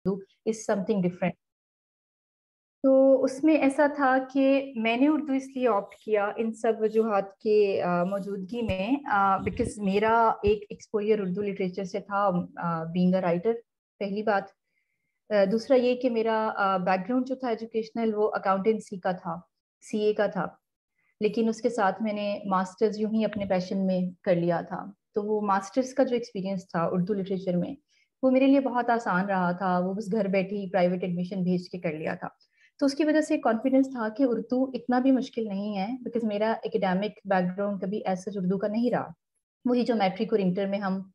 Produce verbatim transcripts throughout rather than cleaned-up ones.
Is something different. तो उसमें ऐसा था कि मैंने उर्दू इसलिए ऑप्ट किया इन सब वजूहात के अ, मौजूदगी में, बिकॉज मेरा एक एक्सपोजर उर्दू लिटरेचर से था, बीइंग अ राइटर, पहली बात। अ, दूसरा ये कि मेरा बैकग्राउंड जो था एजुकेशनल वो अकाउंटेंसी का था, सीए का था। लेकिन उसके साथ मैंने मास्टर्स यूं ही अपने पैशन में कर लिया था। तो वो मास्टर्स का जो एक्सपीरियंस था उर्दू लिटरेचर में, वो मेरे लिए बहुत आसान रहा था। वो बस घर बैठे ही प्राइवेट एडमिशन भेज के कर लिया था। तो उसकी वजह से कॉन्फिडेंस था कि उर्दू इतना भी मुश्किल नहीं है, बिकॉज मेरा एकेडमिक बैकग्राउंड कभी ऐसा उर्दू का नहीं रहा। वही जो मैट्रिक और इंटर में हम।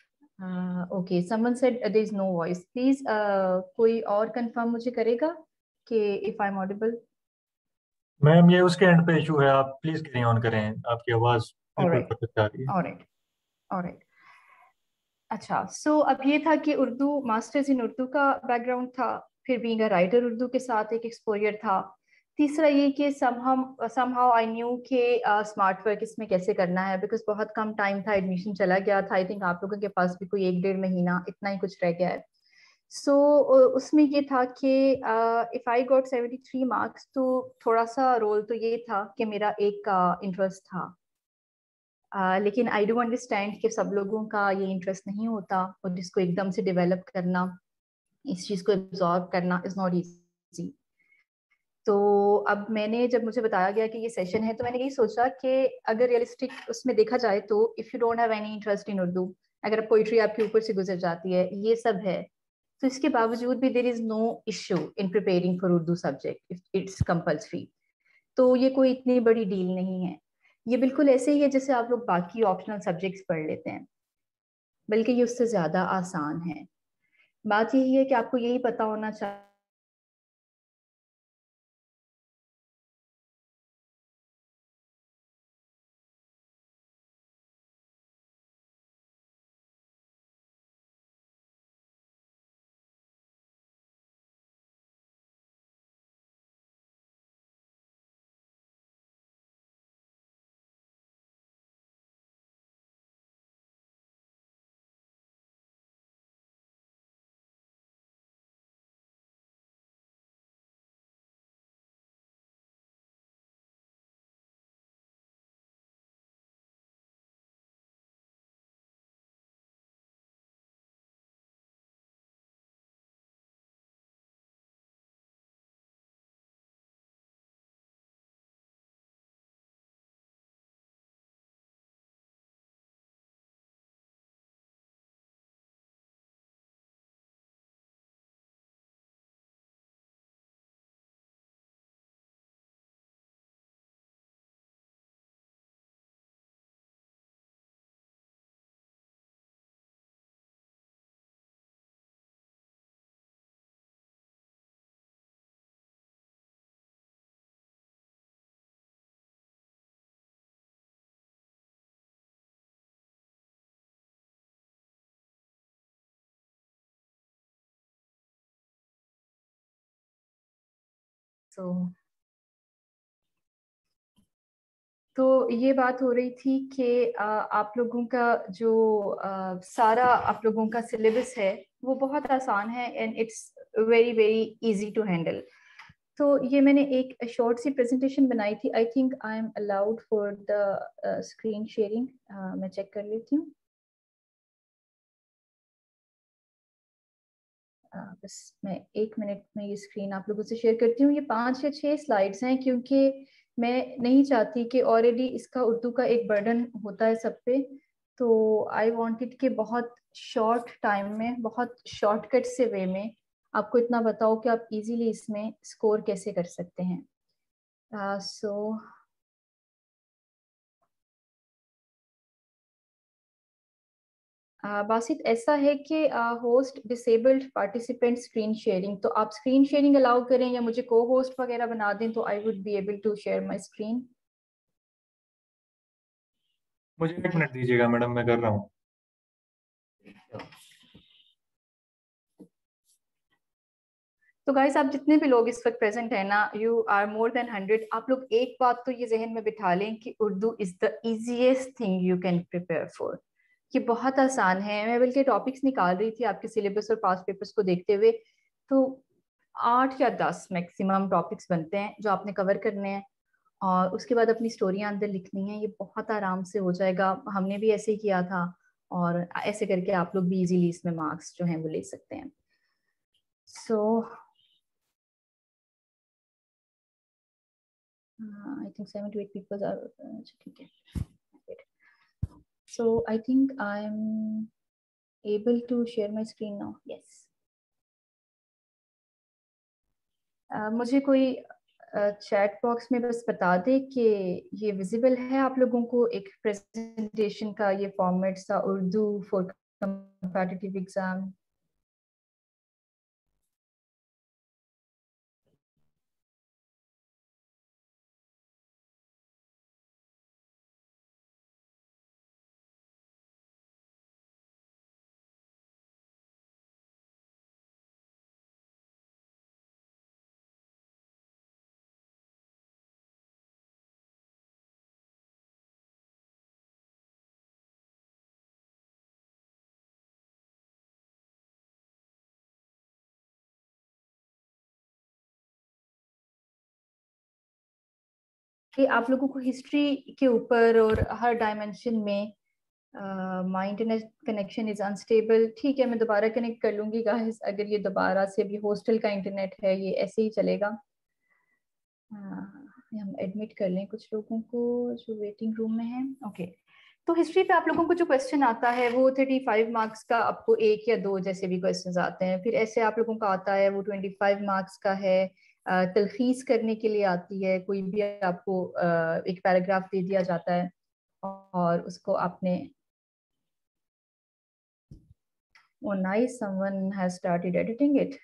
Okay, someone said there is no voice, please कोई और कंफर्म मुझे करेगा कि if I am audible. Ma'am ये उसके एंड पे इशू है, आप प्लीज कैरी ऑन करें, आपकी आवाज बिल्कुल ऑलराइट, परफेक्ट आ रही है। Alright, alright. अच्छा, सो अब ये था कि उर्दू, मास्टर्स इन उर्दू का बैकग्राउंड था, फिर बीइंग अ राइटर उर्दू के साथ एक एक्सपोजर था। तीसरा ये कि समहाउ समहाउ आई न्यू कि स्मार्ट वर्क इसमें कैसे करना है, बिकॉज बहुत कम टाइम था, एडमिशन चला गया था। आई थिंक आप लोगों के पास भी कोई एक डेढ़ महीना इतना ही कुछ रह गया है। सो so, उसमें ये था कि if I got seventy three marks, तो थोड़ा सा रोल तो ये था कि मेरा एक इंटरेस्ट uh, था। Uh, लेकिन आई डू अंडरस्टैंड कि सब लोगों का ये इंटरेस्ट नहीं होता, और जिसको एकदम से डेवलप करना, इस चीज को एब्जॉर्ब करना इज नॉट इजी। तो अब मैंने, जब मुझे बताया गया कि ये सेशन है, तो मैंने यही सोचा कि अगर रियलिस्टिक उसमें देखा जाए तो if you don't have any interest in Urdu, अगर पोइट्री आपके ऊपर से गुजर जाती है, ये सब है, तो इसके बावजूद भी there is no issue in preparing for Urdu subject if it's compulsory. तो ये कोई इतनी बड़ी डील नहीं है। ये बिल्कुल ऐसे ही है जैसे आप लोग बाकी ऑप्शनल सब्जेक्ट्स पढ़ लेते हैं, बल्कि ये उससे ज्यादा आसान है। बात यही है कि आपको यही पता होना चाहिए। तो तो ये बात हो रही थी कि आ, आप लोगों का जो आ, सारा आप लोगों का सिलेबस है वो बहुत आसान है, and it's very very easy to handle. तो ये मैंने एक शॉर्ट सी प्रेजेंटेशन बनाई थी। I think I am allowed for the screen sharing. मैं चेक कर लेती हूँ। आ, बस मैं एक मिनट में ये स्क्रीन आप लोगों से शेयर करती हूँ। ये पांच या छह स्लाइड्स हैं, क्योंकि मैं नहीं चाहती कि ऑलरेडी इसका उर्दू का एक बर्डन होता है सब पे। तो आई वांटेड कि बहुत शॉर्ट टाइम में, बहुत शॉर्टकट से वे में आपको इतना बताओ कि आप इजीली इसमें स्कोर कैसे कर सकते हैं। सो आ, बासित, ऐसा है कि host disabled participant screen sharing, तो आप स्क्रीन शेयरिंग अलाउ करें या मुझे को होस्ट वगैरह बना दें, तो I would be able to share my screen. मुझे एक मिनट दीजिएगा मैडम, मैं कर रहा हूँ। तो गाइस, आप जितने भी लोग इस वक्त प्रेजेंट है ना, you are more than hundred. आप लोग एक बात तो ये जहन में बिठा लें कि Urdu is the easiest thing you can prepare for. ये बहुत आसान है। मैं बल्कि टॉपिक्स निकाल रही थी आपके सिलेबस और पास पेपर्स को देखते हुए। तो आठ या दस मैक्सिमम टॉपिक्स बनते हैं जो आपने कवर करने हैं, और उसके बाद अपनी स्टोरियाँ अंदर लिखनी है। ये बहुत आराम से हो जाएगा, हमने भी ऐसे ही किया था, और ऐसे करके आप लोग भी इजीली इसमें मार्क्स जो हैं वो ले सकते हैं। So I think seven to eight people are, ठीक है। So I think I am able to share my screen now. Yes, मुझे कोई चैट बॉक्स में बस बता दे कि ये विजिबल है आप लोगों को, एक प्रेजेंटेशन का ये फॉर्मेट सा, उर्दू फॉर कम्पिटिटिव एग्जाम। कि आप लोगों को हिस्ट्री के ऊपर और हर डायमेंशन में, my internet connection is unstable, ठीक है मैं दोबारा कनेक्ट कर लूंगी गाइस। अगर ये दोबारा से भी हॉस्टल का इंटरनेट है, ये ऐसे ही चलेगा। uh, हम एडमिट कर लें कुछ लोगों को जो वेटिंग रूम में है। Okay okay. तो हिस्ट्री पे आप लोगों को जो क्वेश्चन आता है वो थर्टी फाइव मार्क्स का, आपको एक या दो जैसे भी क्वेश्चन आते हैं। फिर ऐसे आप लोगों का आता है वो ट्वेंटी फाइव मार्क्स का है, तलखीस करने के लिए आती है। कोई भी आपको एक पैराग्राफ दे दिया जाता है और उसको आपने, oh nice, someone has started editing it.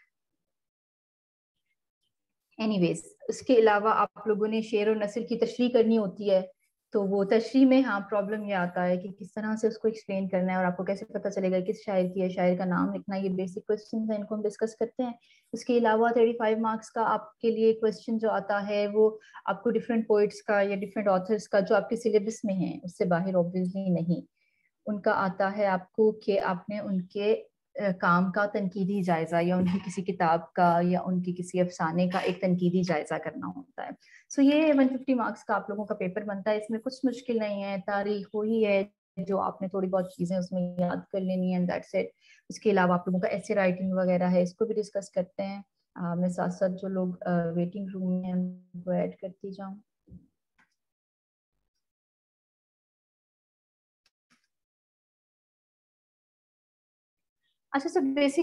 Anyways, उसके अलावा आप लोगों ने शेर और नस्ल की तशरीह करनी होती है। तो वो तशरीह में हाँ प्रॉब्लम ये आता है कि किस तरह से उसको एक्सप्लेन करना है और आपको कैसे पता चलेगा किस शायर की है, शायर का नाम लिखना। ये बेसिक क्वेश्चन है, इनको हम डिस्कस करते हैं। उसके अलावा थर्टी फाइव मार्क्स का आपके लिए क्वेश्चन जो आता है वो आपको डिफरेंट पोइट्स का या डिफरेंट ऑथर्स का जो आपके सिलेबस में है उससे बाहर ऑब्वियसली नहीं, उनका आता है आपको कि आपने उनके काम का तनकीदी जायजा या उनकी किसी किताब का या उनकी किसी अफसाने का एक तनकीदी जायजा करना होता है। सो so ये वन फिफ्टी मार्क्स का आप लोगों का पेपर बनता है। इसमें कुछ मुश्किल नहीं है, तारीख वही है जो आपने थोड़ी बहुत चीजें उसमें याद कर लेनी है, दैट्स इट। उसके अलावा आप लोगों का ऐसे राइटिंग वगैरह है, इसको भी डिस्कस करते हैं। uh, मैं साथ साथ जो लोग वेटिंग रूम में उनको ऐड करती जाऊँ। अच्छा, सर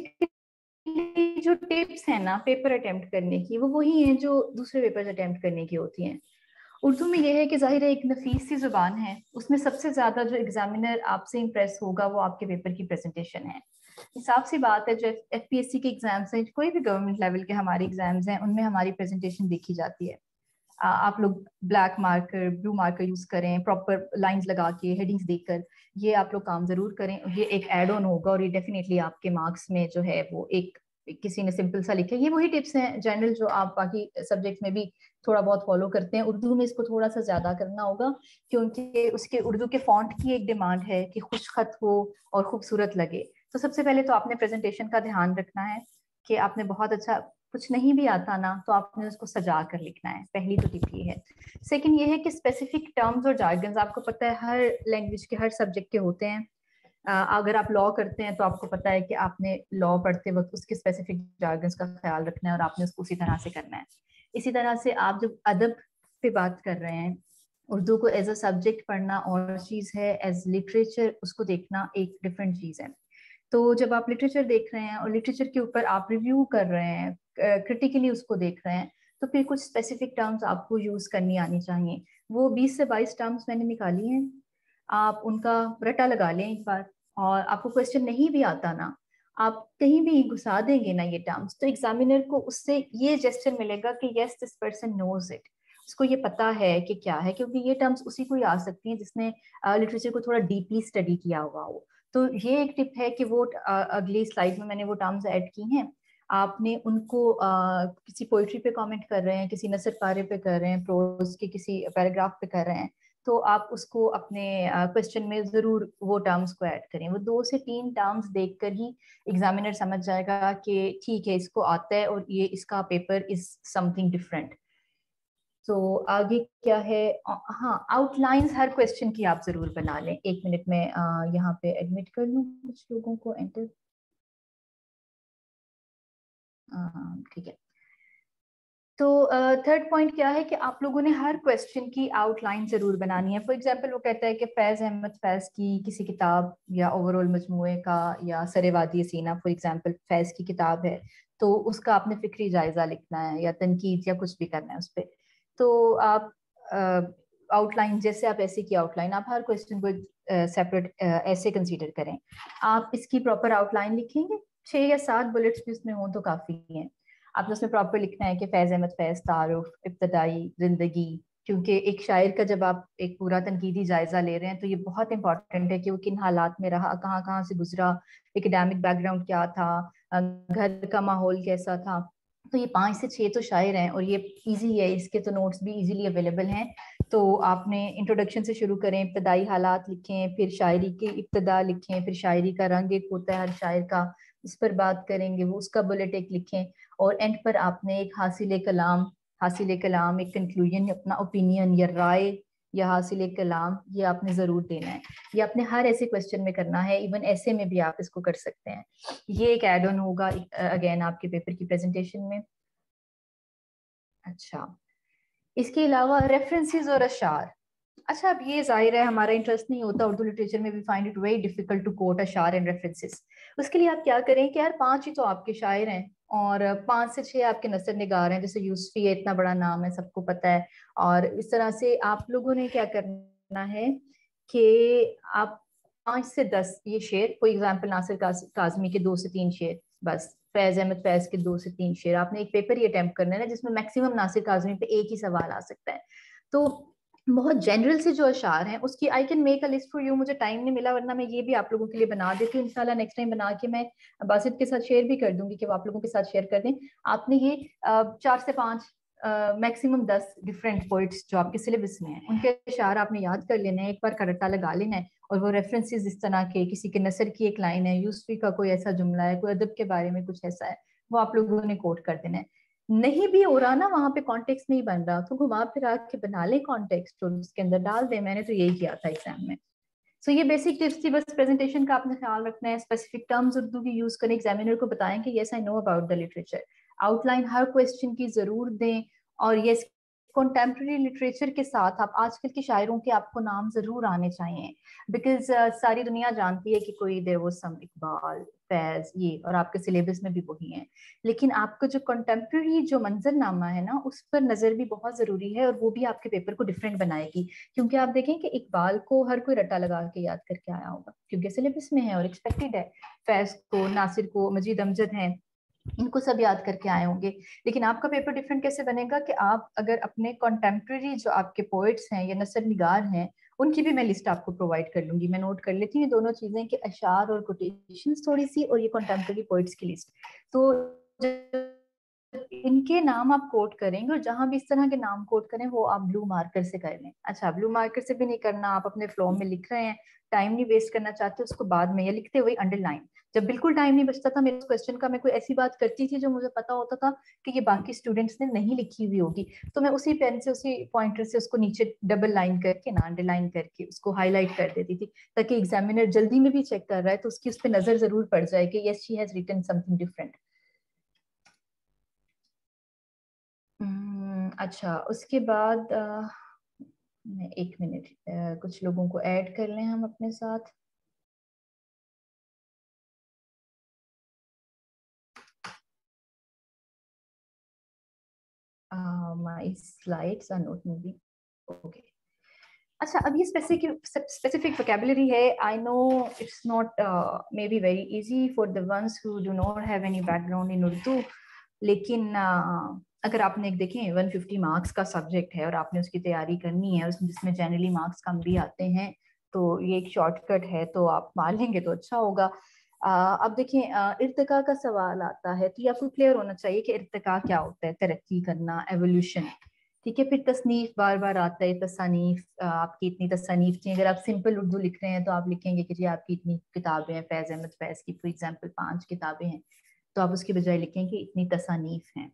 बेसिकली जो टिप्स है ना पेपर अटेम्प्ट करने की, वो वही हैं जो दूसरे पेपर अटेम्प्ट करने की होती हैं। उर्दू में यह है कि जाहिर है एक नफीस सी जुबान है, उसमें सबसे ज्यादा जो एग्जामिनर आपसे इम्प्रेस होगा वो आपके पेपर की प्रेजेंटेशन है। हिसाब सी बात है, जो एफ पी एस सी के एग्जाम्स हैं, कोई भी गवर्नमेंट लेवल के हमारे एग्जाम्स हैं, उनमें हमारी प्रेजेंटेशन देखी जाती है। आप लोग black marker blue marker use करें, प्रॉपर लाइंस लगा के हेडिंग्स देकर, ये आप लोग काम जरूर करें। ये एक एड ऑन होगा और ये डेफिनेटली आपके मार्क्स में जो है वो एक, किसी ने सिंपल सा लिखा है, ये वही टिप्स हैं जनरल जो आप बाकी सब्जेक्ट में भी थोड़ा बहुत फॉलो करते हैं। उर्दू में इसको थोड़ा सा ज्यादा करना होगा क्योंकि उसके उर्दू के फॉन्ट की एक डिमांड है कि खुशखत हो और खूबसूरत लगे। तो सबसे पहले तो आपने प्रेजेंटेशन का ध्यान रखना है कि आपने बहुत अच्छा, कुछ नहीं भी आता ना तो आपने उसको सजा कर लिखना है। पहली तो टिप ये है। सेकंड ये है कि स्पेसिफिक टर्म्स और जार्गन्स, आपको पता है हर लैंग्वेज के हर सब्जेक्ट के होते हैं। अगर आप लॉ करते हैं तो आपको पता है कि आपने लॉ पढ़ते वक्त उसके स्पेसिफिक जार्गन्स का ख्याल रखना है और आपने उसको उसी तरह से करना है। इसी तरह से आप जब अदब पे बात कर रहे हैं, उर्दू को एज अ सब्जेक्ट पढ़ना और चीज़ है, एज लिटरेचर उसको देखना एक डिफरेंट चीज़ है। तो जब आप लिटरेचर देख रहे हैं और लिटरेचर के ऊपर आप रिव्यू कर रहे हैं, क्रिटिकली उसको देख रहे हैं, तो फिर कुछ स्पेसिफिक टर्म्स आपको यूज करनी आनी चाहिए। वो बीस से बाईस टर्म्स मैंने निकाली हैं, आप उनका रटा लगा लें एक बार। और आपको क्वेश्चन नहीं भी आता ना, आप कहीं भी घुसा देंगे ना ये टर्म्स, तो एग्जामिनर को उससे ये जेस्चर मिलेगा कि yes this person knows it, उसको ये पता है कि क्या है, क्योंकि ये टर्म्स उसी को ही आ सकती हैं जिसने लिटरेचर को थोड़ा डीपली स्टडी किया हुआ हो। तो ये एक टिप है कि वो अगली स्लाइड में मैंने वो टर्म्स ऐड की हैं, आपने उनको आ, किसी पोइट्री पे कमेंट कर रहे हैं, किसी नसर पारे पे कर रहे हैं, प्रोज के किसी पैराग्राफ पे कर रहे हैं, तो आप उसको अपने क्वेश्चन uh, में जरूर वो टर्म्स को ऐड करें। वो दो से तीन टर्म्स देखकर ही एग्जामिनर समझ जाएगा कि ठीक है इसको आता है और ये इसका पेपर इज समथिंग डिफरेंट। तो आगे क्या है, हाँ आउटलाइंस हर क्वेश्चन की आप जरूर बना लें। एक मिनट में यहाँ पे एडमिट कर लूँ कुछ लोगों को, एंटर, ठीक है। तो थर्ड uh, पॉइंट क्या है कि आप लोगों ने हर क्वेश्चन की आउटलाइन जरूर बनानी है। फॉर एग्जांपल वो कहता है कि फैज अहमद फैज की किसी किताब या ओवरऑल मजमूए का या सरेवादी सीना फॉर एग्जांपल फैज की किताब है, तो उसका आपने फिक्री जायजा लिखना है या तनकीद या कुछ भी करना है उस पर। तो आप आउटलाइन uh, जैसे आप ऐसे की आउटलाइन, आप हर क्वेश्चन को सेपरेट uh, uh, ऐसे कंसीडर करें। आप इसकी प्रॉपर आउटलाइन लिखेंगे, छः या सात बुलेट्स भी उसमें हों तो काफ़ी हैं। आपने उसमें प्रॉपर लिखना है कि फैज अहमद फैज तारुफ, इब्तदाई जिंदगी, क्योंकि एक शायर का जब आप एक पूरा तनकीदी जायजा ले रहे हैं तो ये बहुत इंपॉर्टेंट है कि वो किन हालात में रहा, कहाँ कहाँ से गुजरा, एकेडमिक बैकग्राउंड क्या था, घर का माहौल कैसा था। तो ये पाँच से छः तो शायर हैं और ये इजी है, इसके तो नोट्स भी इजीली अवेलेबल हैं। तो आपने इंट्रोडक्शन से शुरू करें, इब्तदाई हालात लिखें, फिर शायरी की इब्तदा लिखें, फिर शायरी का रंग एक होता है हर शायर का, इस पर बात करेंगे, वो उसका बुलेट एक लिखें। और एंड पर आपने एक हासिल कलाम, हासिल कलाम एक कंक्लूजन, अपना ओपिनियन या राय या हासिल कलाम, ये आपने जरूर देना है। ये आपने हर ऐसे क्वेश्चन में करना है, इवन ऐसे में भी आप इसको कर सकते हैं। ये एक एड ऑन होगा अगेन आपके पेपर की प्रेजेंटेशन में। अच्छा, इसके अलावा रेफरेंसेस और अशार। अच्छा, अब ये जाहिर है हमारा इंटरेस्ट नहीं होता उर्दू लिटरेचर में, we find it very difficult to quote अशार एंड रेफरेंसेस। उसके लिए आप क्या करें कि यार पांच ही तो आपके शायर हैं और पांच से छह आपके नसर निगार हैं, जैसे यूसुफी है, इतना बड़ा नाम है, सबको पता है। और इस तरह से आप लोगों ने क्या करना है कि आप पांच से दस ये शेर, फॉर एग्जाम्पल नासिर काजमी के दो से तीन शेर, बस फैज अहमद फैज के दो से तीन शेर, आपने एक पेपर ही अटेम्प्ट करना है ना जिसमें मैक्सिमम नासिर काजमी पे एक ही सवाल आ सकता है। तो बहुत जनरल से जो अशार हैं उसकी I can make a list for you, मुझे टाइम नहीं मिला वरना मैं ये भी आप लोगों के लिए बना देती हूँ। इंशाल्लाह नेक्स्ट टाइम बना के मैं बासित के साथ शेयर भी कर दूंगी कि वो आप लोगों के साथ शेयर कर दें। आपने ये चार से पांच मैक्सिमम दस डिफरेंट पोइट्स जो आपके सिलेबस में हैं उनके अशार आपने याद कर लेना है, एक बार का रट्टा लगा लेना है। और वो रेफरेंसेस इस तरह के, किसी के नसर की एक लाइन है, यूसुफी का कोई ऐसा जुमला है, कोई अदब के बारे में कुछ ऐसा है, वो आप लोगों ने कोट कर देना है। नहीं भी हो रहा ना, वहां पे कॉन्टेक्स्ट नहीं बन रहा, तो घुमा फिरा के बना ले कॉन्टेक्स्ट और उसके अंदर डाल दे। मैंने तो यही किया था एग्जाम में। सो so, ये बेसिक टिप्स थी, बस प्रेजेंटेशन का आपने ख्याल रखना है, स्पेसिफिक टर्म्स उर्दू की यूज करें, एग्जामिनर को बताएं कि yes I know about the literature, outline हर क्वेश्चन की जरूर दें। और यस, कंटेम्प्रेरी लिटरेचर के साथ आप आजकल के शायरों के आपको नाम जरूर आने चाहिए, बिकॉज uh, सारी दुनिया जानती है कि कोई देर वो सम इकबाल फैज ये, और आपके सिलेबस में भी वही है। लेकिन आपका जो कंटेम्प्रेरी जो मंजरनामा है ना, उस पर नजर भी बहुत जरूरी है और वो भी आपके पेपर को डिफरेंट बनाएगी। क्योंकि आप देखें कि इकबाल को हर कोई रट्टा लगा के याद करके आया होगा क्योंकि सिलेबस में है और एक्सपेक्टेड है, फैज को, नासिर को, मजीद अमजद हैं, इनको सब याद करके आए होंगे। लेकिन आपका पेपर डिफरेंट कैसे बनेगा कि आप अगर अपने कॉन्टेम्प्रेरी जो आपके पोइट्स हैं या नसर निगार हैं उनकी भी मैं लिस्ट आपको प्रोवाइड कर लूंगी। मैं नोट कर लेती हूँ दोनों चीजें कि अशार और कोटेशंस थोड़ी सी और ये कॉन्टेम्प्रेरी पोइट्स की लिस्ट। तो इनके नाम आप कोट करेंगे और जहां भी इस तरह के नाम कोट करें वो आप ब्लू मार्कर से कर लें। अच्छा, ब्लू मार्कर से भी नहीं करना, आप अपने फ्लो में लिख रहे हैं, टाइम नहीं वेस्ट करना चाहते, उसको बाद में या लिखते हुए अंडरलाइन। जब बिल्कुल टाइम नहीं बचता था मेरे क्वेश्चन का, मैं कोई ऐसी बात करती थी जो मुझे पता होता था कि ये बाकी स्टूडेंट्स ने नहीं लिखी हुई होगी, तो मैं उसी पेन से, उसी पॉइंटर से उसको नीचे डबल लाइन करके ना, अंडरलाइन करके उसको हाईलाइट कर देती थी, ताकि एग्जामिनर जल्दी में भी चेक कर रहा है तो उसकी उस पर नजर जरूर पड़ जाए कि yes she has written something different. अच्छा, उसके बाद आ, मैं एक मिनट, कुछ लोगों को ऐड कर लें हम अपने साथ। My slides are not moving, okay. अच्छा, अब ये स्पेसिफिक स्पेसिफिक वोकैबुलरी है, I know it's not maybe very easy for the ones who do not have any background in Urdu, लेकिन uh, अगर आपने एक देखें एक सौ पचास मार्क्स का सब्जेक्ट है और आपने उसकी तैयारी करनी है, उसमें जिसमें जनरली मार्क्स कम भी आते हैं, तो ये एक शॉर्टकट है, तो आप मान लेंगे तो अच्छा होगा। uh, अब देखें, uh, इर्तिका का सवाल आता है तो ये आपको क्लियर होना चाहिए कि इर्तिका क्या होता है, तरक्की करना, एवोल्यूशन। ठीक है। फिर तसनीफ बार बार आता है, तसानीफ, आपकी इतनी तसानीफ थी। अगर आप सिंपल उर्दू लिख रहे हैं तो आप लिखेंगे कि जी आपकी इतनी किताबें हैं, फैज अहमद फैज की फॉर एग्जाम्पल पांच किताबें हैं, तो आप उसके बजाय लिखेंगे इतनी तसानीफ हैं।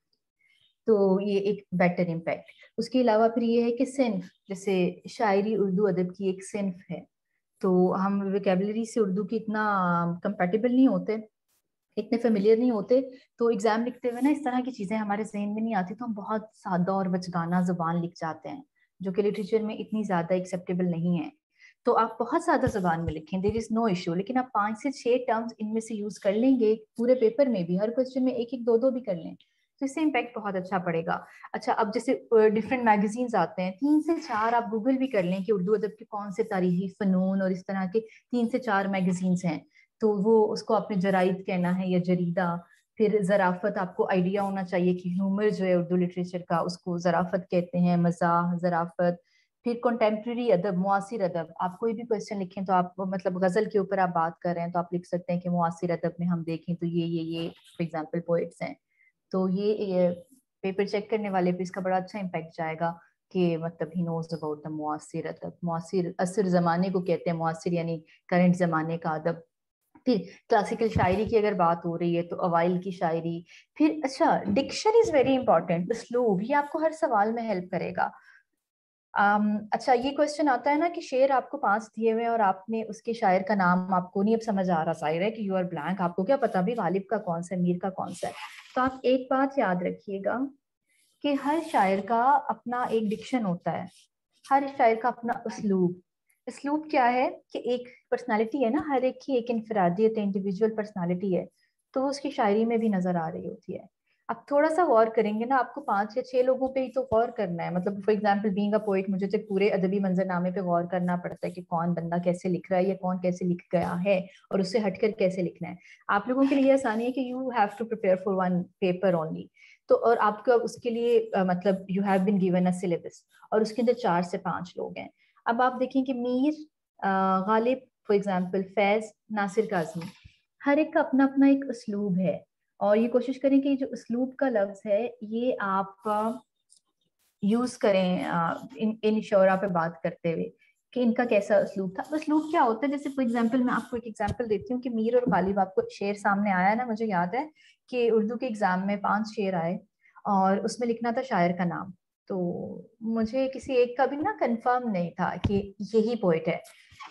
तो ये एक बेटर इम्पैक्ट। उसके अलावा फिर ये है कि सिन्फ, जैसे शायरी उर्दू अदब की एक सिन्फ है, तो हम वोकेबलरी से उर्दू की इतना कंपेटेबल नहीं होते, इतने फेमिलियर नहीं होते, तो एग्जाम लिखते हुए ना इस तरह की चीजें हमारे जहन में नहीं आती, तो हम बहुत सादा और बचगाना जुबान लिख जाते हैं, जो कि लिटरेचर में इतनी ज्यादा एक्सेप्टेबल नहीं है। तो आप बहुत सादा जुबान में लिखें, देर इज नो इशू, लेकिन आप पांच से छह टर्म्स इनमें से यूज कर लेंगे पूरे पेपर में भी, हर क्वेश्चन में एक एक दो दो भी कर लें, तो इससे इम्पैक्ट बहुत अच्छा पड़ेगा। अच्छा, अब जैसे डिफरेंट मैगजीन्स आते हैं, तीन से चार आप गूगल भी कर लें कि उर्दू अदब के कौन से तारीखी फनून और इस तरह के तीन से चार मैगजीन्स हैं, तो वो उसको आपने जराइद कहना है या जरीदा। फिर जराफत, आपको आइडिया होना चाहिए कि ह्यूमर जो है उर्दू लिटरेचर का उसको जराफत कहते हैं, मजाह, जराफत। फिर कंटेम्प्रेरी अदब, मुआसिर अदब, आप कोई भी क्वेश्चन लिखें तो आप मतलब गजल के ऊपर आप बात कर रहे हैं तो आप लिख सकते हैं कि मुआसिर अदब में हम देखें तो ये ये ये फॉर एग्जाम्पल पोइट्स हैं। तो ये, ये पेपर चेक करने वाले पे इसका बड़ा अच्छा इम्पैक्ट जाएगा कि मतलब ही नोज अबाउट द मुआसिर अदब। मुआसिर असर जमाने को कहते हैं, मुआसिर यानी करंट जमाने का अदब। फिर क्लासिकल शायरी की अगर बात हो रही है तो अवाइल की शायरी। फिर अच्छा, diction is very important, slow, ये आपको हर सवाल में हेल्प करेगा। um, अच्छा, ये क्वेश्चन आता है ना कि शेर आपको पांच दिए हुए हैं और आपने उसके शायर का नाम आपको नहीं अब समझ आ रहा, जाहिर है कि यू आर ब्लैंक, आपको क्या पता भी गालिब का कौन सा है, मीर का कौन सा है। तो आप एक बात याद रखिएगा कि हर शायर का अपना एक डिक्शन होता है, हर शायर का अपना उसलूब। उसलूब क्या है कि एक पर्सनालिटी है ना, हर एक की एक इनफरादियत है, इंडिविजुअल पर्सनालिटी है, तो वो उसकी शायरी में भी नजर आ रही होती है। आप थोड़ा सा गौर करेंगे ना, आपको पांच या छह लोगों पे ही तो गौर करना है, मतलब for example being a poet मुझे तो पूरे अदबी मंजरनामे पे गौर करना पड़ता है कि कौन बंदा कैसे लिख रहा है या कौन कैसे लिख गया है और उससे हटकर कैसे लिखना है। आप लोगों के लिए आसानी है कि you have to prepare for one paper only, तो और आपका उसके लिए uh, मतलब you have been given a syllabus, और उसके अंदर चार से पांच लोग हैं। अब आप देखें कि Mir, uh, Ghalib, for example Faiz, Nasir Kazmi, हर एक का अपना अपना एक उसलूब है, और ये कोशिश करें कि जो उसलूब का लफ्ज है ये आप यूज करें uh, इन इन शोरा पे बात करते हुए कि इनका कैसा उसलूब था। उसलूब क्या होता है, जैसे फॉर एग्जाम्पल मैं आपको एक एग्जाम्पल देती हूँ कि मीर और गालिब, आपको शेर सामने आया ना, मुझे याद है कि उर्दू के एग्जाम में पांच शेर आए और उसमें लिखना था शायर का नाम, तो मुझे किसी एक का भी ना कंफर्म नहीं था कि यही पोइट है,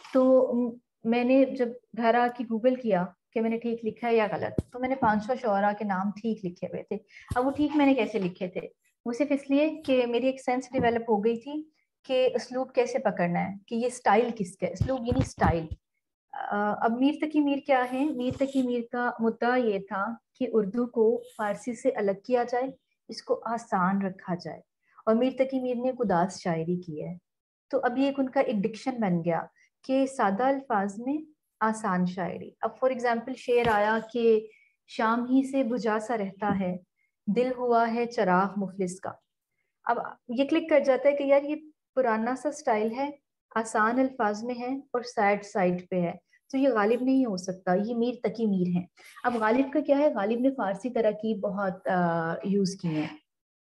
तो मैंने जब घर आके गूगल किया कि मैंने ठीक लिखा है या गलत, तो मैंने पांचों शोरा के नाम ठीक लिखे हुए थे। अब वो ठीक मैंने कैसे लिखे थे, वो सिर्फ इसलिए कि मेरी एक सेंस डेवलप हो गई थी कि उसलूब कैसे पकड़ना है, कि ये स्टाइल किसका है, उसलूब यानी स्टाइल। अब मीर तकी मीर क्या है, मीर तकी मीर का मुद्दा ये था कि उर्दू को फारसी से अलग किया जाए, इसको आसान रखा जाए, और मीर तकी मीर ने उदास शायरी की है, तो अब ये एक उनका एक डिक्शन बन गया कि सादा अल्फाज में आसान शायरी। अब फॉर एग्जाम्पल शेर आया कि शाम ही से बुझा सा रहता है, दिल हुआ है चराग मुफलिस का। अब ये क्लिक कर जाता है कि यार ये पुराना सा स्टाइल है, आसान अल्फाज में है और सैड साइड पे है, तो ये गालिब नहीं हो सकता, ये मीर तकी मीर है। अब गालिब का क्या है, गालिब ने फारसी तरकीब बहुत यूज की है,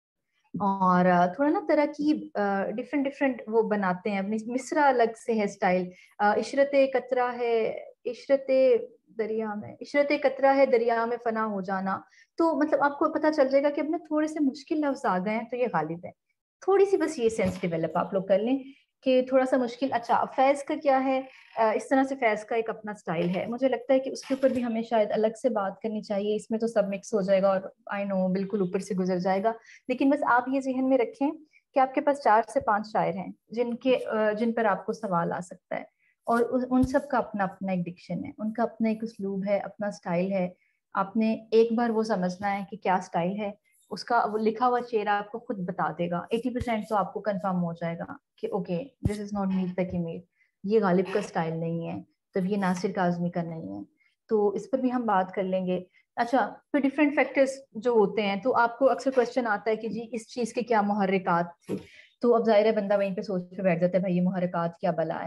और थोड़ा ना तरकीब डिफरेंट डिफरेंट वो बनाते हैं, मिसरा अलग से है स्टाइल। इशरत कतरा है, इशरत दरिया में, इशरत कतरा है दरिया में फना हो जाना, तो मतलब आपको पता चल जाएगा कि अब ना थोड़े से मुश्किल लफ्ज आ गए हैं तो ये गालिब है। थोड़ी सी बस ये सेंस डेवलप आप लोग कर लें कि थोड़ा सा मुश्किल। अच्छा, फैज का क्या है, इस तरह से फैज का एक अपना स्टाइल है, मुझे लगता है कि उसके ऊपर भी हमें शायद अलग से बात करनी चाहिए, इसमें तो सब मिक्स हो जाएगा और आई नो बिल्कुल ऊपर से गुजर जाएगा। लेकिन बस आप ये जहन में रखें कि आपके पास चार से पांच शायर हैं जिनके जिन पर आपको सवाल आ सकता है, और उन सब का अपना अपना एक डिक्शन है, उनका अपना एक उसलूब है, अपना स्टाइल है। आपने एक बार वो समझना है कि क्या स्टाइल है, उसका वो लिखा हुआ चेहरा आपको खुद बता देगा, एटी परसेंट तो आपको कंफर्म हो जाएगा कि okay this is not Mir Taqi Mir, ये गालिब का स्टाइल नहीं है, तब ये नासिर काजमी का नहीं है। तो इस पर भी हम बात कर लेंगे। अच्छा, फिर डिफरेंट फैक्टर्स जो होते हैं, तो आपको अक्सर क्वेश्चन आता है कि जी इस चीज के क्या मुहर्रिकात थे, तो अब जाहिर है बंदा वहीं पे सोच के बैठ जाता है भाई ये मुहर्रिकात क्या बला है,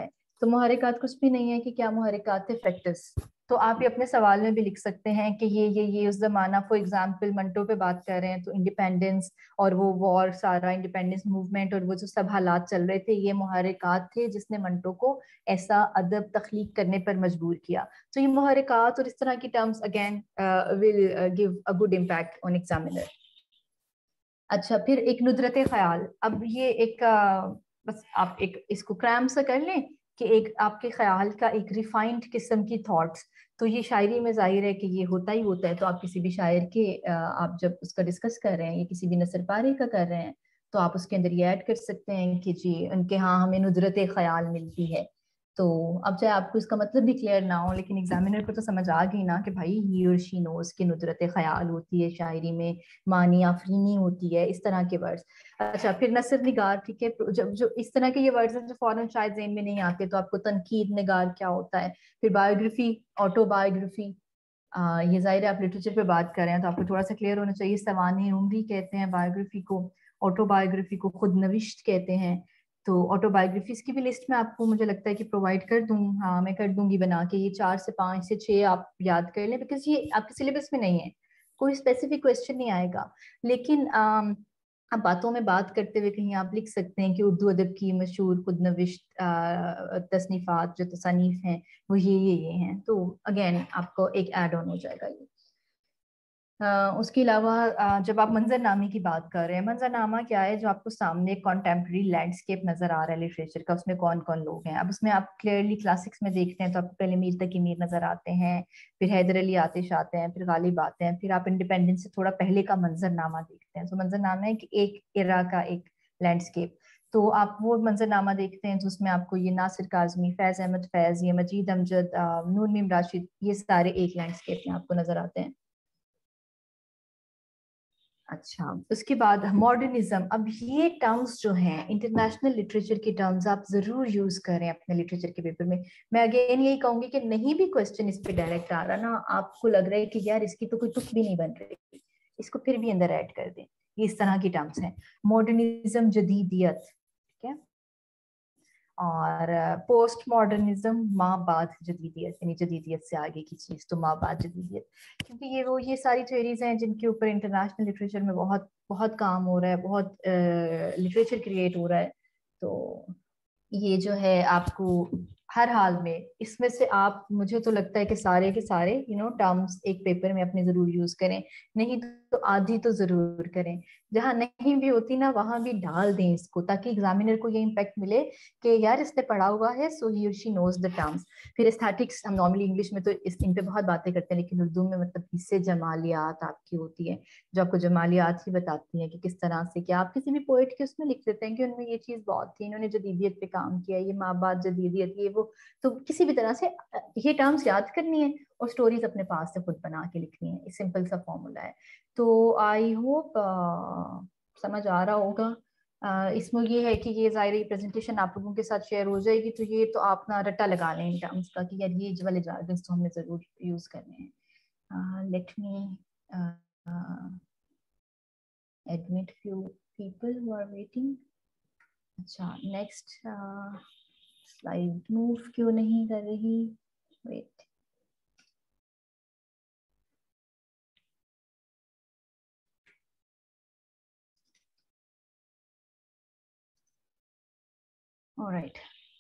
तो मुहर्रिकात कुछ भी नहीं है कि क्या मुहर्रिकात थे फैक्टर्स। तो आप ये अपने सवाल में भी लिख सकते हैं कि ये ये ये उस जमाना, फॉर एग्जाम्पल मंटो पे बात कर रहे हैं तो इंडिपेंडेंस और वो वॉर, सारा इंडिपेंडेंस मूवमेंट और वो जो सब हालात चल रहे थे, ये मुहर्रिकात थे जिसने मंटो को ऐसा अदब तख्लीक करने पर मजबूर किया। तो ये मुहर्रिकात और इस तरह की terms again will give a good impact on examiner. अच्छा, फिर एक नुदरत ख्याल। अब ये एक uh, बस आप एक इसको क्रैम सा कर लें कि एक आपके ख्याल का एक रिफाइंड किस्म की थॉट्स। तो ये शायरी में जाहिर है कि ये होता ही होता है। तो आप किसी भी शायर के uh, आप जब उसका डिस्कस कर रहे हैं या किसी भी नसर पारी का कर रहे हैं, तो आप उसके अंदर ये ऐड कर सकते हैं कि जी उनके यहाँ हमें नुदरत ख्याल मिलती है। तो अब चाहे आपको इसका मतलब भी क्लियर ना हो, लेकिन एग्जामिनर को तो समझ आ गई ना कि भाई ही और शी नोज की नुदरत ख्याल होती है शायरी में, मानी आफरीनी होती है, इस तरह के वर्ड्स। अच्छा, फिर नसर निगार, ठीक है। जब जो इस तरह के ये वर्ड्स हैं जो फौरन शायद ज़हन में नहीं आते, तो आपको तनकीद निगार क्या होता है। फिर बायोग्राफी, ऑटोबायोग्राफी, आ, ये जाहिर है आप लिटरेचर पे बात कर रहे हैं तो आपको थोड़ा सा क्लियर होना चाहिए। सवाने उम्री कहते हैं बायोग्राफी को, ऑटोबायोग्राफी को खुद नविश्त कहते हैं। तो ऑटोबायोग्राफीज की भी लिस्ट में आपको मुझे लगता है कि प्रोवाइड कर दूं, हाँ मैं कर दूंगी बना के। ये चार से पांच से छह आप याद कर लें, बिकॉज ये आपके सिलेबस में नहीं है, कोई स्पेसिफिक क्वेश्चन नहीं आएगा। लेकिन अम, अब बातों में बात करते हुए कहीं आप लिख सकते हैं कि उर्दू अदब की मशहूर खुद नविश्त तसनीफात जो तसानीफ हैं वो ये ये ये हैं। तो अगेन आपको एक ऐड ऑन हो जाएगा ये। अ, उसके अलावा अ, जब आप मंजरनामे की बात कर रहे हैं, मंजरनामा क्या है? जो आपको सामने कॉन्टेम्प्रेरी लैंडस्केप नजर आ रहा है लिटरेचर का, उसमें कौन कौन लोग हैं। अब उसमें आप क्लियरली क्लासिक्स में देखते हैं तो आपको पहले मीर तकी मीर नजर आते हैं, फिर हैदर अली आतिश आते हैं, फिर गालिब आते हैं, फिर आप इंडिपेंडेंस से थोड़ा पहले का मंजरनामा देखते हैं। तो मंजरनामा है कि एक इरा का एक लैंडस्केप। तो आप वो मंजरनामा देखते हैं तो उसमें आपको ये नासिर काजमी, फैज अहमद फैज, ये मजीद अमजद, अ, नूर मीम राशिद, ये सारे एक लैंडस्केप में आपको नजर आते हैं। अच्छा, उसके बाद मॉडर्निज्म। अब ये टर्म्स जो हैं इंटरनेशनल लिटरेचर की टर्म्स, आप जरूर यूज करें अपने लिटरेचर के पेपर में। मैं अगेन यही कहूंगी कि नहीं भी क्वेश्चन इस पे डायरेक्ट आ रहा ना, आपको लग रहा है कि यार इसकी तो कोई तुक भी नहीं बन रही, इसको फिर भी अंदर ऐड कर दें। ये इस तरह की टर्म्स हैं। मॉडर्निज्म, जदीदियत, ठीक है। और पोस्ट मॉडर्निज्म, माँ बाद जदीदियत, यानी जदीदियत से आगे की चीज तो माँ बाद जदीदियत। क्योंकि ये वो ये सारी थ्योरीज हैं जिनके ऊपर इंटरनेशनल लिटरेचर में बहुत बहुत काम हो रहा है, बहुत लिटरेचर क्रिएट हो रहा है। तो ये जो है आपको हर हाल में इसमें से आप, मुझे तो लगता है कि सारे के सारे यू नो टर्म्स एक पेपर में अपने जरूर यूज करें, नहीं तो आधी तो जरूर करें। जहां नहीं भी होती ना वहां भी डाल दें इसको, ताकि एग्जामिनर को ये इम्पैक्ट मिले कि यार इसने पढ़ा हुआ है, सो ही और शी नोज द टर्म्स। फिर एस्थेटिक्स, हम नॉर्मली इंग्लिश में तो इस इन पे बहुत बातें करते हैं, लेकिन उर्दू में मतलब इससे जमालियात आपकी होती है, जो आपको जमालियात ही बताती हैं कि किस तरह से, क्या आप किसी भी पोएट के उसमें लिख देते हैं कि उनमें ये चीज बहुत थी, इन्होंने जदीदियत पे काम किया, ये माँ बाप जदीदियत ये वो। तो किसी भी तरह से अ, ये टर्म्स याद करनी है और स्टोरीज अपने पास से खुद बना के लिखनी है। सिंपल सा फॉर्मूला है। तो आई होप समझ आ रहा होगा। अ, इसमें ये है कि ये जाहिर प्रेजेंटेशन आप लोगों के साथ शेयर हो जाएगी, तो ये तो आप ना रट्टा लगा लें इन टर्म्स का कि यार ये वाले जार्गन्स तो हमने जरूर यूज करने हैं। Let me admit few people who are waiting. अच्छा, नेक्स्ट स्लाइड मूव क्यों नहीं कर रही? वेट। ऑलराइट।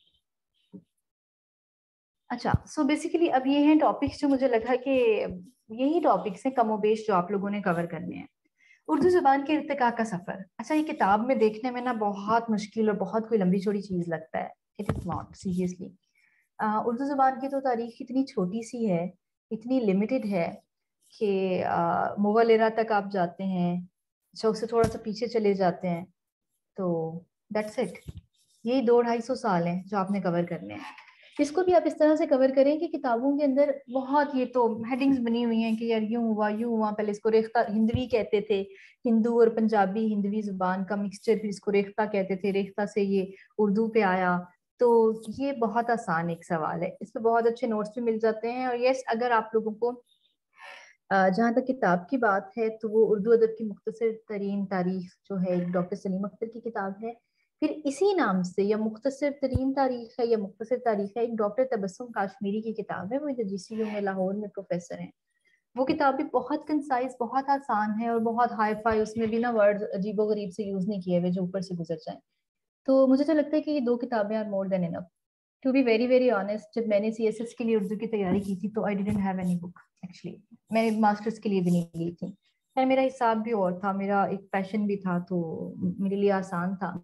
अच्छा, सो बेसिकली अब ये हैं टॉपिक्स जो मुझे लगा कि यही टॉपिक्स हैं कमोबेश जो आप लोगों ने कवर करने हैं। उर्दू जुबान के इर्तिका का सफर। अच्छा, ये किताब में देखने में ना बहुत मुश्किल और बहुत कोई लंबी चौड़ी चीज लगता है। It is not, seriously. Urdu जुबान की तो तारीख इतनी छोटी सी है, इतनी लिमिटेड है कि अ, मुगल एरा तक आप जाते हैं, अच्छा उससे थोड़ा सा पीछे चले जाते हैं, तो दैट्स इट। यही दो ढाई सौ साल हैं जो आपने कवर करने हैं। इसको भी आप इस तरह से कवर करें कि किताबों के अंदर बहुत ये तो हेडिंग्स बनी हुई हैं कि यार यूं हुआ यूं हुआ, पहले इसको रेख्ता हिंदवी कहते थे, हिंदू और पंजाबी हिंदवी जुबान का मिक्सचर, फिर इसको रेख्ता कहते थे, रेख्ता से ये उर्दू पे आया। तो ये बहुत आसान एक सवाल है, इस पे बहुत अच्छे नोट्स भी मिल जाते हैं। और यस, अगर आप लोगों को जहाँ तक किताब की बात है तो वो उर्दू अदब की मुख्तसर तरीन तारीख जो है, डॉक्टर सलीम अख्तर की किताब है, फिर इसी नाम से या मुख्तसर तरीन तारीख है या मुख्तसर तारीख है, एक डॉक्टर तबस्सुम काश्मीरी की किताब है, वो इधर जीसीयू में लाहौर में प्रोफेसर हैं। वो किताब भी बहुत कंसाइज, बहुत आसान है और बहुत हाई फाई, उसमें भी ना वर्ड अजीबो गरीब से यूज नहीं किए हुए जो ऊपर से गुजर जाए। तो मुझे तो लगता है कि ये दो किताबें are more than enough. To be very very honest, जब मैंने सीएसएस के लिए उर्दू की तैयारी की थी तो I didn't have any book actually. मैं मास्टर्स के लिए भी नहीं गई थी, यार मेरा हिसाब भी और था, मेरा एक पैशन भी था, तो मेरे लिए आसान था।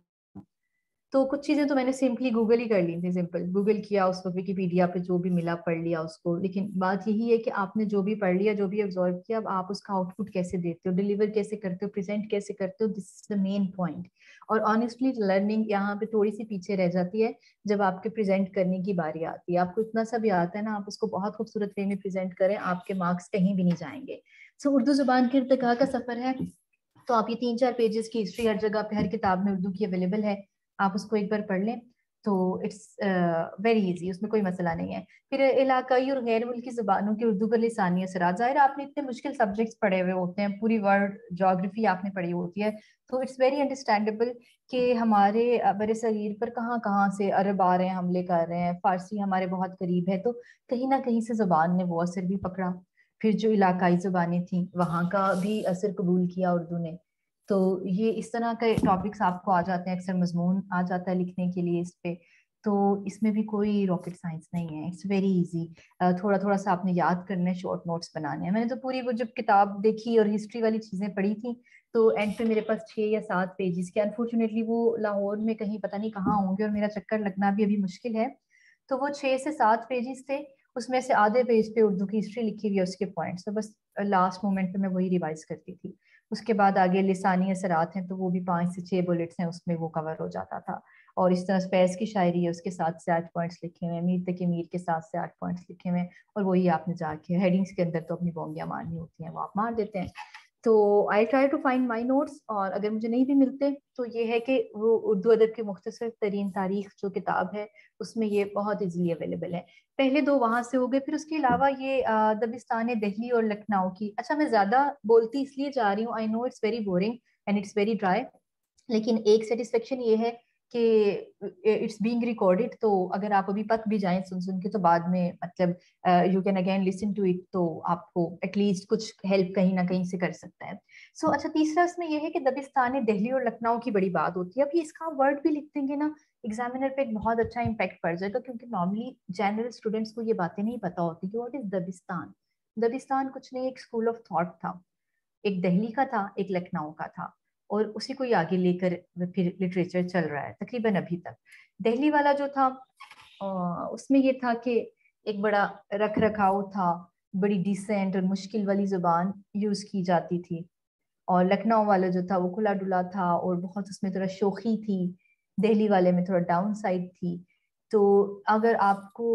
तो कुछ चीजें तो मैंने सिंपली गूगल ही कर ली थी, सिंपल गूगल किया, उस पर विकीपीडिया पे जो भी मिला पढ़ लिया उसको। लेकिन बात यही है कि आपने जो भी पढ़ लिया, जो भी ऑब्जर्व किया, अब आप उसका आउटपुट कैसे देते हो, डिलीवर कैसे करते हो, प्रेजेंट कैसे करते हो, this is the main point. और ऑनेस्टली लर्निंग यहाँ पे थोड़ी सी पीछे रह जाती है जब आपके प्रेजेंट करने की बारी आती है। आपको इतना सा भी आता है ना, आप उसको बहुत खूबसूरत वे में प्रेजेंट करें, आपके मार्क्स कहीं भी नहीं जाएंगे। सो उर्दू जुबान के इर्तिका का सफर है, तो आप ये तीन चार पेजेस की हिस्ट्री हर जगह पे, हर किताब में उर्दू की अवेलेबल है, आप उसको एक बार पढ़ लें तो इट्स वेरी इजी, उसमें कोई मसला नहीं है। फिर इलाकाई और गैर मुल्की ज़बानों की उर्दू पर लिसानी असरात, ज़ाहिर है आपने इतने मुश्किल सब्जेक्ट्स पढ़े हुए होते हैं, पूरी वर्ल्ड ज्योग्राफी आपने पढ़ी होती है, तो इट्स वेरी अंडरस्टैंडेबल कि हमारे बर सगीर पर कहाँ कहाँ से अरब आ रहे हैं, हमले कर रहे हैं, फारसी हमारे बहुत करीब है, तो कहीं ना कहीं से ज़बान ने वो असर भी पकड़ा। फिर जो इलाकाई ज़बानें थी वहाँ का भी असर कबूल किया उर्दू ने। तो ये इस तरह के टॉपिक्स आपको आ जाते हैं, अक्सर मजमून आ जाता है लिखने के लिए इस पे। तो इसमें भी कोई रॉकेट साइंस नहीं है, इट्स वेरी इजी। थोड़ा थोड़ा सा आपने याद करना है, शॉर्ट नोट्स बनाने हैं। मैंने तो पूरी वो जब किताब देखी और हिस्ट्री वाली चीजें पढ़ी थी, तो एंड पे मेरे पास छह या सात पेजेस के, अनफॉर्चुनेटली वो लाहौर में कहीं पता नहीं कहाँ होंगे और मेरा चक्कर लगना भी अभी मुश्किल है, तो वो छह से सात पेजेस थे, उसमें से आधे पेज पे उर्दू की हिस्ट्री लिखी हुई है, उसके पॉइंट्स, तो बस लास्ट मोमेंट पे मैं वही रिवाइज करती थी। उसके बाद आगे लिसानी असरात हैं, तो वो भी पांच से छह बुलेट्स हैं, उसमें वो कवर हो जाता था। और इस तरह स्पेस की शायरी है, उसके सात से आठ पॉइंट्स लिखे हुए हैं, मीर तक मीर के सात से आठ पॉइंट्स लिखे हुए हैं, और वही आपने जाके हेडिंग्स के अंदर तो अपनी बोंगियां मारनी होती हैं, वो आप मार देते हैं। तो I try to find my notes, और अगर मुझे नहीं भी मिलते तो ये है कि वो उर्दू अदब की मुख्तसर तरीन तारीख जो किताब है, उसमें ये बहुत इजीली अवेलेबल है। पहले दो वहां से हो गए, फिर उसके अलावा ये दबिस्तान दिल्ली और लखनऊ की, अच्छा मैं ज्यादा बोलती इसलिए जा रही हूँ, I know it's very boring and it's very dry, लेकिन एक सेटिस्फेक्शन ये है कि इट्स बीइंग रिकॉर्डेड, तो अगर आप अभी पक भी जाएं सुन सुन के, तो बाद में मतलब you can again listen to it, तो आपको एटलीस्ट कुछ हेल्प कहीं ना कहीं से कर सकता है। सो so, अच्छा तीसरा इसमें यह है कि दबिस्तान दिल्ली और लखनऊ की बड़ी बात होती है। अभी इसका वर्ड भी लिख देंगे ना, एग्जामिनर पे एक बहुत अच्छा इम्पैक्ट पड़ जाएगा, क्योंकि नॉर्मली जनरल स्टूडेंट्स को ये बातें नहीं पता होती कि व्हाट इज दबिस्तान। दबिस्तान कुछ नहीं, एक स्कूल ऑफ थॉट था, एक दिल्ली का था, एक लखनऊ का था, और उसी को ही आगे लेकर फिर लिटरेचर चल रहा है तकरीबन अभी तक। दिल्ली वाला जो था अ, उसमें ये था कि एक बड़ा रख रखाव था, बड़ी डिसेंट और मुश्किल वाली जुबान यूज की जाती थी। और लखनऊ वाला जो था वो खुला डुला था और बहुत उसमें थोड़ा शोखी थी, दिल्ली वाले में थोड़ा डाउन साइड थी। तो अगर आपको,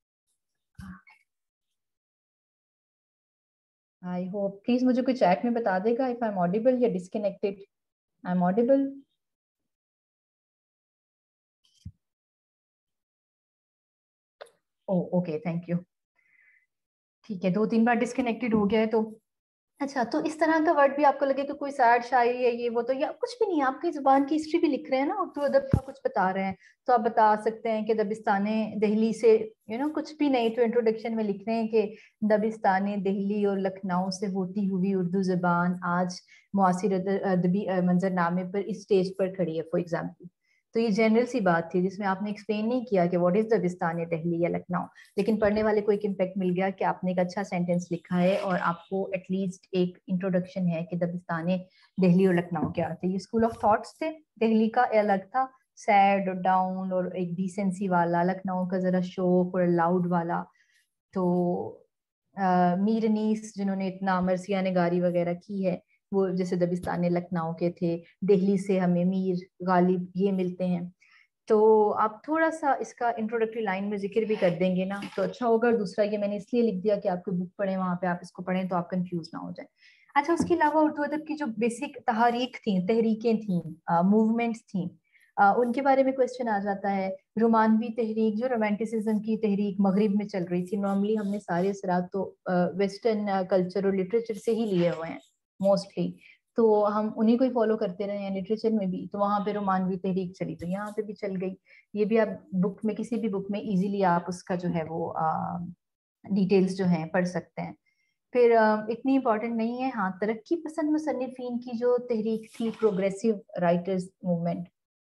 आई होप प्लीज मुझे कोई चैट में बता देगा इफ आई एम ऑडिबल या disconnected. I am audible? Oh okay, thank you. ठीक है, दो तीन बार डिस्कनेक्टेड हो गया है तो। अच्छा, तो इस तरह का वर्ड भी आपको लगे कि कोई सैड शायरी है ये वो, तो या कुछ भी नहीं, आपकी जुबान की हिस्ट्री भी लिख रहे हैं ना, उर्दू अदब का कुछ बता रहे हैं, तो आप बता सकते हैं कि दबिस्ताने दिल्ली से, यू नो कुछ भी नहीं, तो इंट्रोडक्शन में लिख रहे हैं कि दबिस्ताने दिल्ली और लखनऊ से होती हुई उर्दू जुबान आज मुआसिर अदबी मंजरनामे पर इस स्टेज पर खड़ी है, फॉर एग्जाम्पल। तो ये जनरल सी बात थी जिसमें आपने एक्सप्लेन नहीं किया कि व्हाट इज दबिस्तान दिल्ली या लखनऊ, लेकिन पढ़ने वाले को एक इम्पैक्ट मिल गया कि आपने एक अच्छा सेंटेंस लिखा है और आपको एटलीस्ट एक इंट्रोडक्शन है कि दबिस्ताने दिल्ली और लखनऊ क्या थे। ये स्कूल ऑफ थॉट्स थे, दिल्ली का अलग था, सैड और डाउन और एक डिसेंसी वाला, लखनऊ का जरा शोक और लाउड वाला। तो आ, मीर अनीस जिन्होंने इतना मरसिया निगारी वगैरह की है, वो जैसे दबिस्तान लखनऊ के थे। दिल्ली से हमें मीर गालिब ये मिलते हैं। तो आप थोड़ा सा इसका इंट्रोडक्टरी लाइन में जिक्र भी कर देंगे ना तो अच्छा होगा। दूसरा ये मैंने इसलिए लिख दिया कि आपकी बुक पढ़े, वहां पे आप इसको पढ़ें तो आप कंफ्यूज ना हो जाए। अच्छा, उसके अलावा उर्दू अदब की जो बेसिक तहारीक थी, तहरीकें थी, मूवमेंट्स थी, आ, उनके बारे में क्वेश्चन आ जाता है। रोमानवी तहरीक, जो रोमांटिसिज्म की तहरीक मगरिब में चल रही थी, नॉर्मली हमने सारे असरात तो वेस्टर्न कल्चर और लिटरेचर से ही लिए हुए हैं मोस्टली। तो हम उन्हीं को ही फॉलो करते रहे हैं लिटरेचर में भी। तो वहां पे रोमानवी तहरीक चली तो यहाँ पे भी चल गई। ये भी आप बुक में, किसी भी बुक में इजीली आप उसका जो है वो डिटेल्स जो है पढ़ सकते हैं। फिर अ, इतनी इम्पोर्टेंट नहीं है, हाँ, तरक्की पसंद मुसन्निफीन की जो तहरीक थी, प्रोग्रेसिव राइटर्स मूवमेंट।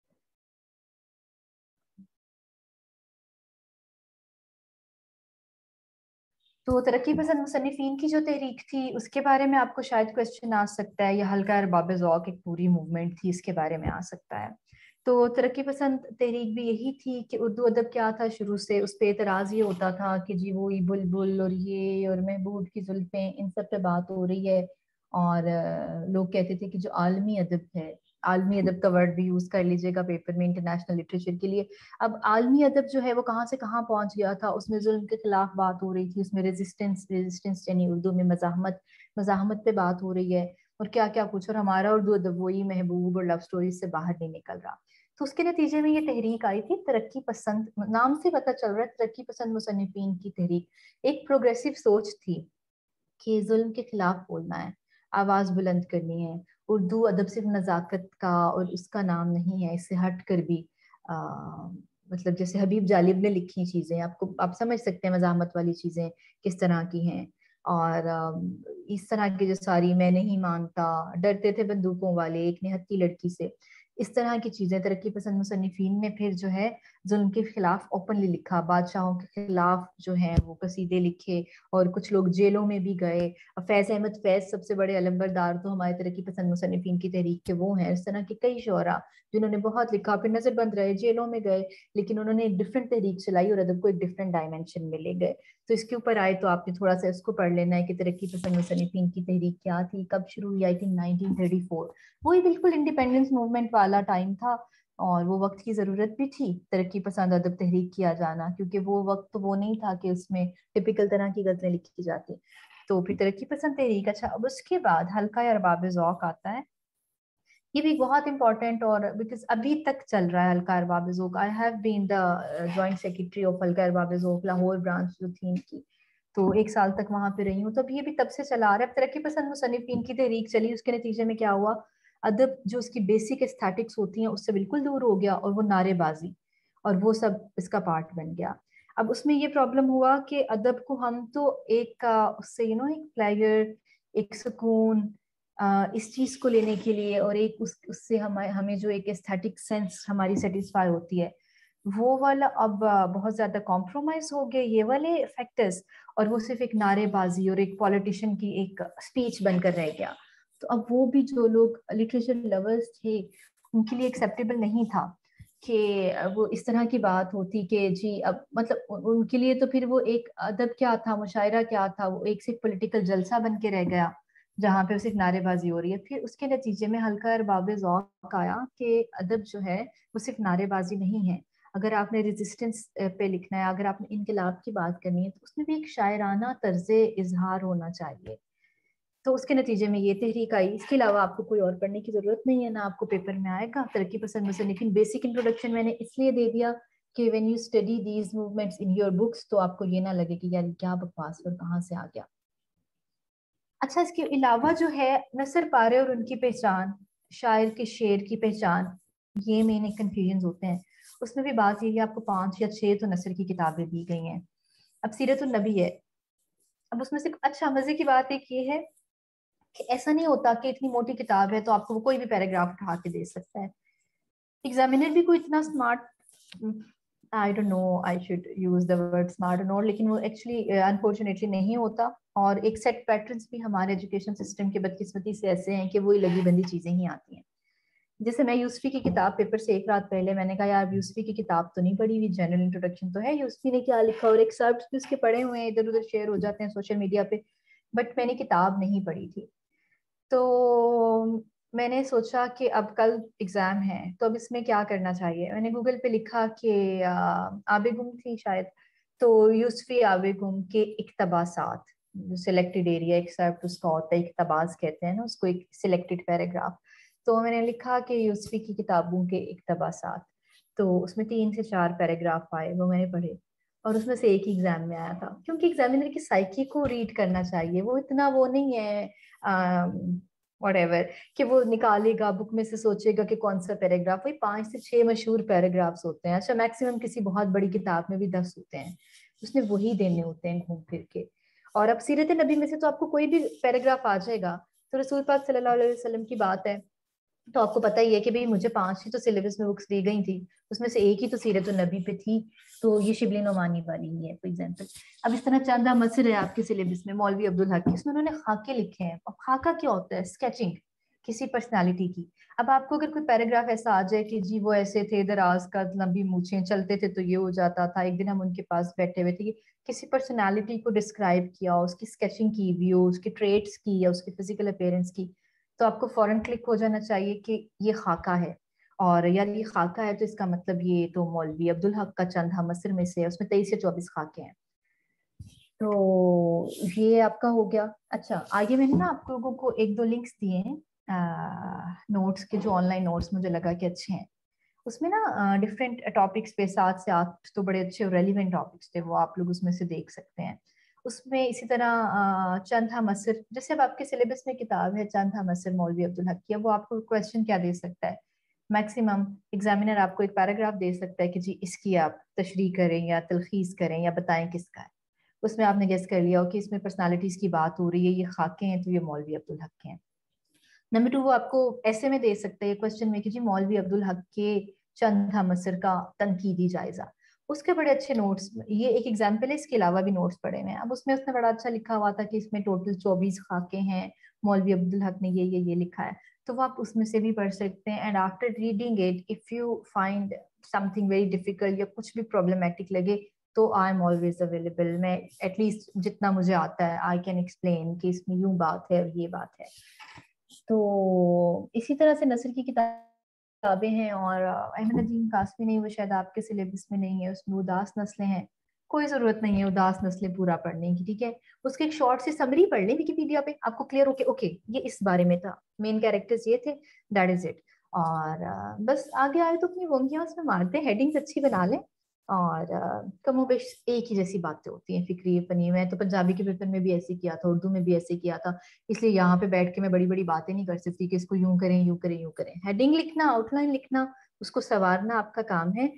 तो तरक्की पसंद मुसन्निफीन की जो तहरीक थी उसके बारे में आपको शायद क्वेश्चन आ सकता है, या हल्का अरबाब ज़ौक़ एक पूरी मूवमेंट थी इसके बारे में आ सकता है। तो तरक्की पसंद तहरीक भी यही थी कि उर्दू अदब क्या था, शुरू से उस पर एतराज़ ये होता था कि जी वो ये बुलबुल और ये और महबूब की जुल्फ़ें, इन सब पे बात हो रही है। और अ, लोग कहते थे कि जो आलमी अदब है, आलमी अदब का वर्ड भी यूज़ कर लीजिएगा पेपर में इंटरनेशनल लिटरेचर के लिए। अब आलमी अदब जो है वो कहाँ से कहाँ पहुंच गया था, उसमें जुल्म के खिलाफ बात हो रही थी, उसमें रेजिस्टेंस रेजिस्टेंस यानी उर्दू में मजाहमत, मजाहमत पे बात हो रही है, और क्या क्या कुछ। और हमारा उर्दू अदब वही महबूब और लव स्टोरी से बाहर नहीं निकल रहा। तो उसके नतीजे में ये तहरीक आई थी, तरक्की पसंद, नाम से पता चल रहा है तरक्की पसंद मुसन्निफीन की तहरीक। एक प्रोग्रेसिव सोच थी कि जुल्म के खिलाफ बोलना है, आवाज बुलंद करनी है। उर्दू अदब सिर्फ नजाकत का और उसका नाम नहीं है, इससे हट कर भी आ, मतलब जैसे हबीब जालिब ने लिखी चीजें, आपको आप समझ सकते हैं मजामत वाली चीजें किस तरह की हैं। और अम, इस तरह की जो सारी, मैं नहीं मानता, डरते थे बंदूकों वाले, एक निहत्थी लड़की से, इस तरह की चीजें तरक्की पसंद मुसन्निफीन ने फिर जो है जुल्म के खिलाफ ओपनली लिखा, बादशाहों के खिलाफ जो है वो कसीदे लिखे, और कुछ लोग जेलों में भी गए। अब फैज अहमद फैज सबसे बड़े अलंबरदार तो हमारे तरक्की पसंद मुसन्निफीन की तहरीक के वो हैं। इस तरह के कई शोरा जिन्होंने बहुत लिखा, फिर नजरबंद रहे, जेलों में गए, लेकिन उन्होंने एक डिफरेंट तहरीक चलाई और अदब को एक डिफरेंट डायमेंशन में ले गए। तो इसके ऊपर आए तो आपने थोड़ा सा इसको पढ़ लेना है कि तरक्की पसंद मुसन्निफीन की तहरीक क्या थी, कब शुरू हुई। I think nineteen thirty four, वही बिल्कुल इंडिपेंडेंस मूवमेंट वाला टाइम था। और वो वक्त की जरूरत भी थी तरक्की पसंद अदब तहरीक किया जाना, क्योंकि वो वक्त तो वो नहीं था कि उसमें टिपिकल तरह की गजलें लिखी जाती। तो फिर तरक्की पसंद तहरीक। अच्छा, अब उसके बाद हल्का या अरबाब ज़ौक़ आता है। ये भी बहुत इंपॉर्टेंट, और बिकॉज अभी तक चल रहा है Halqa Arbab Zauq. I have been the joint secretary of Halqa Arbab ज़ौक़ Lahore branch जो थी इनकी, तो एक साल तक वहां पे रही हूँ। तो अब ये भी तब से चला आ रहा है। अब तरक्की पसंद मुसन्निफीन की तहरीक चली, उसके नतीजे में क्या हुआ, अदब जो उसकी बेसिक एस्थेटिक्स होती हैं उससे बिल्कुल दूर हो गया, और वो नारेबाजी और वो सब इसका पार्ट बन गया। अब उसमें ये प्रॉब्लम हुआ कि अदब को हम तो एक आ, उससे यू नो एक प्लेजर, एक सुकून, आ, इस चीज को लेने के लिए, और एक उस उससे हमें हमें जो एक एस्थेटिक सेंस हमारी सेटिस्फाई होती है, वो वाला अब आ, बहुत ज्यादा कॉम्प्रोमाइज हो गए ये वाले फैक्टर्स, और वो सिर्फ एक नारेबाजी और एक पॉलिटिशियन की एक स्पीच बनकर रह गया। तो अब वो भी जो लोग लिटरेचर लवर्स थे उनके लिए एक्सेप्टेबल नहीं था कि वो इस तरह की बात होती कि जी, अब मतलब उ- उनके लिए तो फिर वो एक अदब क्या था, मुशायरा क्या था, वो एक सिर्फ पॉलिटिकल जलसा बन के रह गया जहाँ पे सिर्फ नारेबाजी हो रही है। फिर उसके नतीजे में हल्का अरबाब ज़ौक़ आया कि अदब जो है वो सिर्फ नारेबाजी नहीं है। अगर आपने रेजिस्टेंस पे लिखना है, अगर आपने इनकलाब की बात करनी है, तो उसमें भी एक शायराना तर्ज इजहार होना चाहिए। तो उसके नतीजे में ये तहरीक आई। इसके अलावा आपको कोई और पढ़ने की जरूरत नहीं है, ना आपको पेपर में आएगा तरक्की पसंद मुसन्निफीन। बेसिक इंट्रोडक्शन मैंने इसलिए दे दिया कि when you study these movements in your books तो आपको ये ना लगे कि यार ये क्या बकवास और कहाँ से आ गया। अच्छा, इसके अलावा जो है नसर पारे और उनकी पहचान, शायर के शेर की पहचान, ये मेन कंफ्यूजन होते हैं। उसमें भी बात ये है, आपको पांच या छह तो नसर की किताबें दी गई हैं। अब सीरत नबी है, अब उसमें से अच्छा मजे की बात एक ये है कि ऐसा नहीं होता कि इतनी मोटी किताब है तो आपको वो कोई भी पैराग्राफ उठा के दे सकता है। एग्जामिनर भी कोई इतना smart, I don't know I should use the word smart और नॉट, लेकिन वो एक्चुअली अनफॉर्चुनेटली नहीं होता। और एक सेट पैटर्न्स भी हमारे एजुकेशन सिस्टम के बदकिस्मती से ऐसे हैं कि वही लगी बंदी चीजें ही आती हैं। जैसे मैं यूसफी की किताब पेपर से एक रात पहले मैंने कहा यार यूसफी की किताब तो नहीं पढ़ी हुई, जनरल इंट्रोडक्शन तो है, यूसफी ने क्या लिखा, और एक सर्च भी उसके पढ़े हुए हैं, इधर उधर शेयर हो जाते हैं सोशल मीडिया पे, बट मैंने किताब नहीं पढ़ी थी। तो मैंने सोचा कि अब कल एग्जाम है तो अब इसमें क्या करना चाहिए। मैंने गूगल पे लिखा कि आ, आबे गुम थी शायद, तो यूसफी आबे गुम के इक्तबासात, जो सिलेक्टेड एरिया एक्सेप्ट उसका होता है, इक्तबास कहते हैं ना उसको, एक सिलेक्टेड पैराग्राफ। तो मैंने लिखा कि यूसफी की किताबों के इक्तबासात, तो उसमें तीन से चार पैराग्राफ आए, वो मैंने पढ़े, और उसमें से एक ही एग्जाम में आया था। क्योंकि एग्जामिनर की साइकी को रीड करना चाहिए, वो इतना वो नहीं है व्हाटएवर, कि वो निकालेगा बुक में से, सोचेगा कि कौन सा पैराग्राफ, वही पांच से छह मशहूर पैराग्राफ्स होते हैं। अच्छा, मैक्सिमम किसी बहुत बड़ी किताब में भी दस होते हैं, उसने वही देने होते हैं घूम फिर के। और अब सीरत नबी में से तो आपको कोई भी पैराग्राफ आ जाएगा। तो रसूल पाक सल्लल्लाहु अलैहि वसल्लम की बात है, तो आपको पता ही है कि भाई मुझे पांच ही तो सिलेबस में बुक्स दी गई थी, उसमें से एक ही तो सीरत नबी पे थी, तो ये शिबली नोमानी वाली ही है फॉर एग्जांपल। अब इस तरह चंदा मसर है आपके सिलेबस में, मौलवी अब्दुल हक, इसमें उन्होंने खाके लिखे हैं। अब खाका क्या होता है? स्केचिंग किसी पर्सनालिटी की। अब आपको अगर कोई पैराग्राफ ऐसा आ जाए कि जी वो ऐसे थे, दराज का, लंबी मूछें, चलते थे तो ये हो जाता था, एक दिन हम उनके पास बैठे हुए थे, किसी पर्सनालिटी को डिस्क्राइब किया, उसकी स्केचिंग की भी हो, उसके ट्रेट्स की या उसकी फिजिकल अपीयरेंस की, तो आपको फौरन क्लिक हो जाना चाहिए कि ये खाका है। और यार ये खाका है तो इसका मतलब ये तो मौलवी अब्दुल हक का चंद मसर में से है, उसमें तेईस से चौबीस खाके हैं। तो ये आपका हो गया। अच्छा, आगे मैंने ना आप लोगों को एक दो लिंक्स दिए हैं नोट्स के, जो ऑनलाइन नोट्स मुझे लगा कि अच्छे हैं। उसमें ना डिफरेंट टॉपिक्स पे सात से आठ तो बड़े अच्छे रेलिवेंट टॉपिक्स थे, वो आप लोग उसमें से देख सकते हैं। उसमें इसी तरह चंद मसर, जैसे अब आपके सिलेबस में किताब है चंद मसर मौलवी अब्दुल हक की, वो आपको क्वेश्चन क्या दे सकता है? मैक्सिमम एग्जामिनर आपको एक पैराग्राफ दे सकता है कि जी इसकी आप तशरीह करें या तलखीस करें या बताएं किसका है। उसमें आपने गेस कर लिया हो कि इसमें पर्सनालिटीज की बात हो रही है, ये खाके हैं तो ये मौलवी अब्दुल हक के हैं। नंबर टू, वो आपको ऐसे में दे सकते हैं क्वेश्चन में कि जी मौलवी अब्दुल हक के चंद मसर का तनकीदी जायजा। उसके बड़े अच्छे नोट्स, ये एक एग्जाम्पल है, इसके अलावा भी नोट्स पड़े हुए हैं। अब उसमें उसने बड़ा अच्छा लिखा हुआ था कि इसमें टोटल चौबीस खाके हैं, मौलवी अब्दुल हक ने ये ये ये लिखा है, तो वो आप उसमें से भी पढ़ सकते हैं। And after reading it if you find something very difficult या कुछ भी प्रॉब्लमेटिक लगे, तो आई एम ऑलवेज अवेलेबल। मैं एटलीस्ट जितना मुझे आता है आई कैन एक्सप्लेन कि इसमें यूं बात है और ये बात है। तो इसी तरह से नसर की किताबें हैं, और अहमद नदीम कासमी नहीं, वो शायद आपके सिलेबस में नहीं है, उसमें उदास नस्लें हैं। कोई जरूरत नहीं है उदास नस्लें पूरा पढ़ने की, ठीक है। उसकी एक शॉर्ट सी समरी पढ़ लें विकिपीडिया पे, आपको क्लियर ओके ओके ये इस बारे में था, मेन कैरेक्टर्स ये थे, दैट इज इट। और अ, बस आगे आए तो अपनी वोंगियां उसमें मारते, हेडिंग्स अच्छी बना लें, और कमोबेश एक ही जैसी बातें होती हैं फिक्री फनी में। तो पंजाबी के पेपर में भी ऐसे किया था, उर्दू में भी ऐसे किया था, इसलिए यहाँ पे बैठ के मैं बड़ी बड़ी बातें नहीं कर सकती कि इसको यूं करें यूं करें यूं करें। हेडिंग लिखना, आउटलाइन लिखना, उसको संवारना आपका काम है।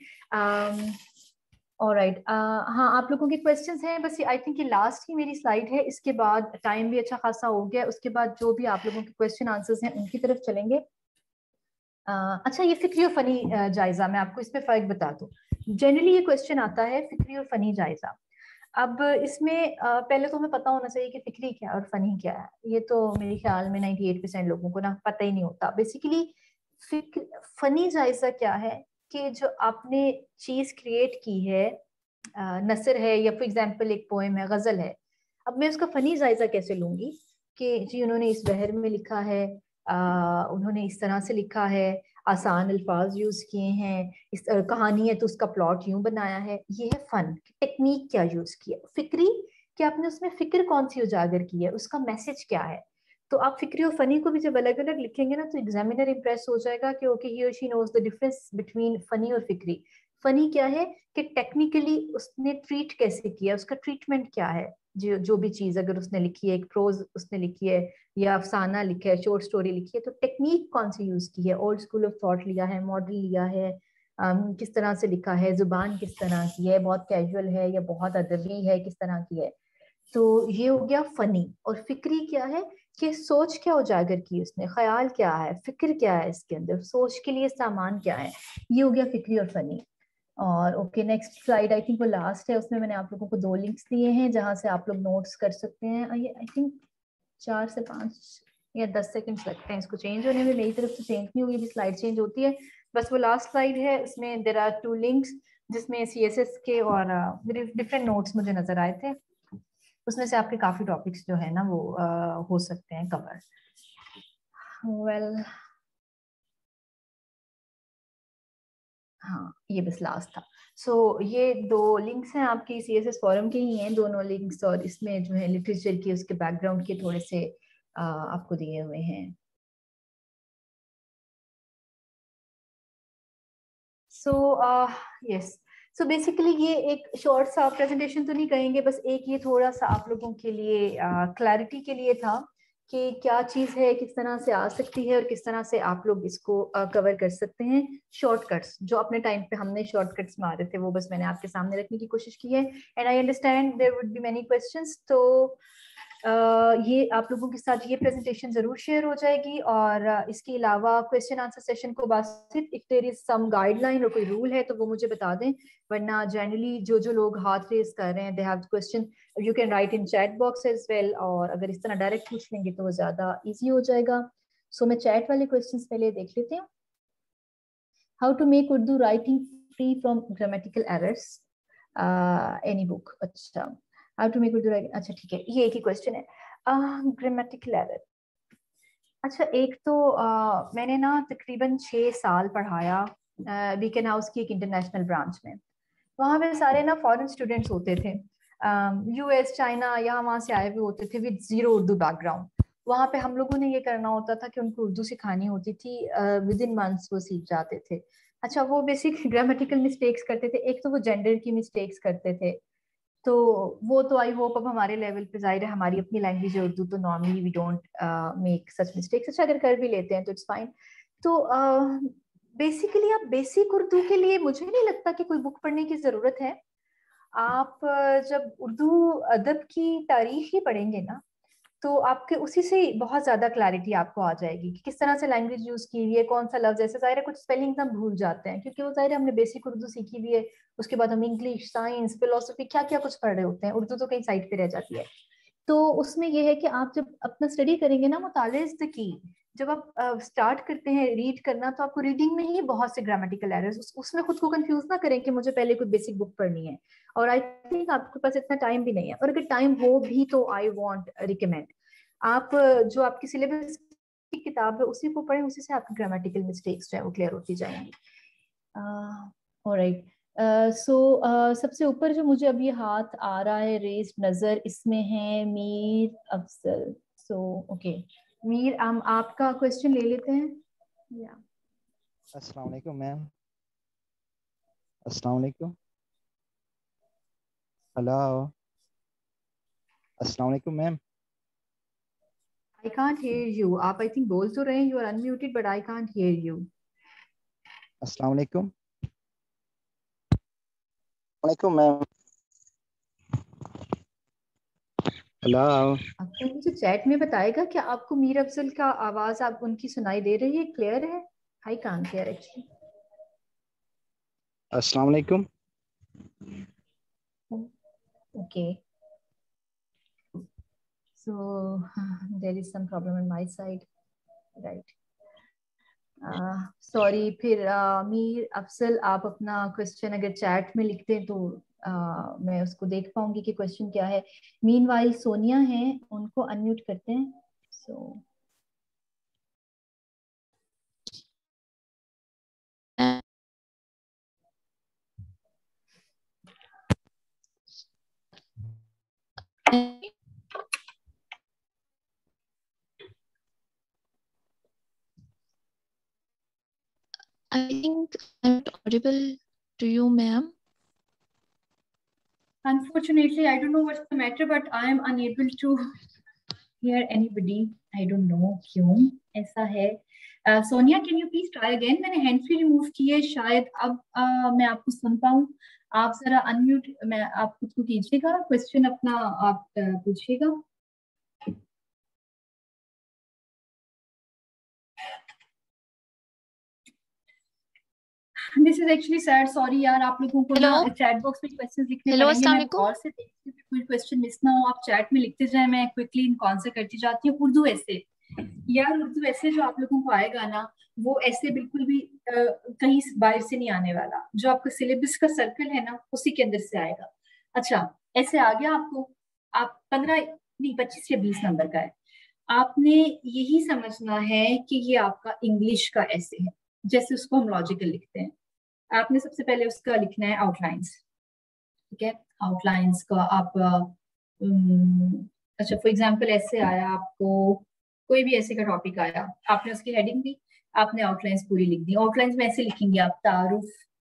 ऑलराइट, हाँ आप लोगों के क्वेश्चंस हैं? बस आई थिंक ये लास्ट ही मेरी स्लाइड है, इसके बाद टाइम भी अच्छा खासा हो गया, उसके बाद जो भी आप लोगों के क्वेश्चन आंसर्स हैं उनकी तरफ चलेंगे। uh, अच्छा, ये फिक्री और फनी uh, जायजा, मैं आपको इसमें फर्क बता दूं। जनरली ये क्वेश्चन आता है फिक्री और फनी जायजा। अब इसमें आ, पहले तो हमें पता होना चाहिए कि फिक्री क्या है और फनी क्या है। ये तो मेरे ख्याल में अट्ठानवे परसेंट लोगों को ना पता ही नहीं होता। बेसिकली फिक्र फनी जायजा क्या है कि जो आपने चीज क्रिएट की है, आ, नसर है या फॉर एग्जांपल एक पोएम है, गजल है, अब मैं उसका फनी जायजा कैसे लूंगी कि जी उन्होंने इस बहर में लिखा है, आ, उन्होंने इस तरह से लिखा है, आसान अल्फाज यूज किए हैं, इस अ, कहानी है तो उसका प्लॉट यूं बनाया है। ये है फन, टेक्निक क्या यूज की है। फिक्री कि आपने उसमें फिक्र कौन सी उजागर की है, उसका मैसेज क्या है। तो आप फिक्री और फनी को भी जब अलग अलग लिखेंगे ना, तो एग्जामिनर इंप्रेस हो जाएगा कि ओके ही और she knows the difference between फनी और फिक्री। फनी क्या है कि टेक्निकली उसने ट्रीट कैसे किया, उसका ट्रीटमेंट क्या है। जो जो भी चीज अगर उसने लिखी है, एक प्रोज उसने लिखी है या अफसाना लिखा है, शॉर्ट स्टोरी लिखी है, तो टेक्निक कौन सी यूज की है, ओल्ड स्कूल ऑफ थॉट लिया है, मॉडल लिया है, um, किस तरह से लिखा है, जुबान किस तरह की है, बहुत कैजुअल है या बहुत अदबी है, किस तरह की है। तो ये हो गया फनी। और फिक्री क्या है कि सोच क्या उजागर की उसने, ख्याल क्या है, फिक्र क्या है इसके अंदर, सोच के लिए सामान क्या है। ये हो गया फिक्री और फनी। और okay, next slide I think वो लास्ट है, उसमें मैंने आप लोगों को दो लिंक्स दिए हैं जहां से आप लोग नोट्स कर सकते हैं। आई थिंक चार से पांच या दस सेकंड्स लगते हैं इसको चेंज होने में, मेरी तरफ से चेंज नहीं हुई, स्लाइड चेंज होती है। बस वो लास्ट स्लाइड है, उसमें देर आर टू लिंक्स जिसमें सी एस एस के और डिफरेंट नोट्स मुझे नजर आए थे, उसमें से आपके काफी टॉपिक्स जो है ना वो uh, हो सकते हैं कवर। वेल well, हाँ ये बस लास्ट था। सो so, ये दो लिंक्स हैं आपकी सी एस एस फॉरम के ही हैं दोनों लिंक्स, और इसमें जो है लिटरेचर की उसके बैकग्राउंड के थोड़े से आ, आपको दिए हुए हैं। सो यस, सो बेसिकली ये एक शॉर्ट सा प्रेजेंटेशन तो नहीं कहेंगे, बस एक ये थोड़ा सा आप लोगों के लिए क्लैरिटी uh, के लिए था कि क्या चीज़ है, किस तरह से आ सकती है और किस तरह से आप लोग इसको कवर कर सकते हैं। शॉर्टकट्स जो अपने टाइम पे हमने शॉर्टकट्स मारे थे वो बस मैंने आपके सामने रखने की कोशिश की है। And I understand there would be many questions, तो Uh, ये आप लोगों के साथ ये प्रेजेंटेशन जरूर शेयर हो जाएगी। और uh, इसके अलावा क्वेश्चन आंसर सेशन को Basit if there is some guideline और कोई रूल है तो वो मुझे बता दें, वरना जनरली जो जो लोग हाथ रेज कर रहे हैं they have question, you can write in chat box as well, और अगर इस तरह डायरेक्ट पूछ लेंगे तो वो ज्यादा इजी हो जाएगा। सो so, मैं चैट वाले क्वेश्चन पहले देख लेती हूँ। How to make Urdu writing free from grammatical errors, any book. अच्छा, how to make Urdu writing, अच्छा ठीक है, ये एक ही क्वेश्चन है। ग्रामेटिकल एरर, अच्छा एक तो uh, मैंने ना तकरीबन छः साल पढ़ाया बीकन हाउस की एक इंटरनेशनल ब्रांच में। वहाँ पे सारे ना फॉरेन स्टूडेंट्स होते थे, यूएस चाइना यहाँ वहाँ से आए हुए होते थे विद जीरो उर्दू बैकग्राउंड। वहाँ पे हम लोगों ने ये करना होता था कि उनको उर्दू सिखानी होती थी, विद इन मंथ्स वो सीख जाते थे। अच्छा, वो बेसिक ग्रामेटिकल मिस्टेक्स करते थे, एक तो वो जेंडर की मिस्टेक्स करते थे, तो वो तो आई होप अब हमारे लेवल पे, जाहिर है हमारी अपनी लैंग्वेज है उर्दू, तो normally we don't make such mistakes. अच्छा अगर कर भी लेते हैं तो इट्स फाइन। तो बेसिकली uh, आप बेसिक उर्दू के लिए मुझे नहीं लगता कि कोई बुक पढ़ने की जरूरत है। आप uh, जब उर्दू अदब की तारीख ही पढ़ेंगे ना तो आपके उसी से बहुत ज्यादा क्लैरिटी आपको आ जाएगी कि किस तरह से लैंग्वेज यूज की हुई है, कौन सा लफ्ज, ऐसे जाहिर है कुछ स्पेलिंग हम भूल जाते हैं क्योंकि वो जाहिर है हमने बेसिक उर्दू सीखी हुई है, उसके बाद हम इंग्लिश, साइंस, फिलोसफी, क्या क्या कुछ पढ़ रहे होते हैं, उर्दू तो कहीं साइड पे रह जाती है। तो उसमें यह है कि आप जब अपना स्टडी करेंगे ना, मुताले इज द की, जब आप स्टार्ट uh, करते हैं रीड करना तो आपको रीडिंग में ही बहुत से ग्रामेटिकल एरर्स, उस, उसमें खुद को कंफ्यूज ना करें कि मुझे पहले कोई बेसिक बुक पढ़नी है। और आई थिंक आपके पास इतना टाइम भी नहीं है, और अगर टाइम हो भी तो आई वांट रिकमेंड आप जो आपकी सिलेबस की किताब है उसी को पढ़ें, उसी से आपकी ग्रामेटिकल मिस्टेक्स जो है वो क्लियर होती जाएंगी। ऑलराइट, सो सबसे ऊपर जो मुझे अभी हाथ आ रहा है रेज नजर, इसमें है मीर अफजल। सो ओके मीर, हम आपका क्वेश्चन ले लेते हैं। या अस्सलाम वालेकुम मैम। अस्सलाम वालेकुम। हेलो, अस्सलाम वालेकुम ma'am. I can't hear you, आप आई थिंक बोल तो रहे हैं, you are unmuted but I can't hear you. अस्सलाम वालेकुम। वालेकुम मैम। हेलो, आपको मुझे चैट में बताएगा कि आपको मीर अफजल का आवाज आप उनकी सुनाई दे रही है, क्लियर है? I can't hear actually. अस्सलाम वालेकुम। Okay, so there is some problem on my side, right? Sorry uh, फिर uh, मीर अफसल, आप अपना क्वेश्चन अगर चैट में लिखते हैं तो uh, मैं उसको देख पाऊंगी कि क्वेश्चन क्या है। मीनवाइल सोनिया है, उनको अनम्यूट करते हैं। सो so, I think I'm not audible to you, ma'am. Unfortunately, I don't know what's the matter, but I am unable to hear anybody. I don't know क्यों ऐसा है। uh, Sonia, can you please try again? मैंने hand free remove की है, शायद अब uh, मैं आपको सुन पाऊँ। आप जरा अनम्यूट, मैं आप खुद को कीजिएगा, क्वेश्चन अपना आप uh, पूछिएगा। This is actually sad, sorry यार, आप लोगों को ना चैट बॉक्स में क्वेश्चंस लिखने Hello, पड़ेंगे। मैं और से देखती हूँ कोई क्वेश्चन मिस ना हो, आप चैट में लिखते जाए, मैं क्विकली इनको आंसर करती जाती हूँ। उर्दू ऐसे यार, उर्दू ऐसे जो आप लोगों को आएगा ना, वो ऐसे बिल्कुल भी आ, कहीं बाहर से नहीं आने वाला, जो आपका सिलेबस का सर्कल है ना उसी के अंदर से आएगा। अच्छा, ऐसे आ गया आपको, आप पंद्रह नहीं पच्चीस या बीस नंबर का है, आपने यही समझना है कि ये आपका इंग्लिश का ऐसे है, जैसे उसको हम लॉजिकल लिखते हैं। आपने सबसे पहले उसका लिखना है आउटलाइंस, ठीक है? आउटलाइंस का आप उम, अच्छा फॉर एग्जांपल ऐसे आया आपको, कोई भी ऐसे का टॉपिक आया, आपने उसकी हेडिंग दी, आपने आउटलाइंस पूरी लिख दी। आउटलाइंस में ऐसे लिखेंगे आप, तारुफ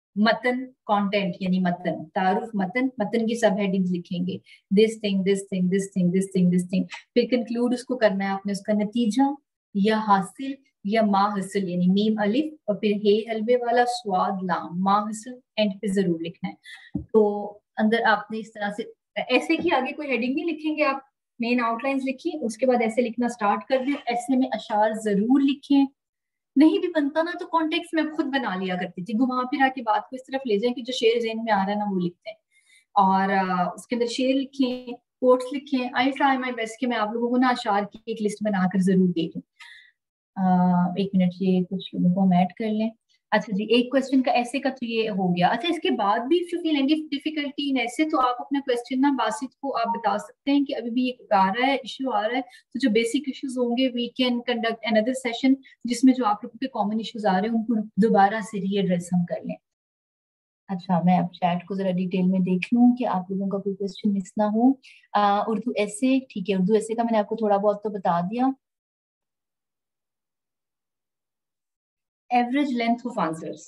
मतन कंटेंट यानी मतन, तारुफ मतन, मतन की सब हेडिंग्स लिखेंगे, this thing this thing this thing this thing this thing. फिर कंक्लूड उसको करना है आपने, उसका नतीजा या हासिल या मा हासिल यानी मीम अलिफ और फिर हे हलवे वाला स्वाद लाम मा हासिल एंड पे जरूर लिखना है। तो अंदर आपने इस तरह से ऐसे की आगे कोई हेडिंग नहीं लिखेंगे आप, मेन आउटलाइंस लिखिए, उसके बाद ऐसे लिखना स्टार्ट कर दें। ऐसे में अशार जरूर लिखें, नहीं भी बनता ना तो कॉन्टेक्स्ट में खुद बना लिया करती थी, घुमा फिरा के बात को इस तरफ ले जाएं कि जो शेर ज़हन में आ रहा है ना वो लिखते हैं, और आ, उसके अंदर शेर लिखें, कोट्स लिखें। आई ट्राई माई बेस्ट कि मैं आप लोगों को ना अशार की एक लिस्ट बनाकर जरूर दे दूं। एक मिनट, ये कुछ लोगों को हम ऐड कर लें। अच्छा जी, एक क्वेश्चन का ऐसे का तो ये हो गया। अच्छा, इसके बाद भी if you feel any difficulty in ऐसे तो आप अपना क्वेश्चन ना बासित को आप बता सकते हैं कि अभी भी ये आ रहा है, इश्यू आ रहा है। तो जो बेसिक इश्यूज होंगे we can conduct another session जिसमें जो आप लोगों के कॉमन इश्यूज आ रहे हैं उनको दोबारा से रीएड्रेस हम कर लें। अच्छा, मैं अब चैट को जरा डिटेल में देख लूं कि आप लोगों का कोई क्वेश्चन मिस ना हो। आ, उर्दू ऐसे, ठीक है, उर्दू ऐसे का मैंने आपको थोड़ा बहुत तो बता दिया। एवरेज लेंथ ऑफ आंसर्स,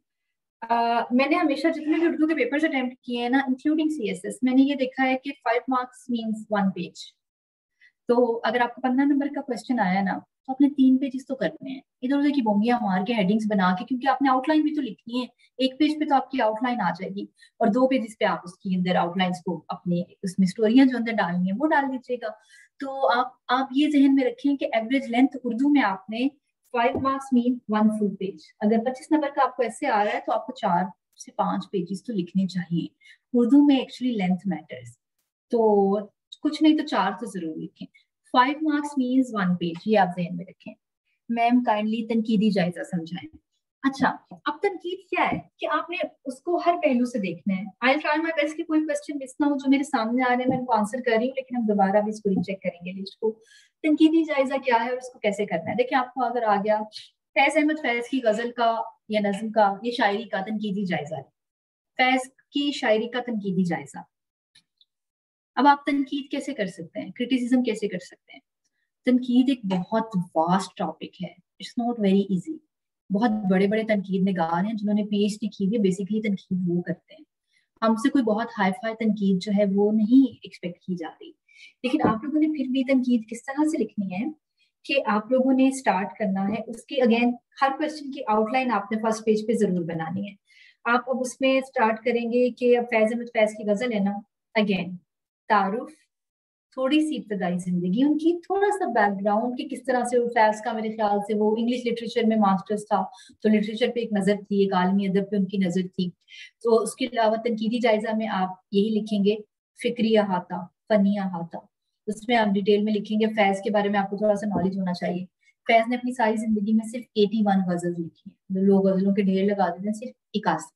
मैंने हमेशा जितने भी उर्दू के पेपर्स अटेम्प्ट किए हैं ना इंक्लूडिंग सीएसएस, मैंने ये देखा है कि five marks means one page. तो अगर आपको पंद्रह नंबर का क्वेश्चन आया ना तो आपने तीन पेजेस तो करने हैं, इधर उधर की बोंगियां मार के हेडिंग्स बना के, क्योंकि आपने आउटलाइन भी तो लिखनी है। एक पेज पे तो आपकी आउटलाइन आ जाएगी और दो पेजेस पे आप उसकी अंदर आउटलाइंस को अपनी उसमें स्टोरियां जो अंदर डालनी है वो डाल दीजिएगा। तो आप आप ये जहन में रखें कि एवरेज लेंथ उर्दू में आपने five marks mean one full page. अगर पच्चीस नंबर का आपको ऐसे आ रहा है तो आपको चार से पांच पेजेस तो लिखने चाहिए। उर्दू में एक्चुअली लेंथ मैटर्स, तो कुछ नहीं तो चार तो जरूर लिखें। Five marks means one page, ये आप ध्यान में रखें। मैम काइंडली तनकीदी जायजा समझाएं। अच्छा, अब तनकीद क्या है कि आपने उसको हर पहलू से देखना है। आई ट्राई माय बेस्ट कि कोई क्वेश्चन मिस ना हो जो मेरे सामने आ रहे हैं, मैं उनको आंसर कर रही हूँ, लेकिन हम दोबारा भी इसको रीचेक करेंगे लिस्ट को। तनकीदी जायजा क्या है और उसको कैसे करना है। देखिए, आपको अगर आ गया फैज अहमद फैज की गजल का या नज्म का या शायरी का तनकीदी जायजा है, फैज की शायरी का तनकीदी जायजा। अब आप तनकीद कैसे कर सकते हैं, क्रिटिसिज्म कैसे कर सकते हैं। तनकीद एक बहुत वास्ट टॉपिक है, इट्स नॉट वेरी इजी। बहुत बड़े बड़े तनकीद निगार हैं जिन्होंने पीएचडी की है, बेसिकली तनकीद वो करते हैं। हमसे कोई बहुत हाई फाई तनकीद जो है वो नहीं एक्सपेक्ट की जा रही। लेकिन आप लोगों ने फिर भी तनकीद किस तरह से लिखनी है कि आप लोगों ने स्टार्ट करना है उसकी, अगेन हर क्वेश्चन की आउटलाइन आपने फर्स्ट पेज पे जरूर बनानी है। आप अब उसमें स्टार्ट करेंगे कि अब फैज अहमद फैज की गजल है ना, अगेन तारुफ, थोड़ी सी इब्तदाई जिंदगी उनकी, थोड़ा सा बैकग्राउंड कि किस तरह से वो फैज का, मेरे ख्याल से वो इंग्लिश लिटरेचर में मास्टर्स था तो लिटरेचर पे एक नजर थी, एक आलमी अदब पे उनकी नजर थी। तो उसके अलावा तनकीदी जायजा में आप यही लिखेंगे फिक्री अहाता, फनी अहाता, उसमें आप डिटेल में लिखेंगे। फैज के बारे में आपको थोड़ा सा नॉलेज होना चाहिए। फैज ने अपनी सारी जिंदगी में सिर्फ एटी वन गजल लिखी है, लोग गजलों के ढेर लगा देते हैं, सिर्फ इक्यासी।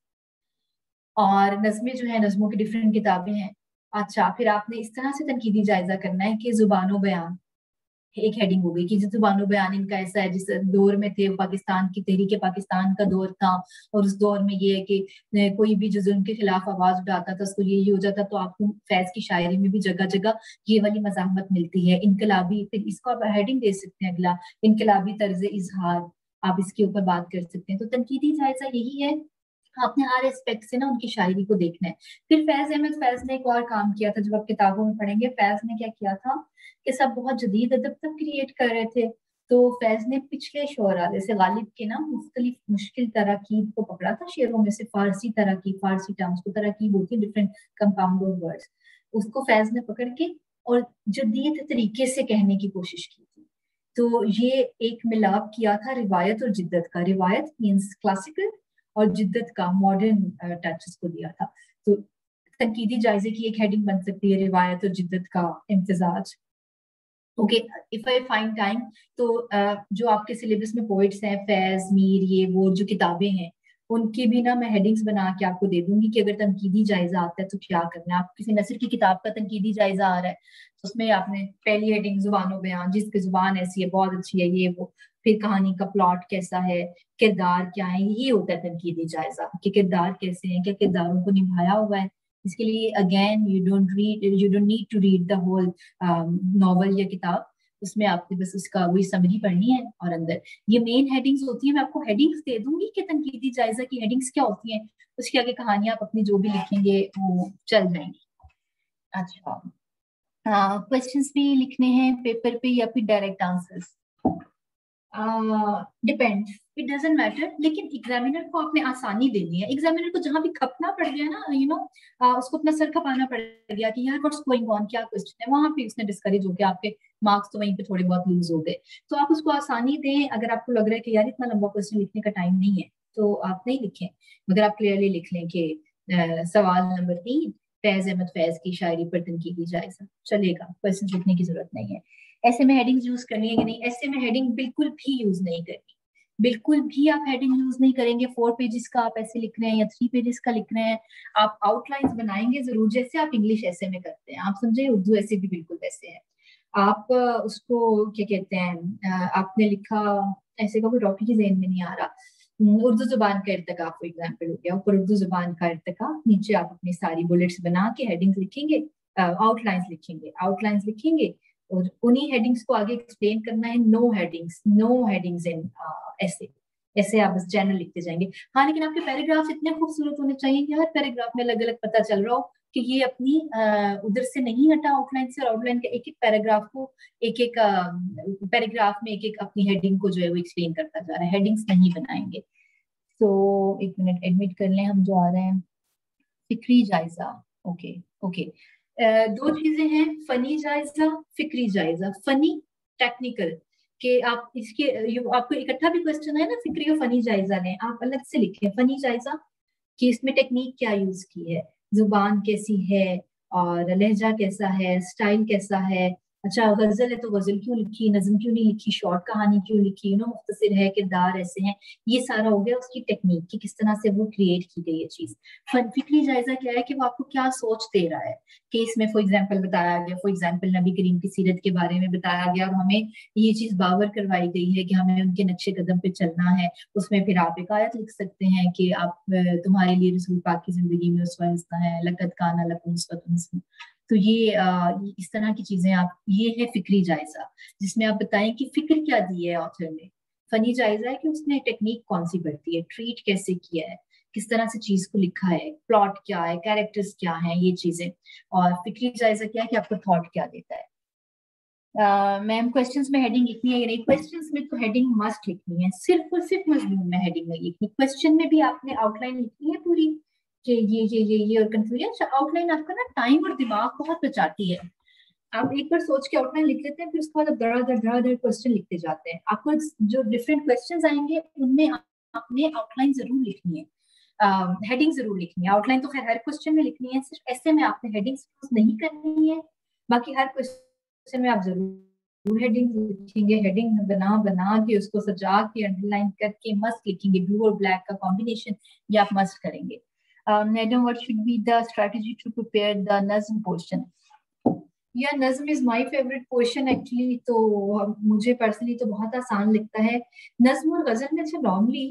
और नज़में जो है, नज़मों की डिफरेंट किताबें हैं। अच्छा, फिर आपने इस तरह से तनकीदी जायजा करना है कि जुबानो बयान एक हेडिंग हो गई कि जुबानो बयान इनका ऐसा है, जिस दौर में थे पाकिस्तान की तहरीक पाकिस्तान का दौर था और उस दौर में ये है कि कोई भी जो जुल्म के खिलाफ आवाज उठाता था उसको ये हो जाता। तो आपको फैज की शायरी में भी जगह जगह ये वाली मज़ाहमत मिलती है। इनकलाबी, फिर इसको आप हेडिंग दे सकते हैं अगला, इनकलाबी तर्ज इजहार, आप इसके ऊपर बात कर सकते हैं। तो तनकीदी जायजा यही है, आपने हर एस्पेक्ट से ना उनकी शायरी को देखना है। फिर फैज अहमद फैज ने एक और काम किया था, जब आप किताबों में पढ़ेंगे फैज ने क्या किया था कि सब बहुत जदीद अदब तक क्रिएट कर रहे थे, तो फैज ने पिछले शोरा जैसे गालिब के ना मुख्तलिफ मुश्किल तरकीब को पकड़ा था शेरों में से। फारसी तरकीब, फारसी टर्म्स को तरकीब होती है, डिफरेंट कंपाउंड ऑफ वर्ड्स, उसको फैज ने पकड़ के और जदीद तरीके से कहने की कोशिश की थी। तो ये एक मिलाप किया था रिवायत और जिद्दत का। रिवायत मीन्स क्लासिकल और जिद्दत का मॉडर्न टच इसको दिया था। तो तनकीदी जायजे की एक हेडिंग बन सकती है रिवायत और जिद्दत का इम्तिजाज। Okay, if I find time तो uh, जो आपके सिलेबस में पोइट्स हैं, फैज, मीर, ये वो जो किताबें हैं उनकी भी ना मैं हेडिंग्स बना के आपको दे दूंगी कि अगर तनकीदी जायजा आता है तो क्या करना है। आप किसी नसर की किताब का तनकीदी जायजा आ रहा है तो उसमें आपने पहली हेडिंग जुबानो बयान, जिसकी जुबान ऐसी है बहुत अच्छी है, ये वो, फिर कहानी का प्लॉट कैसा है, किरदार क्या है, ये होता है तनकीदी जायजा कि किरदार कैसे हैं, क्या किरदारों को निभाया हुआ है। इसके लिए again you don't read you don't need to read the whole novel या किताब, उसमें आपको बस उसका वही समरी पढ़नी है। और अंदर ये मेन हेडिंग्स होती है, मैं आपको हेडिंग्स दे दूंगी कि तनकीदी जायजा की हेडिंग्स क्या होती हैं, उसके आगे कहानियां आप अपनी जो भी लिखेंगे वो चल जाएंगी। अच्छा, क्वेश्चंस भी लिखने हैं पेपर पे या फिर direct answers? Depend, it doesn't matter, लेकिन एग्जामिनर को आपने आसानी देनी है। एग्जामिनर को जहां भी खपना पड़ गया ना, यू नो उसको अपना सर खपाना पड़ गया कि यार व्हाट्स गोइंग ऑन, क्या क्वेश्चन है, वहां पे उसने डिस्करेज हो गया, आपके मार्क्स तो वहीं पे थोड़े बहुत लूज हो गए। तो आप उसको आसानी दें। अगर आपको लग रहा है कि यार इतना लंबा क्वेश्चन लिखने का टाइम नहीं है तो आप नहीं लिखें, मगर आप क्लियरली लिख लें कि सवाल नंबर तीन, फैज अहमद फैज की शायरी पर तनकीदी जायजा, चलेगा, क्वेश्चन लिखने की जरूरत नहीं है। ऐसे में हेडिंग यूज करनी है कि नहीं? ऐसे में हेडिंग बिल्कुल भी यूज नहीं करनी, बिल्कुल भी आप हेडिंग यूज नहीं करेंगे। फोर पेजेस का आप ऐसे लिख रहे हैं या थ्री पेजेस का लिख रहे हैं, आप आउटलाइंस बनाएंगे जरूर, जैसे आप इंग्लिश ऐसे में करते हैं, आप समझे, उर्दू ऐसे भी बिल्कुल वैसे है। आप उसको क्या कहते हैं, आपने लिखा ऐसे का कोई टॉपिक ही ज़हन में नहीं आ रहा, उर्दू जुबान का इर्तिका फॉर एग्जाम्पल हो गया, ऊपर उर्दू जुबान का इर्तिका, नीचे आप अपनी सारी बुलेट्स बना के हेडिंग्स लिखेंगे, आउटलाइंस लिखेंगे, आउटलाइंस लिखेंगे और उन्हीं हेडिंग्स को आगे एक्सप्लेन करना है। No headings, no headings in ऐसे ऐसे आप बस जनरल लिखते जाएंगे। हाँ, लेकिन आपके पैराग्राफ्स इतने खूबसूरत होने चाहिए कि हर पैराग्राफ में अलग अलग पता चल रहा हो कि ये अपनी उधर से नहीं हटा आउटलाइन से, और आउटलाइन के एक एक पैराग्राफ को, एक एक पैराग्राफ में एक एक अपनी हेडिंग को जो है वो एक्सप्लेन करता जा रहा है, हेडिंग्स नहीं बनाएंगे। तो एक मिनट एडमिट कर लें, हम जो आ रहे हैं फिक्री जायजा। ओके ओके, दो चीजें हैं, फनी जायजा, फिक्री जायजा। फनी टेक्निकल कि आप इसके आपको इकट्ठा भी क्वेश्चन है ना, फिक्री और फनी जायजा ने, आप अलग से लिखें फनी जायजा कि इसमें टेक्निक क्या यूज की है, जुबान कैसी है और लहजा कैसा है, स्टाइल कैसा है। अच्छा, गजल है तो गजल क्यों लिखी, नज्म क्यों नहीं लिखी, शॉर्ट कहानी क्यों लिखी, यू नो मुख्तसर है, किरदार ऐसे हैं, ये सारा हो गया उसकी टेक्निक की, किस तरह से वो क्रिएट की गई है चीज। फिक्री जायजा क्या है कि वो आपको क्या सोच दे रहा है, कि इसमें फॉर एग्जाम्पल बताया गया, फॉर एग्जाम्पल नबी करीम की सीरत के बारे में बताया गया और हमें ये चीज बावर करवाई गई है कि हमें उनके नक्शे कदम पे चलना है। उसमें फिर आप एक आयत लिख सकते हैं कि आप तुम्हारे लिए रसूल पाक की जिंदगी में उसवा है, लकद काना लकुम उसवतुन। तो ये आ, इस तरह की चीजें आप, ये है फिक्री जायजा, जिसमें आप बताएं कि फिक्र क्या दी है ऑथर ने। फनी जायजा है कि उसने टेक्निक कौन सी बरती है, ट्रीट कैसे किया है, किस तरह से चीज को लिखा है, प्लॉट क्या है, कैरेक्टर्स क्या हैं, ये चीजें। और फिक्री जायजा क्या है कि आपको थॉट क्या देता है। मैम क्वेश्चंस में हेडिंग लिखनी है या नहीं? क्वेश्चंस में तो हेडिंग मस्ट लिखनी है, सिर्फ और सिर्फ मजमून में हेडिंग नहीं लिखनी। क्वेश्चन में भी आपने आउटलाइन लिखनी है पूरी कि ये ये ये ये और कंफ्यूजन। आउटलाइन आपका ना टाइम और दिमाग बहुत बचाती है। आप एक बार सोच के आउटलाइन लिख लेते हैं, फिर उसके बाद आप धड़ाधड़ धड़ाधड़ क्वेश्चन लिखते जाते हैं। आपको जो डिफरेंट क्वेश्चन आएंगे उनमें आपने आउटलाइन जरूर लिखनी है, हेडिंग uh, जरूर लिखनी है। आउटलाइन तो खैर हर क्वेश्चन में लिखनी है, सिर्फ ऐसे में आपने हेडिंग नहीं करनी है, बाकी हर क्वेश्चन में आप जरूर हेडिंग लिखेंगे। हेडिंग बना बना के उसको सजा के अंडरलाइन करके मस्त लिखेंगे, ब्लू और ब्लैक का कॉम्बिनेशन, ये आप मस्त करेंगे। Madam what should be the strategy to prepare the nazm portion? या nazm is my favourite portion actually, तो मुझे पर्सनली तो बहुत आसान लगता है। नज्म और गजल में नॉर्मली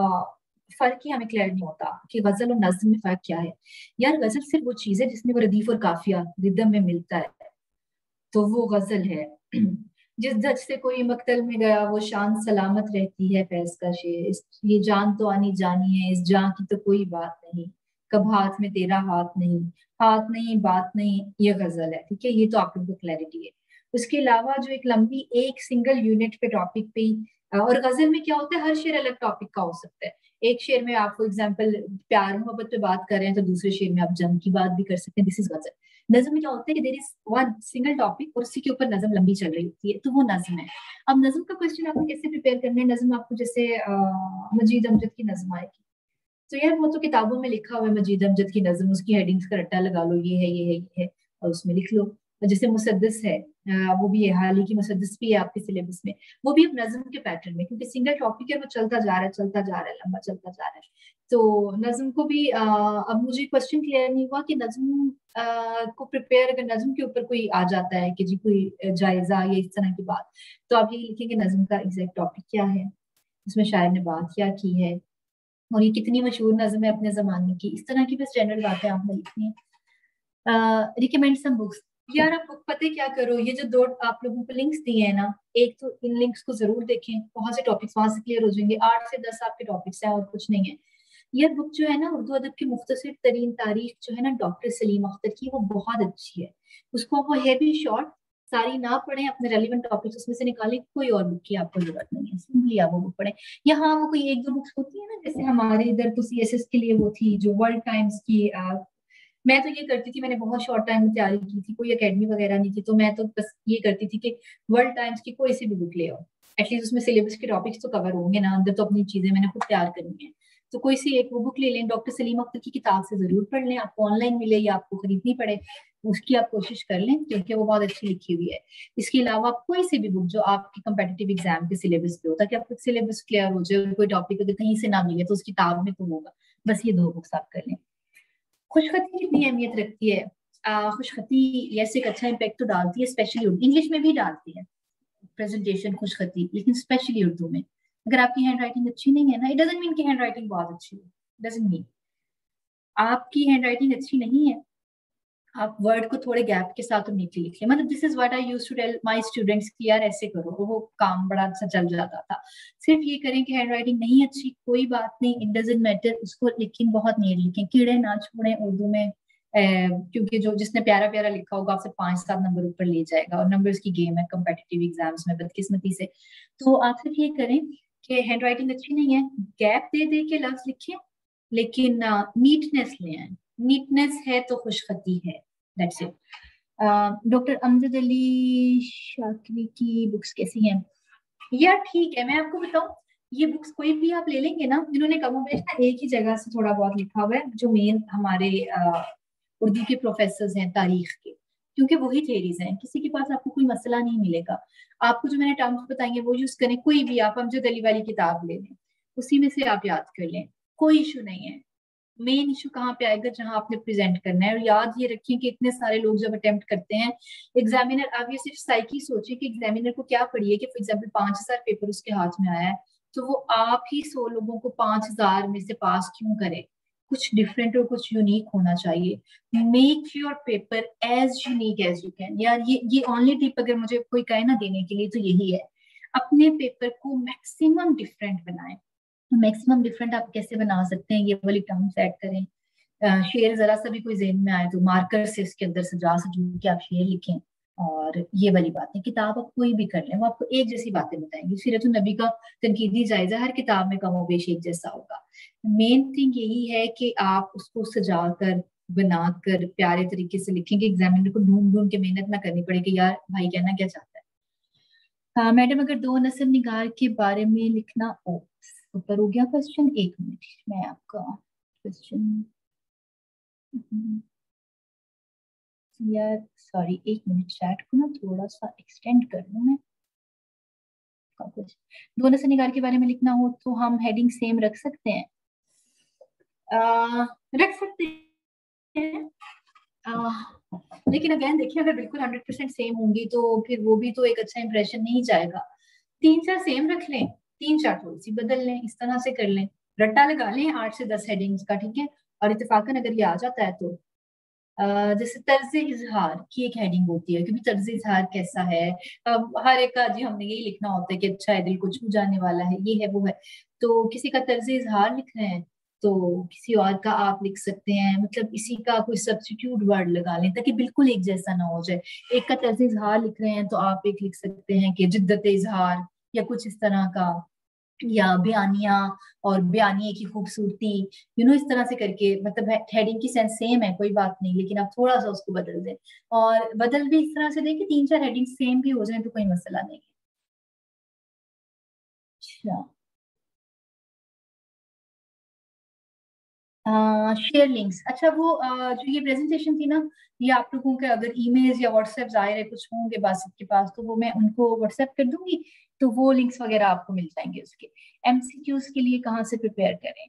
फर्क ही हमें क्लियर नहीं होता कि गजल और नज्म में फर्क क्या है। यार गजल सिर्फ वो चीज है जिसमें वो रदीफ और काफिया रिदम में मिलता है, तो वो गजल है। जिस धज से कोई मक्तल में गया वो शान सलामत रहती है, फैज का शेर, ये जान तो आनी जानी है, इस जान की तो कोई बात नहीं, कब हाथ में तेरा हाथ नहीं, हाथ नहीं बात नहीं, ये गजल है। ठीक है, ये तो आप लोगों को क्लैरिटी है। उसके अलावा जो एक लंबी एक सिंगल यूनिट पे टॉपिक पे, और गजल में क्या होता है, हर शेर अलग टॉपिक का हो सकता है। एक शेर में आप फॉर एग्जाम्पल प्यार मोहब्बत पे बात कर रहे हैं तो दूसरे शेर में आप जंग की बात भी कर सकते हैं, दिस इज गजल। नज्म में क्या होता है कि there is one single topic और उसी के ऊपर नज्म लंबी चल रही होती है, तो वो नज्म है। अब नज्म का क्वेश्चन आपको कैसे प्रिपेयर करना है? नज्म आपको जैसे मजीद अमजद की नज्म आएगी, तो यार वो तो किताबों में लिखा हुआ है मजीद अमजद की नज्म, उसकी हेडिंग्स का रट्टा लगा लो, ये है ये है ये है और उसमें लिख लो। जैसे मुसद्दस है, वो भी है, हाल ही की मुसद्दस भी है आपके सिलेबस में, वो भी अब नज्म के पैटर्न में, क्योंकि सिंगल टॉपिक है, वो चलता जा रहा है चलता जा रहा है लंबा चलता जा रहा है। तो नज्म को भी आ, अब मुझे क्वेश्चन क्लियर नहीं हुआ कि नज्म आ, को प्रिपेयर, अगर नज्म के ऊपर कोई आ जाता है कि जी कोई जायजा या इस तरह की बात, तो आप यही लिखेंगे नज्म का एग्जैक्ट टॉपिक क्या है, इसमें शायर ने बात क्या की है, और ये कितनी मशहूर नज्म है अपने जमाने की, इस तरह की बस जनरल बातें आपने लिखनी है। रिकमेंड सम बुक्स, यार आप पता है क्या करो, ये जो दो आप लोगों को लिंक्स दिए हैं ना, एक तो इन लिंक्स को जरूर देखें, बहुत से टॉपिक्स वहां से क्लियर हो जाएंगे। आठ से दस आपके टॉपिक्स हैं और कुछ नहीं है। ये बुक जो है ना उर्दू अदब की मुख्तसर तरीन तारीख जो है ना डॉक्टर सलीम अख्तर की, वो बहुत अच्छी है। उसको वो है भी शॉर्ट, सारी ना पढ़ें, अपने रेलिवेंट टॉपिक्स उसमें से निकालें, कोई और बुक की आपको जरूरत नहीं है, सिंपली आप वो बुक पढ़ें। या हाँ, वो कोई एक दो बुक्स होती है ना, जैसे हमारे इधर तो सीएसएस के लिए वो थी जो वर्ल्ड टाइम्स की। आ, मैं तो ये करती थी, मैंने बहुत शॉर्ट टाइम में तैयारी की थी, कोई एकेडमी वगैरह नहीं थी, तो मैं तो बस ये करती थी कि वर्ल्ड टाइम्स की कोई सी भी बुक ले आओ, एटलीस्ट उसमें सिलेबस के टॉपिक्स तो कवर होंगे ना, अंदर तो अपनी चीजें मैंने खुद तैयार करनी है। तो कोई सी एक वो बुक ले लें, डॉक्टर सलीम अख्तर की किताब से जरूर पढ़ लें, आपको ऑनलाइन मिले या आपको खरीदनी पड़े, उसकी आप कोशिश कर लें क्योंकि वो बहुत अच्छी लिखी हुई है। इसके अलावा कोई सी भी बुक जो आपके कंपेटिटिव एग्जाम के सिलेबस पे हो, ताकि आपका सिलेबस क्लियर हो जाए, कोई टॉपिक अगर कहीं से ना मिले तो उस किताब में तो होगा। बस ये दो बुक्स आप कर लें। खुशखती कितनी अहमियत रखती है? आ, खुशखती ऐसे एक अच्छा इम्पैक्ट तो डालती है, स्पेशली इंग्लिश में भी डालती है प्रेजेंटेशन खुशखती, लेकिन स्पेशली उर्दू में। अगर आपकी हैंड राइटिंग अच्छी नहीं है ना, इट डजंट मीन कि हैंड राइटिंग बहुत अच्छी है, डजंट मीन आपकी हैंड राइटिंग अच्छी नहीं है, आप वर्ड को थोड़े गैप के साथ नीचे लिख लें। मतलब this is what I used to tell my students कि यार ऐसे करो, तो वो काम बड़ा अच्छा चल जाता था। सिर्फ ये करें कि हैंड राइटिंग नहीं अच्छी, कोई बात नहीं, इट डजंट मैटर, उसको लेकिन बहुत नीट लिखें, कीड़े ना छोड़ें उर्दू में। Uh, क्योंकि जो जिसने प्यारा प्यारा लिखा होगा आपसे पांच सात नंबर ऊपर ले जाएगा, और नंबर्स की गेम है कम्पिटिटिव एग्जाम्स में बदकिस्मती से। तो आप सिर्फ ये करें कि हैंड राइटिंग अच्छी नहीं है, गैप दे दे के लफ्ज लिखें, लेकिन नीटनेस ले आए। नीटनेस है तो खुशखती है, that's it. Doctor Amjad Ali Shakri की बुक्स कैसी हैं? यार ठीक है, मैं आपको बताऊं, ये बुक्स कोई भी आप ले लेंगे ना, इन्होंने कमो बेश ना एक ही जगह से थोड़ा बहुत लिखा हुआ है, जो मेन हमारे उर्दू के प्रोफेसर हैं तारीख के, क्योंकि वही थेरीज हैं, किसी के पास आपको कोई मसला नहीं मिलेगा। आपको जो मैंने टर्म्स बताई हैं वो यूज करें, कोई भी आप अमजद अली वाली किताब ले लें, उसी में से आप याद कर लें, कोई इशू नहीं है। मेन इशू कहाँ पे आएगा? जहां आपने प्रेजेंट करना है। और याद ये रखिए कि इतने सारे लोग जब अटेम्प्ट करते हैं, एग्जामिनर, आप ये सिर्फ साइकी सोचिए कि एग्जामिनर को क्या पड़ी है कि फॉर एग्जाम्पल पांच हजार पेपर उसके हाथ में आया है, तो वो आप ही सौ लोगों को पांच हजार में से पास क्यों करे? कुछ डिफरेंट और कुछ यूनिक होना चाहिए। Make your paper as unique as you can. यार ये ये ओनली टिप अगर मुझे कोई कहे ना देने के लिए तो यही है, अपने पेपर को मैक्सिमम डिफरेंट बनाएं। मैक्सिमम डिफरेंट आप कैसे बना सकते हैं? ये वाली टर्म्स ऐड करें। शेर जरा सा भी कोई जेहन में आए तो मार्कर से उसके अंदर सजा सजू के आप शेर लिखें। और ये वाली बातें, किताब आप कोई भी कर लें, वो आपको एक जैसी बातें बताएंगी। सीरत नबी का तनकीदी जायजा हर किताब में कम बेश एक जैसा होगा। मेन थिंग यही है कि आप उसको सजा कर बनाकर प्यारे तरीके से लिखें कि एग्जामिनर को ढूंढ ढूंढ के मेहनत ना करनी पड़े कि यार भाई कहना क्या चाहता है। हाँ मैडम, अगर दो नस्ल निगार के बारे में लिखना हो, ऊपर हो गया क्वेश्चन, एक मिनट मैं आपका क्वेश्चन, यार सॉरी एक मिनट, चैट को ना थोड़ा सा एक्सटेंड कर लूं मैं। दो नस्ल निगार के बारे में लिखना हो तो हम हेडिंग सेम रख सकते हैं, आ, रख सकते हैं, आ, लेकिन अगेन देखिए अगर बिल्कुल हंड्रेड परसेंट सेम होंगी तो फिर वो भी तो एक अच्छा इंप्रेशन नहीं जाएगा। तीन चार सेम रख लें, तीन चार थोड़ी सी बदल लें, इस तरह से कर लें, रट्टा लगा लें आठ से दस हेडिंग्स का, ठीक है। और इत्तेफाकन अगर ये आ जाता है तो Uh, जैसे तर्ज इजहार की एक हेडिंग होती है, क्योंकि तर्ज इजहार कैसा है, अब हर एक का जी हमने यही लिखना होता है कि अच्छा है, दिल को छू जाने वाला है, ये है वो है। तो किसी का तर्ज इजहार लिख रहे हैं तो किसी और का आप लिख सकते हैं, मतलब इसी का कोई सब्स्टिट्यूट वर्ड लगा लें ताकि बिल्कुल एक जैसा ना हो जाए। एक का तर्ज इजहार लिख रहे हैं तो आप एक लिख सकते हैं कि जिद्दत इजहार या कुछ इस तरह का, या बयानिया और बयानिए की खूबसूरती, यू नो इस तरह से करके, मतलब हेडिंग की सेंस सेम है कोई बात नहीं, लेकिन आप थोड़ा सा उसको बदल दें। और बदल भी इस तरह से दें कि तीन चार हेडिंग सेम भी हो जाए तो कोई मसला नहीं है। अच्छा, शेयर लिंक्स, अच्छा वो uh, जो ये प्रेजेंटेशन थी ना, ये आप लोगों के अगर ईमेल्स या व्हाट्सएप जाहिर कुछ होंगे बासित के पास तो वो मैं उनको व्हाट्सएप कर दूंगी, तो वो लिंक्स वगैरह आपको मिल जाएंगे। उसके एमसीक्यूज के लिए कहाँ से प्रिपेयर करें?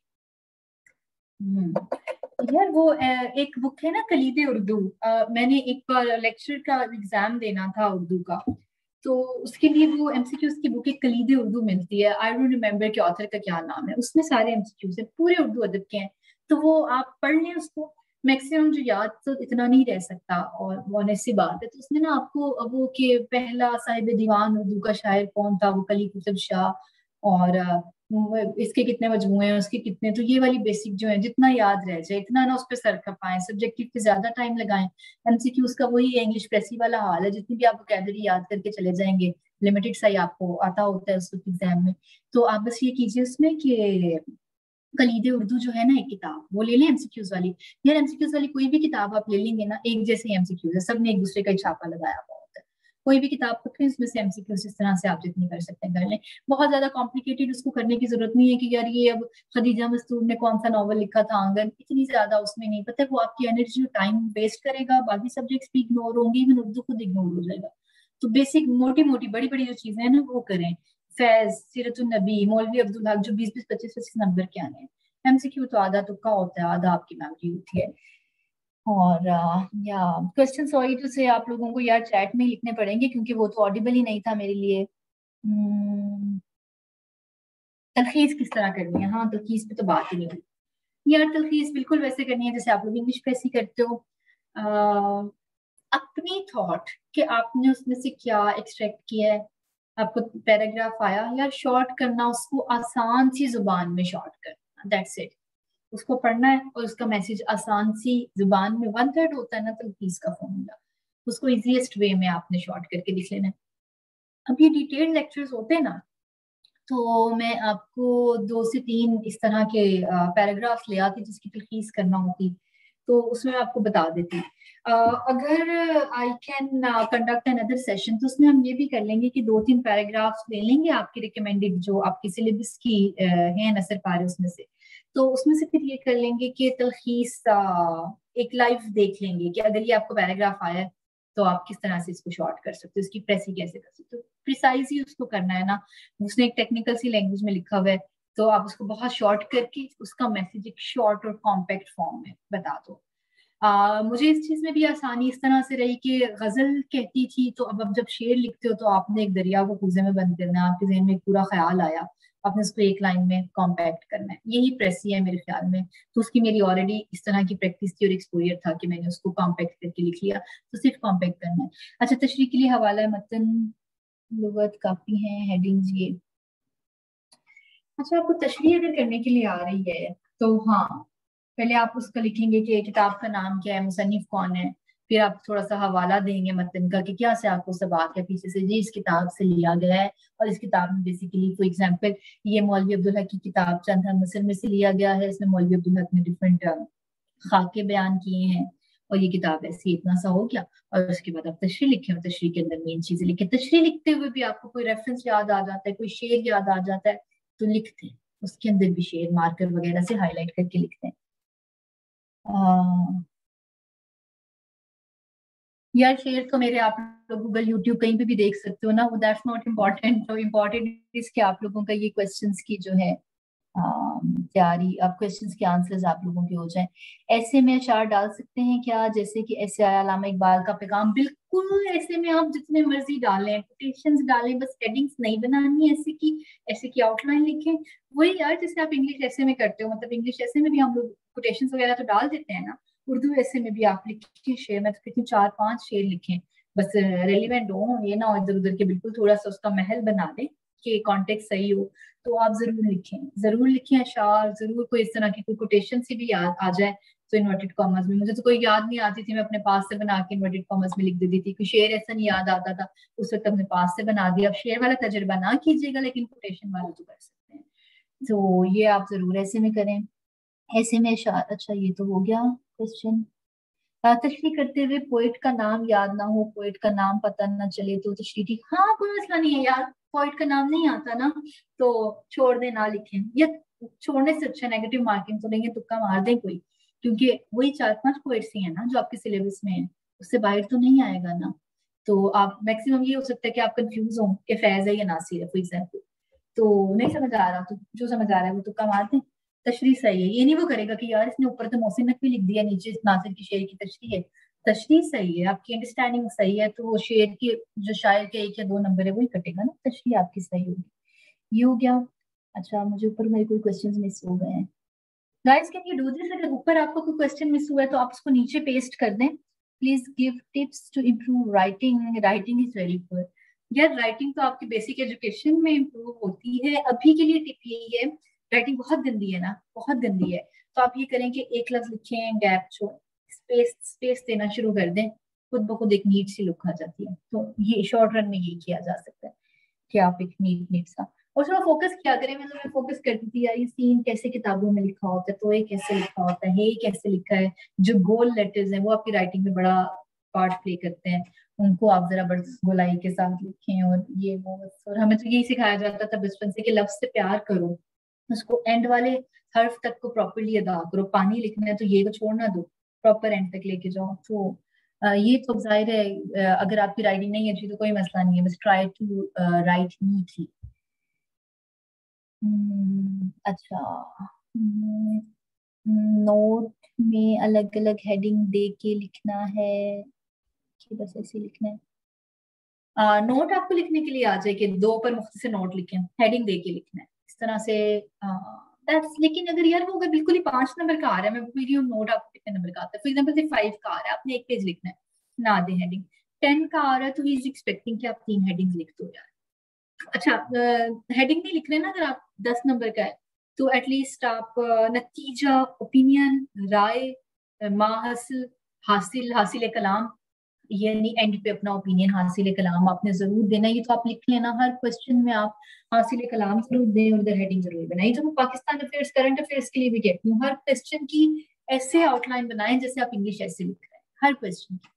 हम्म यार वो एक बुक है ना कलीदे उर्दू, मैंने एक बार लेक्चर का एग्जाम देना था उर्दू का, तो उसके लिए वो एमसीक्यूज की बुक एक कलीदे उर्दू मिलती है, आई डोंट रिमेम्बर कि ऑथर का क्या नाम है, उसमें सारे एमसीक्यूज है पूरे उर्दू अदब के हैं, तो वो आप पढ़ लें उसको। मैक्सिमम जो याद तो इतना नहीं रह सकता, और वो ऑनेस्ट सी बात है। तो उसमें ना आपको अब वो कि पहला साहिब दीवान उर्दू का शायर कौन था, वो कली कुतुब शाह, और अ, वो इसके कितने मजमूए हैं, उसके कितने, तो ये वाली बेसिक जो है जितना याद रह जाए इतना ना उस पर सर खपाएं, सब्जेक्टिव पे ज्यादा टाइम लगाएं। एमसीक्यूज का वही इंग्लिश प्रेसी वाला हाल है, जितनी भी आप वोकैबुलरी याद करके चले जाएंगे, लिमिटेड सा ही आपको आता होता है उस एग्जाम में। तो आप बस ये कीजिए उसमें कि कलीदे उर्दू जो है ना एक किताब, वो ले लें एमसीक्यूज वाली। यार एमसीक्यूज वाली कोई भी किताब आप ले लेंगे ना, एक जैसे एमसीक्यूज है, सबने एक दूसरे का ही छापा लगाया हुआ होता है। कोई भी किताब पकड़े, उसमें से एमसीक्यूज इस तरह से आप जितनी कर सकते हैं कर लें। बहुत ज्यादा कॉम्प्लिकेटेड उसको करने की जरूरत नहीं है कि यार ये अब खदीजा मस्तूर ने कौन सा नॉवल लिखा था आंगन, इतनी ज्यादा उसमें नहीं पता। वो आपकी एनर्जी और टाइम वेस्ट करेगा, बाकी सब्जेक्ट्स भी इग्नोर होंगे, इवन उर्दू खुद इग्नोर हो जाएगा। तो बेसिक मोटी मोटी बड़ी बड़ी जो चीजें हैं ना वो करें। फैज, सीरतुन नबी, मौलवी अब्दुल हक, जो बीस बीस पच्चीस पच्चीस नंबर के आने हैं। एमसीक्यू तो आधा तुक्का होता है, आधा आपकी मेमोरी होती है। और आ, या क्वेश्चन सॉरी टू से आप लोगों को यार चैट में ही लिखने पड़ेंगे, क्योंकि वो तो ऑडिबल ही नहीं था मेरे लिए। हम्म, तलखीस किस तरह करनी है? हाँ, तलखीस पे तो बात ही नहीं हुई यार। तलखीस बिल्कुल वैसे करनी है जैसे आप लोग इंग्लिश पे ऐसी करते हो। आ, अपनी थॉट कि आपने उसमें से क्या एक्सट्रैक्ट किया है। आपको पैराग्राफ आया यार, शॉर्ट करना उसको, आसान सी जुबान में शॉर्ट करना, दैट्स इट। उसको पढ़ना है और उसका मैसेज आसान सी जुबान में, वन थर्ड होता है ना तलखीस का फॉर्मूला, उसको इजीएस्ट वे में आपने शॉर्ट करके लिख लेना है। अब ये डिटेल्ड लेक्चर्स होते हैं ना, तो मैं आपको दो से तीन इस तरह के पैराग्राफ्स ले आती जिसकी तलखीस करना होती, तो उसमें मैं आपको बता देती। uh, अगर I can conduct another session तो उसमें हम ये भी कर लेंगे कि दो तीन पैराग्राफ्स ले लेंगे आपकी रिकमेंडेड, जो आपके सिलेबस की uh, है नसर पारे उसमें से। तो उसमें से फिर ये कर लेंगे कि तलखीस uh, एक लाइव देख लेंगे कि अगर ये आपको पैराग्राफ आया तो आप किस तरह से इसको शॉर्ट कर सकते हो, इसकी प्रेसी कैसे कर सकते हो। प्रिसाइज ही उसको करना है ना, उसने एक टेक्निकल सी लैंग्वेज में लिखा हुआ है, तो आप उसको बहुत शॉर्ट करके उसका मैसेज एक शॉर्ट और कॉम्पैक्ट फॉर्म में बता दो। आ, मुझे इस चीज में भी आसानी इस तरह से रही कि गजल कहती थी, तो अब अब जब शेर लिखते हो तो आपने एक दरिया को कूजे में बंद करना है, आपके जहन में एक पूरा ख्याल आया, आपने उसको एक लाइन में कॉम्पैक्ट करना है, यही प्रेसी है मेरे ख्याल में। तो उसकी मेरी ऑलरेडी इस तरह की प्रैक्टिस थी और एक्सपोजर था कि मैंने उसको कॉम्पैक्ट करके लिख लिया, तो सिर्फ कॉम्पैक्ट करना है। अच्छा, तशरीह के लिए हवाला मतन, लुगत, काफी है, हेडिंग्स ये। अच्छा, आपको तशरीह अगर करने के लिए आ रही है तो हाँ, पहले आप उसका लिखेंगे कि किताब का नाम क्या है, मुसन्निफ कौन है, फिर आप थोड़ा सा हवाला देंगे मतन का कि क्या से आपको सबाक है पीछे से, जी इस किताब से लिया गया है, और इस किताब में बेसिकली फॉर एग्जांपल ये मौलवी अब्दुल हक की किताब चंद हम मिस्र में से लिया गया है, इसमें मौलवी अब्दुल हक ने डिफरेंट खाके बयान किए हैं, और ये किताब ऐसी, इतना सा हो गया। और उसके बाद आप तशरीह लिखे, और तशरीह के अंदर मेन चीजें लिखे। तशरीह लिखते हुए भी आपको कोई रेफरेंस याद आ जाता है, कोई शेर याद आ जाता है तो लिखते हैं, उसके अंदर भी शेर मार्कर वगैरह से हाईलाइट करके लिखते हैं। आ, यार शेर तो मेरे आप लोग गूगल यूट्यूब कहीं पे भी देख सकते हो ना, वो दैट्स नॉट इम्पोर्टेंट। तो इम्पोर्टेंट इसके आप लोगों का ये क्वेश्चंस की जो है तैयारी, अब क्वेश्चंस के आंसर्स आप लोगों के हो जाएं। ऐसे में अशार डाल सकते हैं क्या, जैसे कि ऐसे आया अल्लामा इकबाल का पैगाम, बिल्कुल ऐसे में आप जितने मर्जी डालें, कोटेशंस डालें, बस हेडिंग्स नहीं बनानी ऐसे की, ऐसे की आउटलाइन लिखें। वही यार जैसे आप इंग्लिश ऐसे में करते हो, मतलब इंग्लिश ऐसे में भी हम लोग कोटेशंस वगैरह तो डाल देते हैं ना, उर्दू ऐसे में भी आप लिखिए शेर, मैं तो कहती हूँ चार पांच शेर लिखें, बस रेलिवेंट हो, ये ना इधर उधर के बिल्कुल थोड़ा सा उसका महल बना दें कि कॉन्टेक्स्ट सही हो। तो आप जरूर लिखें, जरूर लिखें अशार, जरूर कोई इस तरह की कोई कोटेशन से भी याद आ जाए तो इन्वर्टेड कॉमर्स में, मुझे तो कोई याद नहीं आती थी, मैं अपने पास से बना के इन्वर्टेड कॉमर्स में लिख देती थी। कोई शेर ऐसा नहीं याद आता था, उस वक्त अपने पास से बना दिया। अब शेर वाला तजर्बा ना कीजिएगा, लेकिन कोटेशन वाला तो कर सकते हैं, तो ये आप जरूर ऐसे में करें। ऐसे में अशार, अच्छा ये तो हो गया क्वेश्चन। तशरीह करते हुए पोइट का नाम याद ना हो, पोइट का नाम पता ना चले तो तशरीह ठीक, हाँ कोई मसला नहीं है यार, पोइट का नाम नहीं आता ना तो छोड़ दे, ना लिखें, या छोड़ने से अच्छा नेगेटिव मार्किंग तो नहीं है, तुक्का मार दें कोई, क्योंकि वही चार पांच पोइट्स ही है ना जो आपके सिलेबस में है, उससे बाहर तो नहीं आएगा ना। तो आप मैक्सिमम ये हो सकता है कि आप कंफ्यूज हो कि फैज है या नासिर है फॉर एग्जाम्पल, तो नहीं समझ आ रहा, तो जो समझ आ रहा है वो तुक्का मार दें। तशरीह सही है, ये नहीं वो करेगा कि यार इसने ऊपर तो मोहसिन नकवी लिख दिया, नीचे इस नासिर की शेर की तशरीह है। तशरीह सही है, आपकी अंडरस्टैंडिंग सही है, तो वो शेर की जो शायर के एक या दो नंबर है वही कटेगा ना, तशरीह आपकी सही होगी। ये हो गया। अच्छा, मुझे ऊपर मेरे कोई क्वेश्चंस मिस हो गए हैं। Guys can you do this? अगर ऊपर आपको कोई क्वेश्चन मिस हुआ है तो आप उसको नीचे पेस्ट कर दें। Please give tips to improve writing. Writing is very good. यार राइटिंग तो आपकी बेसिक एजुकेशन में इम्प्रूव होती है। अभी के लिए टिप यही है, राइटिंग बहुत गंदी है ना, बहुत गंदी है, तो आप ये करें कि एक लफ्ज लिखें, गैप छोड़, स्पेस स्पेस देना शुरू कर दें, खुद ब खुद एक नीट सी लुक आ जाती है। तो ये शॉर्ट रन में ये किया जा सकता है कि आप एक नीट नीट सा, और थोड़ा फोकस क्या करें। मतलब मैं फोकस करती थी यार ये सीन कैसे किताबों में लिखा होता है, तो ये कैसे लिखा होता है, ये कैसे लिखा है, जो गोल लेटर्स हैं वो आपकी राइटिंग में बड़ा पार्ट प्ले करते हैं, उनको आप जरा बड़ी गोलाई के साथ लिखें, और ये वो। और हमें तो यही सिखाया जाता था बचपन से कि लफ्ज से प्यार करो, उसको एंड वाले हर्फ तक को प्रॉपरली अदा करो। पानी लिखना है तो ये को छोड़ना दो, प्रॉपर एंड तक लेके जाओ। तो अ, ये तो जाहिर है, अ, अगर आपकी राइटिंग नहीं अच्छी तो कोई मसला नहीं है, बस ट्राई टू राइट नीटली। अच्छा, नोट में अलग अलग हेडिंग दे के लिखना है कि बस ऐसे लिखना है? नोट uh, आपको लिखने के लिए आ जाए कि दो पर मुख्त से नोट लिखें, हेडिंग दे के लिखना है इस तरह से। दैट्स लेकिन अगर यार वो अगर बिल्कुल ही पांच नंबर का आ रहा है, मैं पूछ रही हूँ नोट आपको कितने नंबर का आता है, फॉर एग्जाम्पल से फाइव का आ रहा है, आपने एक पेज लिखना है, ना दे हेडिंग। टेन का आ रहा है तो ही इज एक्सपेक्टिंग कि आप तीन हेडिंग लिख दो यार। अच्छा, हेडिंग नहीं लिख रहे ना अगर आप दस नंबर का है, तो एटलीस्ट आप uh, नतीजा, ओपिनियन, राय, माहासिल, हासिल, हासिल कलाम, यानी एंड पे अपना ओपिनियन, हासिल कलाम आपने जरूर देना। ये तो आप लिख लेना, हर क्वेश्चन में आप हासिल कलाम जरूर दें और उधर हेडिंग जरूर बनाए। तो मैं पाकिस्तान अफेयर्स, करंट अफेयर्स के लिए भी कहती हूँ, हर क्वेश्चन की ऐसे आउटलाइन बनाएं जैसे आप इंग्लिश ऐसे लिख रहे हैं, हर क्वेश्चन की।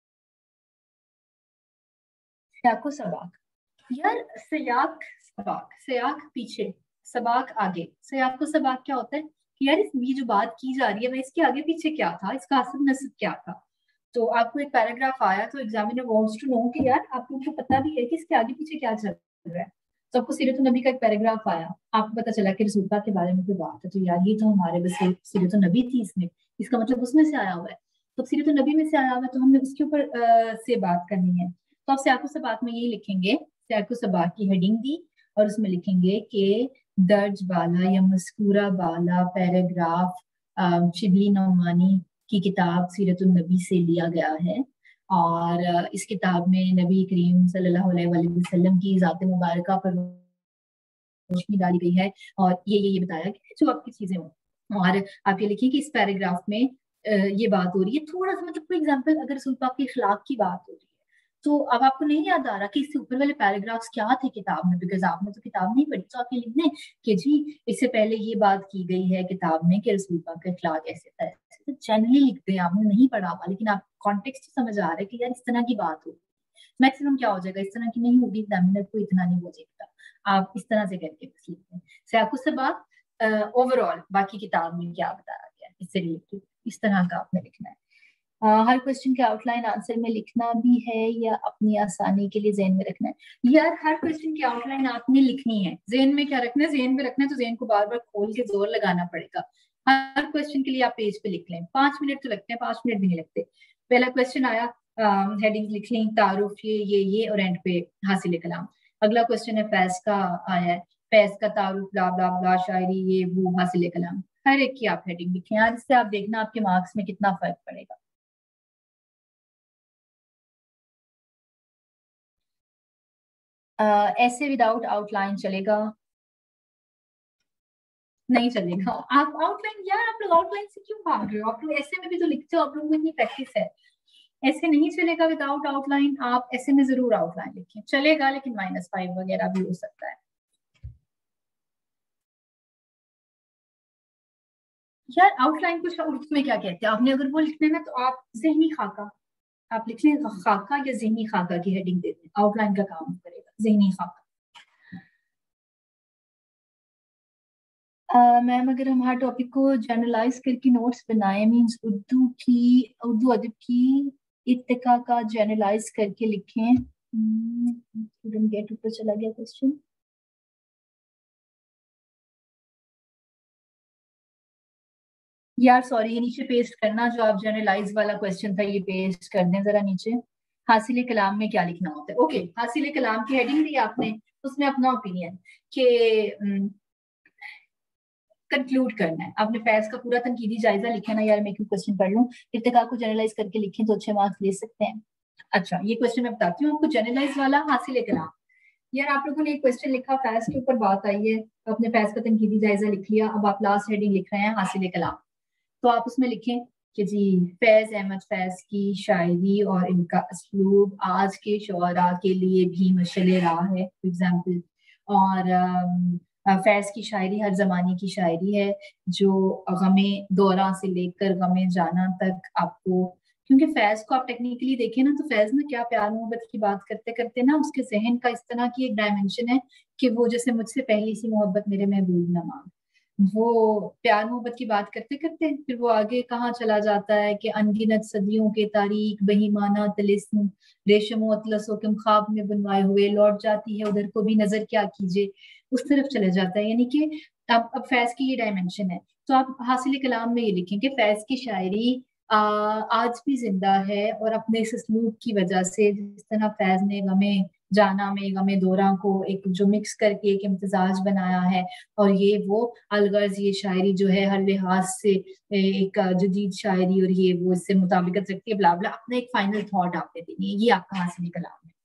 सयाको सबाक, यार सयाक सबाक, सयाक पीछे, सबाक आगे। सयाक को सबाक क्या होता है कि यार ये जो बात की जा रही है, मैं इसके आगे पीछे क्या था, इसका असल नस्ब क्या था। तो आपको एक पैराग्राफ आया तो एग्जामिनर वांट्स टू नो कि यार आपको पता भी है कि इसके आगे पीछे क्या चल रहा है। तो आपको सीरत नबी का एक पैराग्राफ आया, आपको पता चला कि रसूलुल्लाह के बारे में कोई बात है, तो यार ये तो हमारे बस सीरत नबी थी इसमें, इसका मतलब उसमें से आया हुआ है। तो सीरत नबी में से आया हुआ है तो हमने उसके ऊपर से बात करनी है। तो आप सयाको सबाक में यही लिखेंगे, सयाको सबाक की हेडिंग दी और उसमें लिखेंगे कि दर्ज बाला या मस्कूरा बाला पैराग्राफ शिबली नौमानी की किताब सीरत नबी से लिया गया है, और इस किताब में नबी करीम सल्लल्लाहु अलैहि वसल्लम की ज़ात मुबारका पर रोशनी डाली गई है, और ये ये ये बताया कि जो आपकी चीजें हों। और आप ये लिखिए कि इस पैराग्राफ में ये बात हो रही है, थोड़ा सा मतलब फॉर एग्जाम्पल अगर रसूल पाक के इखलाक की बात हो रही है, तो अब आपको नहीं याद आ रहा कि इससे ऊपर वाले पैराग्राफ्स क्या थे किताब में, बिकॉज आपने तो किताब नहीं पढ़ी, तो आप ये लिख दें कि जी इससे पहले ये बात की गई है किताब में कि रसूल पाक का इखलाक ऐसे था। तो जनरली लिख दें, आपने नहीं पढ़ा हुआ लेकिन आप कॉन्टेक्स्ट समझ आ रहा है कि यार इस तरह की बात होगी। मैक्सिमम क्या हो जाएगा, इस तरह की नहीं होगी, एग्जामिनर को इतना नहीं हो जाएगा, आप इस तरह से करके बस लिख दें। सयाको सबाक ओवरऑल बाकी किताब में क्या बताया गया इससे रिलेटेड, इस तरह का आपने लिखना है। Uh, हर क्वेश्चन के आउटलाइन आंसर में लिखना भी है या अपनी आसानी के लिए जेन में रखना है? यार हर क्वेश्चन की आउटलाइन आपने लिखनी है, जेन में क्या रखना है, जेन में रखना है तो जेन को बार बार खोल के जोर लगाना पड़ेगा। हर क्वेश्चन के लिए आप पेज पे लिख लें, पांच मिनट तो लगते हैं, पांच मिनट भी नहीं लगते। पहला क्वेश्चन आया, हेडिंग लिख लें, तारुफ ये ये ये और एंड पे हासिल कलाम। अगला क्वेश्चन है फैज का आया है, फैज का तारुफ ब्ला ब्ला ब्ला शायरी ये वो हासिल कलाम, हर एक की आप हेडिंग लिखें यार, इससे आप देखना आपके मार्क्स में कितना फर्क पड़ेगा। Uh, ऐसे विदाउट आउटलाइन चलेगा? नहीं चलेगा। आप आउटलाइन, यार आप लोग आउटलाइन से क्यों भाग रहे हो, आप लोग ऐसे में भी तो लिखते हो, आप लोगों को इतनी प्रैक्टिस है। ऐसे नहीं चलेगा विदाउट आउटलाइन, आप ऐसे में जरूर आउटलाइन लिखें, चलेगा लेकिन माइनस फाइव वगैरह भी हो सकता है। यार आउटलाइन को उर्दू में क्या कहते हैं, आपने अगर वो लिखना है ना तो आप ज़हनी खाका आप लिख लें, खाका या ज़हनी खाका की हेडिंग दे दें, आउटलाइन का काम करेगा ज़हनी खाका। मैम uh, अगर हम हर टॉपिक को जनरलाइज करके नोट्स बनाए, मींस उर्दू की उर्दू अदब की इत्तिका का जनरलाइज करके लिखें। स्टूडेंट गेट ऊपर चला गया क्वेश्चन। यार सॉरी, ये नीचे पेस्ट करना, जो आप जनरलाइज वाला क्वेश्चन था ये पेस्ट कर दें जरा नीचे। हासिल कलाम में क्या लिखना होता है? ओके, हासिल कलाम की हेडिंग दी आपने, उसमें अपना ओपिनियन के कंक्लूड करना है। आपने फैज का पूरा तनकीदी जायजा लिखा ना, यार मैं क्यों क्वेश्चन पढ़ लूं, इर्तिका को जनरलाइज करके लिखें तो अच्छे मार्क्स ले सकते हैं। अच्छा ये क्वेश्चन मैं बताती हूँ आपको, जनरलाइज वाला हासिल कलाम। यार आप लोगों ने एक क्वेश्चन लिखा, फैज के ऊपर बात आई है, आपने फैज का तनकीदी जायजा लिख लिया, अब आप लास्ट हेडिंग लिख रहे हैं हासिल कलाम। तो आप उसमें लिखें कि जी फैज अहमद फैज की शायरी और इनका असलूब आज के शुअरा के लिए भी मशअल राह है, फॉर एग्जाम्पल। और अम, फैज की शायरी हर जमाने की शायरी है जो गमे दौरा से लेकर गमे जाना तक आपको, क्योंकि फैज को आप टेक्निकली देखें ना तो फैज ना क्या प्यार मोहब्बत की बात करते करते ना उसके जहन का इस तरह की एक डायमेंशन है कि वो जैसे मुझसे पहली सी मोहब्बत मेरे महबूब ना मांग, वो प्यार मोहब्बत की बात करते करते फिर वो आगे कहाँ चला जाता है कि अनगिनत सदियों के तारीख बहीमाना तिलिस्म रेशम अतलसो के ख्वाब में बनवाए हुए लौट जाती है उधर को भी नजर क्या कीजिए, उस तरफ चला जाता है। यानी कि अब अब फैज की ये डायमेंशन है। तो आप हासिल कलाम में ये लिखें कि फैज की शायरी आ, आज भी जिंदा है और अपने इस असलूब की वजह से, जिस तरह फैज ने गमे जाना में गमे दौरा को एक जो मिक्स करके एक इम्तजाज बनाया है, और ये वो अलगर्ज ये शायरी जो है हर लिहाज से एक जदीद शायरी और ये वो इससे मुताबिकत रखती है, ब्ला ब्ला, अपना एक फाइनल थॉट आपने देनी है, ये आपका हासिल कलाम है।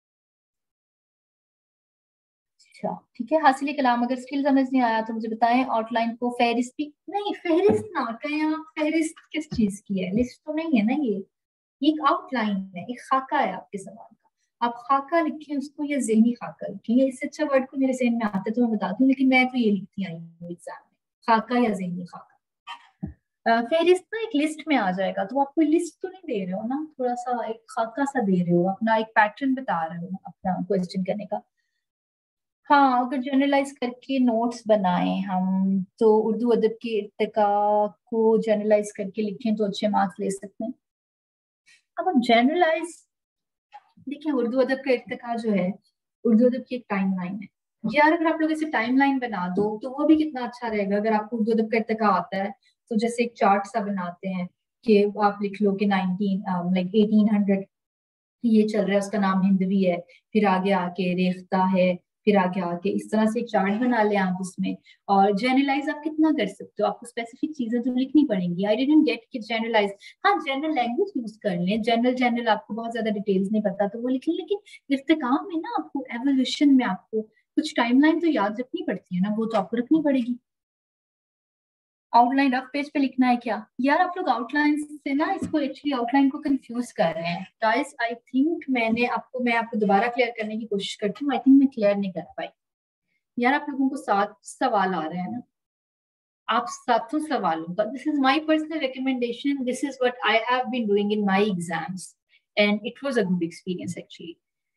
अच्छा ठीक है, हासिल कलाम अगर स्किल समझ नहीं आया तो मुझे बताएं, आउटलाइन को फेहरिस्त भी नहीं, फेहरिस्त ना कहें आप, फेहरिस्त किस चीज की है, लिस्ट तो नहीं है ना, ये एक आउटलाइन है, एक खाका है आपके सवाल का, आप खाका लिखें उसको या ज़हनी खाका लिखें, या इससे अच्छा वर्ड को मेरे जहन में आता है तो मैं बताती हूँ, लेकिन मैं तो ये लिखती आई हूँ एग्जाम में, खाका या ज़हनी खाका। फेहरिस्त ना एक लिस्ट में आ जाएगा, तो आप कोई लिस्ट तो नहीं दे रहे हो ना, थोड़ा सा एक खाका सा दे रहे हो, अपना एक पैटर्न बता रहे हो अपना क्वेश्चन करने का। हाँ अगर जनरलाइज करके नोट्स बनाएं हम तो उर्दू अदब के इर्तिका को जनरलाइज करके लिखें तो अच्छे मार्क्स ले सकते हैं। अब हम जनरलाइज देखिए, उर्दू अदब का इर्तिका जो है, उर्दू अदब की एक टाइम लाइन है यार, अगर आप लोग इसे टाइम लाइन बना दो तो वो भी कितना अच्छा रहेगा। अगर आपको उर्दू अदब का इर्तिका आता है तो जैसे एक चार्ट सा बनाते हैं कि आप लिख लो कि नाइनटीन लाइक एटीन हंड्रेड ये चल रहा है, उसका नाम हिंदवी है, फिर आगे आके रेख्ता है, फिर आगे आके इस तरह से एक चार्ट बना लें आप उसमें। और जनरलाइज आप कितना कर सकते हो, आपको स्पेसिफिक चीजें तो लिखनी पड़ेंगी। आई डिडंट गेट कि जनरलाइज, हाँ जनरल लैंग्वेज यूज कर लें, जनरल जनरल आपको बहुत ज्यादा डिटेल्स नहीं पता तो वो लिख लें, लेकिन इर्तिकाम में ना आपको एवोल्यूशन में आपको कुछ टाइमलाइन तो याद रखनी पड़ती है ना, वो तो आपको रखनी पड़ेगी। आउटलाइन रफ पेज पे लिखना है क्या यार, आप लोग आउटलाइन से ना इसको एक्चुअली आउटलाइन को कंफ्यूज कर रहे हैं गाइस। आई थिंक मैंने आपको मैं आपको दोबारा क्लियर करने की कोशिश करती हूँ, आई थिंक मैं क्लियर नहीं कर पाई यार। आप लोगों को सात सवाल आ रहे हैं ना, आप सातों सवालों का, this is my personal recommendation, this is what I have been doing in my exams and it was a good experience actually.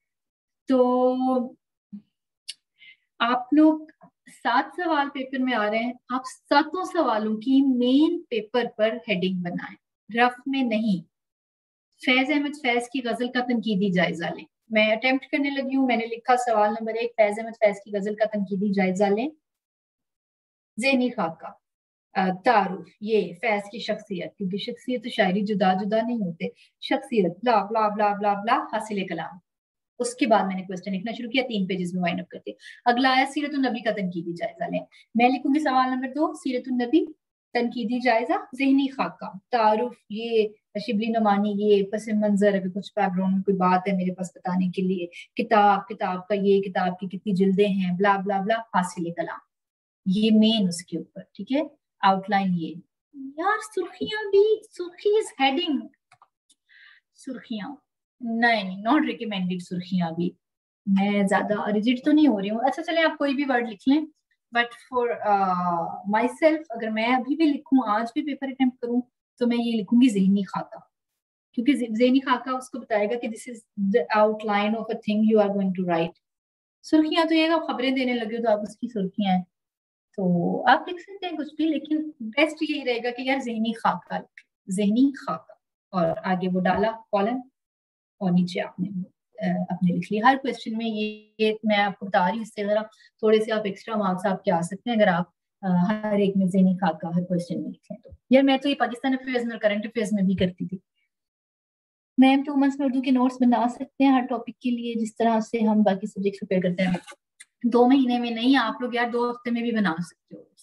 तो आप लोग सात सवाल पेपर में आ रहे हैं, आप सातों सवालों की मेन पेपर पर हेडिंग बनाएं, रफ में नहीं। फैज अहमद फैज की गजल का तनकीदी जायजा लें, मैं अटेम्प्ट करने लगी हूँ, मैंने लिखा सवाल नंबर एक, फैज अहमद फैज की गजल का तनकीदी जायजा लें। ज़हनी खाका, तारुफ, ये फैज की शख्सियत, क्योंकि शख्सियत तो शायरी जुदा जुदा नहीं होते, शख्सियत ब्ला ब्ला ब्ला ब्ला ब्ला हासिल कलाम। उसके बाद मैंने क्वेश्चन लिखना शुरू किया, तीन पेजेस में वाइंड अप करते। अगला आया सीरत नबी का तनकीदी जायजा लें, मैं लिखूंगी सवाल नंबर दो, सीरत नबी तनकीदी जायजा, ज़हनी खाका, तारुफ, ये शिबली नमानी, ये पस मंजर, अगर कुछ बैकग्राउंड में कोई बात है मेरे पास बताने के लिए, किताब किताब का ये, किताब की कितनी जिल्दें हैं, ब्ला ब्ला ब्ला हासिल कलाम, ये मेन उसके ऊपर, ठीक है। आउटलाइन ये यार, सुर्खियां भी, सुर्खी इज हेडिंग, सुर्खियां नहीं, नॉट रिकमेंडेड, सुर्खियां भी, मैं ज्यादा रिजिड तो नहीं हो रही हूँ। अच्छा चले आप कोई भी वर्ड लिख लें, बट फॉर माई सेल्फ अगर मैं अभी भी लिखूं, आज भी पेपर अटेम्प्ट करूं, तो मैं ये लिखूंगी ज़हनी खाका, क्योंकि ज़हनी खाका उसको बताएगा कि this is the outline of a thing you are going to write. सुर्खियां तो ये आप खबरें देने लगे हो तो आप उसकी सुर्खियां हैं, तो आप लिख सकते हैं कुछ भी, लेकिन बेस्ट यही रहेगा कि यार ज़हनी खाका, ज़हनी खाका, और आगे वो डाला कॉलन और नीचे आपने अपने लिख लिया। हर क्वेश्चन में ये, ये मैं आपको बता रही हूँ, इससे जरा थोड़े से आप एक्स्ट्रा मार्क्स आपके आ सकते हैं अगर आप आ, हर एक में ज़हनी खाका हर क्वेश्चन में लिखें तो। यार मैं तो ये पाकिस्तान अफेयर्स में और करंट अफेयर्स में भी करती थी। मैम टू मंथ्स में उर्दू के नोट्स बना सकते हैं हर टॉपिक के लिए, जिस तरह से हम बाकी सब्जेक्ट प्रिपेयर करते हैं। दो महीने में नहीं, आप लोग यार दो हफ्ते में भी बना सकते हो।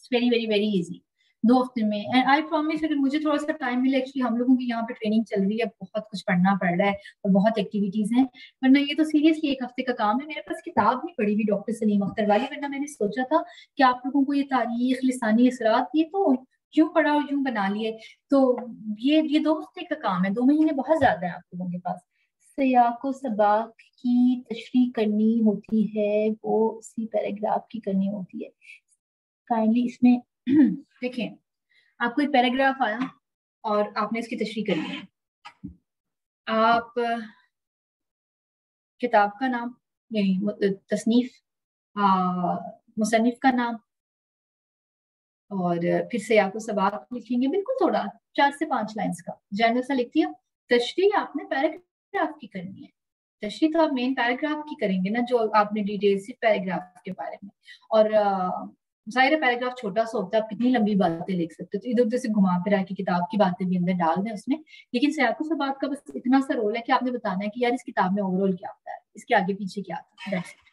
वेरी वेरी वेरी इजी, दो हफ्ते में। एंड आई प्रॉमिस, अगर मुझे थोड़ा सा टाइम मिले, एक्चुअली हम लोगों की यहाँ पे ट्रेनिंग चल रही है, बहुत कुछ पढ़ना पड़ रहा है और बहुत एक्टिविटीज हैं, वरना ये तो सीरियसली एक हफ्ते का काम है। मेरे पास किताब नहीं पड़ी हुई डॉक्टर सलीम अख्तर वाली, वरना मैंने सोचा था कि आप लोगों को ये तारीख, लिसानी असरात, ये तो क्यों पढ़ा और क्यों बना लिए। तो ये ये दो हफ्ते का काम है, दो महीने बहुत ज्यादा है आप लोगों के पास। सियाको सबाक की तशरीह करनी होती है, वो उसी पैराग्राफ की करनी होती है। काइंडली इसमें देखें, आपको एक पैराग्राफ आया और आपने इसकी तशरीह करनी है। आप किताब का नाम, यानी तसनीफ, मुसन्निफ का नाम, और फिर से आपको सवाल लिखेंगे, बिल्कुल थोड़ा, चार से पांच लाइंस का जनरल सा लिख दिया। तशरीह आपने पैराग्राफ की करनी है, तशरीह तो आप मेन पैराग्राफ की करेंगे ना, जो आपने डिटेल सिर्फ पैराग्राफ के बारे में। और जाहिर है पैराग्राफ छोटा सा होता है, आप कितनी लंबी बातें लिख सकते हो, तो इधर उधर से घुमा फिरा के किताब की बातें भी अंदर डाल दें उसमें। लेकिन सियाको सबाक का बस इतना सा रोल है कि आपने बताना है कि यार इस किताब में ओवरऑल क्या होता है, इसके आगे पीछे क्या आता है। That's it.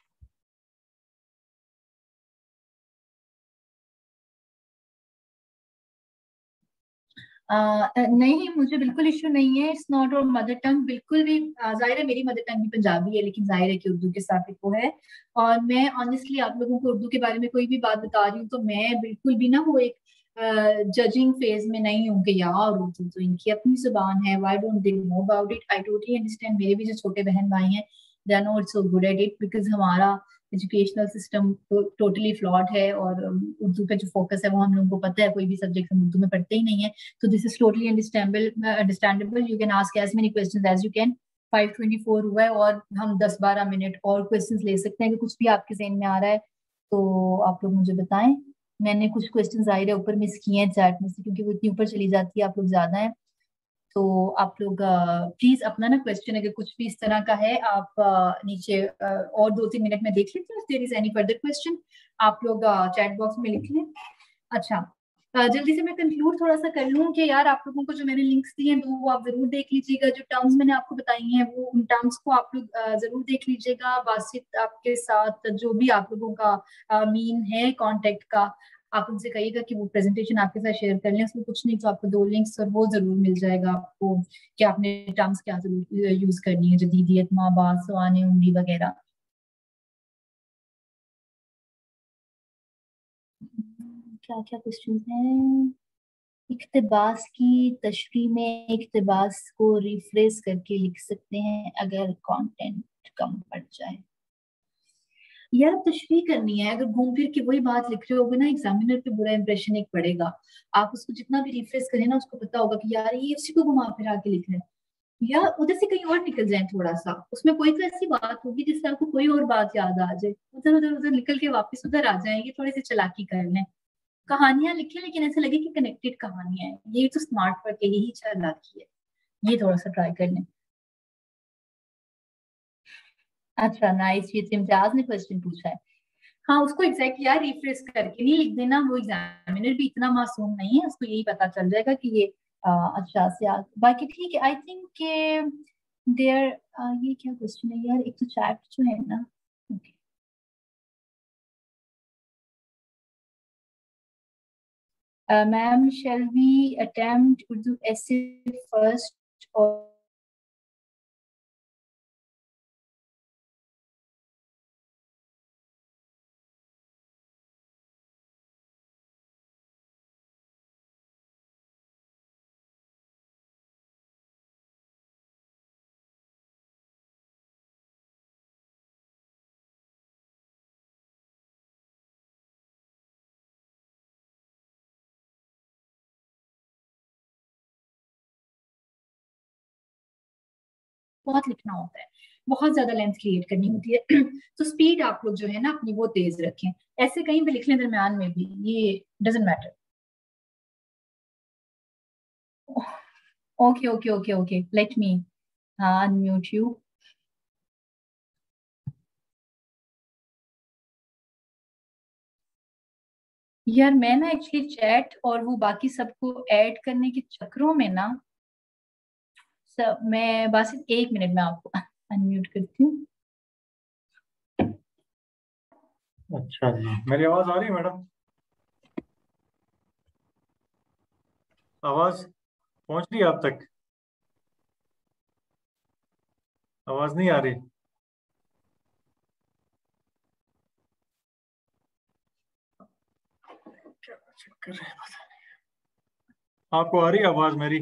Uh, नहीं, मुझे बिल्कुल इश्यू नहीं है, इट्स नॉट और मदर टंग बिल्कुल भी। uh, जाहिर है मेरी मदर टंग भी पंजाबी है, लेकिन जाहिर है कि उर्दू के साथ एक वो है। और मैं ऑनेस्टली आप लोगों को उर्दू के बारे में कोई भी बात बता रही हूँ तो मैं बिल्कुल भी ना वो एक जजिंग uh, फेज में नहीं हूँ कि यार उर्दू तो इनकी अपनी जुबान है, why don't they know about it. I totally understand, मेरे भी जो छोटे बहन भाई हैं they are not so good at it, because हमारा एजुकेशनल सिस्टम टोटली फ्लॉड है, और उर्दू पे जो फोकस है वो हम लोगों को पता है, कोई भी सब्जेक्ट हम उर्दू में पढ़ते ही नहीं है। तो this is totally understandable understandable you can ask as many questions as you can. Five twenty four हुआ है और हम दस बारह मिनट और क्वेश्चंस ले सकते हैं, कि कुछ भी आपके ज़हन में आ रहा है तो आप लोग मुझे बताएं। मैंने कुछ क्वेश्चन जाहिर है ऊपर मिस किए हैं चैट में से, क्योंकि वो इतनी ऊपर चली जाती है, आप लोग ज्यादा हैं। तो आप लोग प्लीज अपना ना क्वेश्चन अगर कुछ भी इस तरह का है, आप uh, नीचे uh, और दो तीन मिनट में देख लेते हैं, there is any further question आप लोग चैट बॉक्स में लिख लें। अच्छा, uh, जल्दी से मैं कंक्लूड थोड़ा सा कर लूँ कि यार आप लोगों को जो मैंने लिंक्स दिए हैं वो आप जरूर देख लीजिएगा, जो टर्म्स मैंने आपको बताई हैं वो उन टर्म्स को आप लोग uh, जरूर देख लीजिएगा। बासित आपके साथ जो भी आप लोगों का मीन uh, है कॉन्टेक्ट का, आप उनसे कहिएगा कि वो प्रेजेंटेशन आपके साथ शेयर कर लें। उसमें कुछ नहीं तो आपको दो लिंक्स और वो जरूर मिल जाएगा आपको कि आपने टर्म्स क्या जरूर यूज करनी है, जदीदियत, माँ बाप, सवाने, उम्री वगैरह। क्या क्या क्वेश्चन हैं? इक्तिबास की तशरीह में इक्तिबास को रिफ्रेश करके लिख सकते हैं अगर कंटेंट कम पड़ जाए। यार तशरीह करनी है, अगर घूम फिर के वही बात लिख रहे होगे ना, एग्जामिनर पे बुरा इंप्रेशन एक पड़ेगा। आप उसको जितना भी रिफ्रेश करें ना, उसको पता होगा कि यार ये उसी को घुमा फिरा के लिख रहे हैं, या उधर से कहीं और निकल जाए थोड़ा सा, उसमें कोई तो ऐसी बात होगी जिससे आपको कोई और बात याद आ जाए, उधर उधर उधर निकल के वापस उधर आ जाएंगे, थोड़ी सी चालाकी कर लें। कहानियां लिखें लेकिन ऐसे लगे कि कनेक्टेड कहानियां हैं, ये तो स्मार्ट वर्क है, यही चालाकी है, ये थोड़ा सा ट्राई कर लें। अच्छा नाइस, ये इम्तियाज ने क्वेश्चन पूछा है। हाँ, उसको एग्जैक्टली यार रिफ्रेश करके नहीं लिख देना, वो एग्जामिनर भी इतना मासूम नहीं है, उसको यही पता चल जाएगा कि ये आ, अच्छा से आ, बाकी ठीक है। आई थिंक के देयर, ये क्या क्वेश्चन है यार, एक तो चैट जो है ना। okay. Ma'am shall we attempt Urdu ऐसे फर्स्ट और बहुत लिखना होता है, बहुत ज्यादा लेंथ क्रिएट करनी होती है तो स्पीड आप लोग जो है ना अपनी वो तेज रखें, ऐसे कहीं भी लिख लें दरम्यान में भी, ये doesn't matter. Okay okay okay okay, let me हाँ अनम्यूट यू। यार मैं ना एक्चुअली चैट और वो बाकी सबको ऐड करने के चक्करों में ना सब, मैं बस एक मिनट में आपको अनम्यूट करती हूँ। अच्छा जी, मेरी आवाज आ रही है मैडम? आवाज पहुंच रही है आप तक? आवाज नहीं आ रही? क्या चक्कर है पता नहीं। आपको आ रही है आवाज मेरी?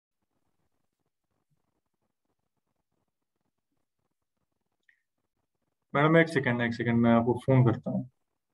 मैडम एक सेकंड एक सेकंड मैं आपको फोन करता हूँ।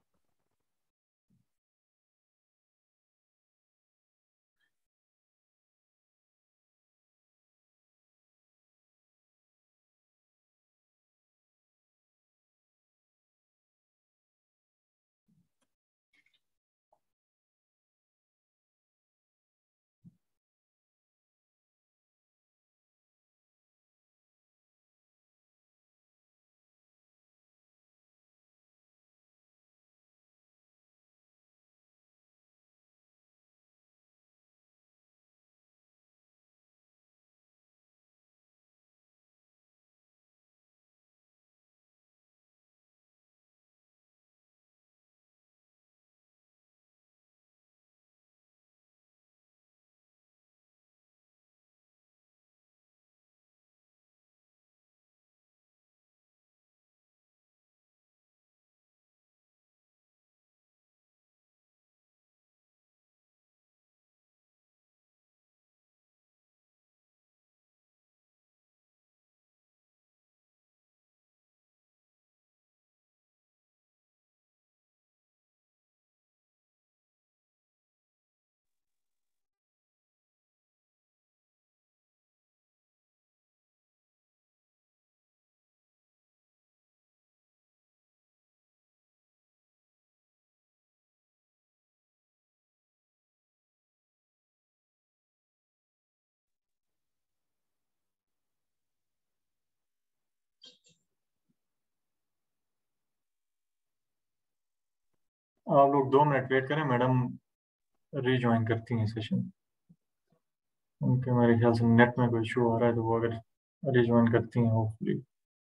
आप लोग दो मिनट वेट करें, मैडम रिज्वाइन करती हैं सेशन। उनके मेरे ख्याल से नेट में कोई इशू आ रहा है, तो वो अगर रिज्वाइन करती हैं hopefully.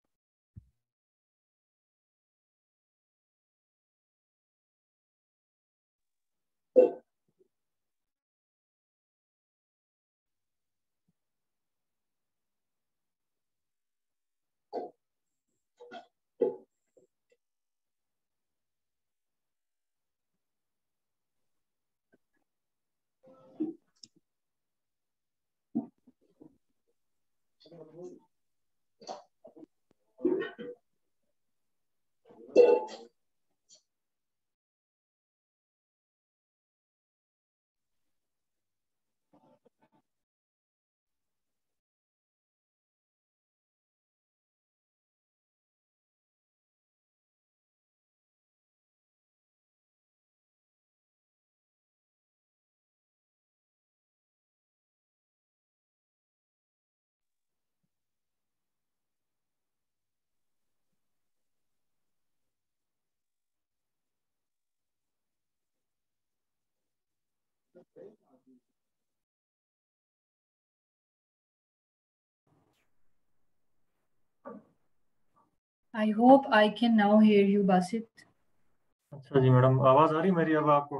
I hope I can now hear you, Basit. अच्छा जी मैडम, आवाज आ रही मेरी अब आपको?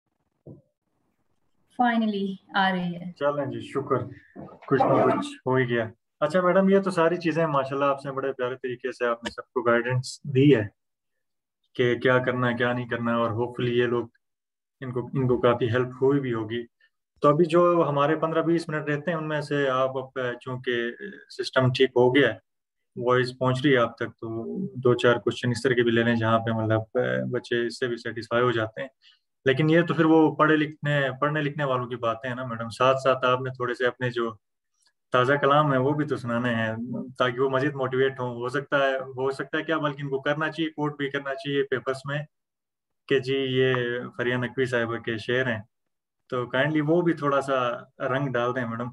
Finally, आ रही है। चलें जी, शुक्र, कुछ ना कुछ हो ही गया। अच्छा मैडम, ये तो सारी चीजें माशाल्लाह आपने बड़े प्यारे तरीके से आपने सबको गाइडेंस दी है कि क्या करना है क्या नहीं करना है, और होपफुली ये लोग इनको इनको काफी हेल्प हुई भी होगी। तो अभी जो हमारे पंद्रह बीस मिनट रहते हैं उनमें से आप अब चूंकि सिस्टम ठीक हो गया है, वॉइस पहुंच रही है आप तक, तो दो चार क्वेश्चन इस तरह के भी ले लें जहाँ पे मतलब अ, बच्चे इससे भी सेटिस्फाई हो जाते हैं। लेकिन ये तो फिर वो पढ़े लिखने पढ़ने लिखने वालों की बातें हैं ना मैडम, साथ साथ आपने थोड़े से अपने जो ताज़ा कलाम है वो भी तो सुनाने हैं, ताकि वो मजीद मोटिवेट हो हो सकता है हो सकता है क्या, बल्कि इनको करना चाहिए, कोट भी करना चाहिए पेपर्स में कि जी ये फरिया नकवी साहिबा के शेर हैं। तो काइंडली वो भी थोड़ा सा रंग डाल दें मैडम।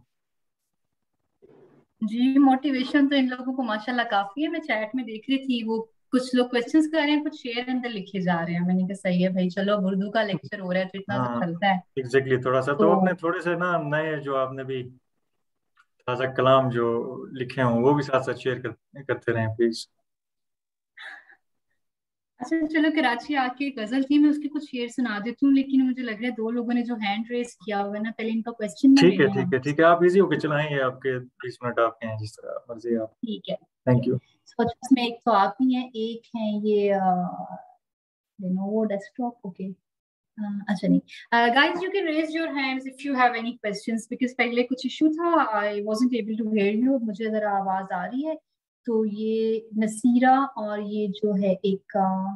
जी, मोटिवेशन तो इन लोगों को माशाल्लाह काफी है। मैं चैट में देख रही थी, वो कुछ लोग क्वेश्चंस कर रहे हैं, कुछ शेयर अंदर लिखे जा रहे हैं। मैंने कहा सही है भाई, चलो अब उर्दू का लेक्चर हो रहा है तो इतना तो हाँ चलता है। एग्जैक्टली, थोड़ा सा तो तो अपने थोड़े से ना नए जो आपने भी ताज़ा कलाम जो लिखे हों वो भी साथ साथ शेयर कर, करते रहें प्लीज। अच्छा चलो, कराची आके एक गजल थी, मैं उसके कुछ शेर सुना देती हूँ, लेकिन मुझे लग रहा है दो लोगों ने जो हैंड रेस किया हुआ है ना, पहले इनका क्वेश्चन ना ले ठीक है लें ठीक हम। है ठीक है, आप इजी होके चलाएंगे, आपके बीस मिनट आपके हैं, जिस तरह मर्जी आप। ठीक है। Thank you. सोचो इसमें एक तो आप ही हैं, एक है ये लेनोवो डेस्कटॉप, ओके। अच्छा नहीं, guys you can raise your hands if you have any questions, because पहले कुछ इशू था, I wasn't able to hear you. मुझे जरा आवाज आ रही है। तो ये नसीरा और ये जो है एक